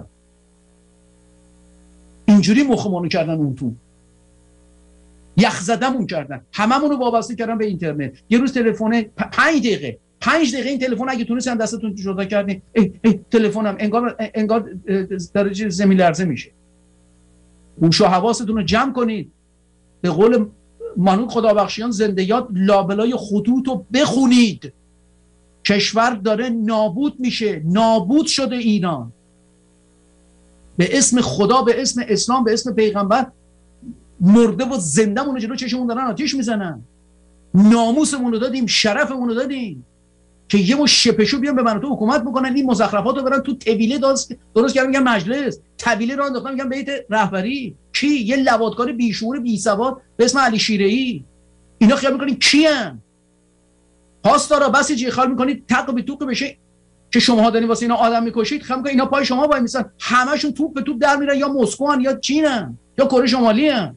اینجوری مخمونو کردن اون تو. یخ زدمون کردن. هممون رو وابسته کردن به اینترنت. یه روز تلفن پنج دقیقه پنج دقیقه این تلفن اگه تونستن دستتون جدا کردین، ای ای تلفنم انگار انگار درجه زمین لرزه میشه. هوش و حواستون رو جمع کنید. به قول مانوک خدابخشیان زنده یاد، لابلای خطوط رو بخونید. کشور داره نابود میشه. نابود شده ایران. به اسم خدا، به اسم اسلام، به اسم پیغمبر مرده و زنده مونه جلو چشمون دارن آتیش میزنن. ناموسمون رو دادیم، شرفمون رو دادیم که یه مو شپشو بیان به من تو حکومت بکنن. این مزخرفات رو برن تو طویله درست درست کردن، میگن مجلس، طویله رو انداختن میگن بیت رهبری. کی؟ یه لواطکار بیشعور بیسواد به اسم علی شیره‌ای. اینا خیال میکنین کیان؟ پاسدارا بسیجی خیال میکنید تق به توق بشه که شماها دارین واسه اینا آدم میکشید؟ خیال میکنید اینا پای شما وای میسن؟ همشون توپ به توپ در میرن، یا مسکو ان، یا چینن، یا کره شمالی ان.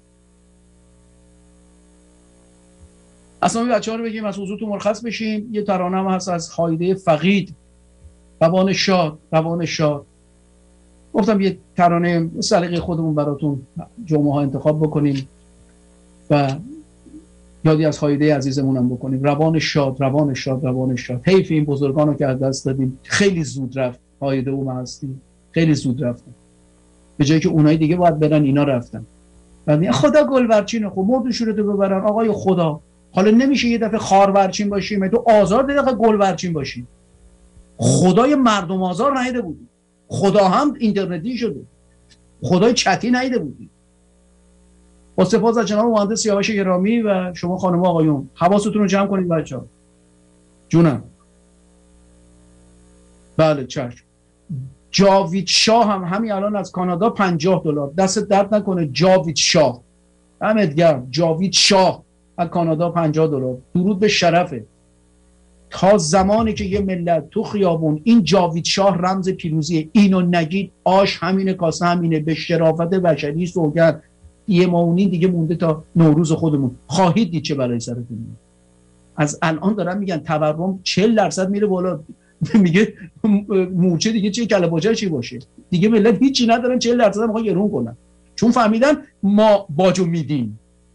اصلا بچه‌ها رو بگیم از حضورتون مرخص بشیم. یه ترانه هم هست از هایده فقید، روان شاد، روان شاد. گفتم یه ترانه سلیقه خودمون براتون جمعه ها انتخاب بکنیم و یادی از هایده عزیزمون هم بکنیم. روان شاد، روان شاد، روان شاد. حیف این بزرگان رو که از دست دادیم. خیلی زود رفت هایده و ما هستیم، خیلی زود رفتن. به جایی که اونایی دیگه باید برن، اینا رفتن. بعد خدا گلبرچینه، خب مردشون رو ببرن. آقای خدا، حالا نمیشه یه دفعه خارورچین باشیم، تو آزار دقیقه گلبرچین باشیم. خدای مردم آزار نیده بودی. خدا هم اینترنتی شده. خدای چتی نیده بودی. با سپاس از جناب مهندس سیاوش گرامی و شما خانم و آقایون، حواستون رو جمع کنید بچه‌ها. جونم. بله چشم. جاوید شاه هم همین الان از کانادا پنجاه دلار. دست درد نکنه جاوید شاه. دمت گرم. جاوید شاه از کانادا پنجاه دلار. درود به شرفه. تا زمانی که یه ملت تو خیابون این جاوید شاه رمز پیروزی، اینو نگید آش همینه کاسه همینه، به شرافت بشری سوگند. یه ماونین دیگه مونده تا نوروز خودمون. خواهید دید چه بلایی سرتون میاد. از الان دارن میگن تورم چهل درصد میره بالا. میگه مورچه دیگه چه کله باجر چی باشه دیگه. ملت هیچی ندارن، چهل درصد میخوان گرون کنن چون فهمیدن ما باجو میدیم.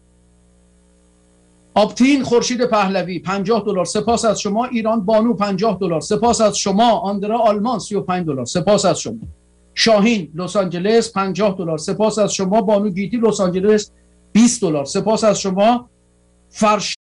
آبتین خورشید پهلوی پنجاه دلار. سپاس از شما. ایران بانو پنجاه دلار. سپاس از شما. آندرا آلمان سی و پنج دلار. سپاس از شما. شاهین لس آنجلس پنجاه دلار. سپاس از شما. بانو گیتی لس آنجلس بیست دلار. سپاس از شما. فرش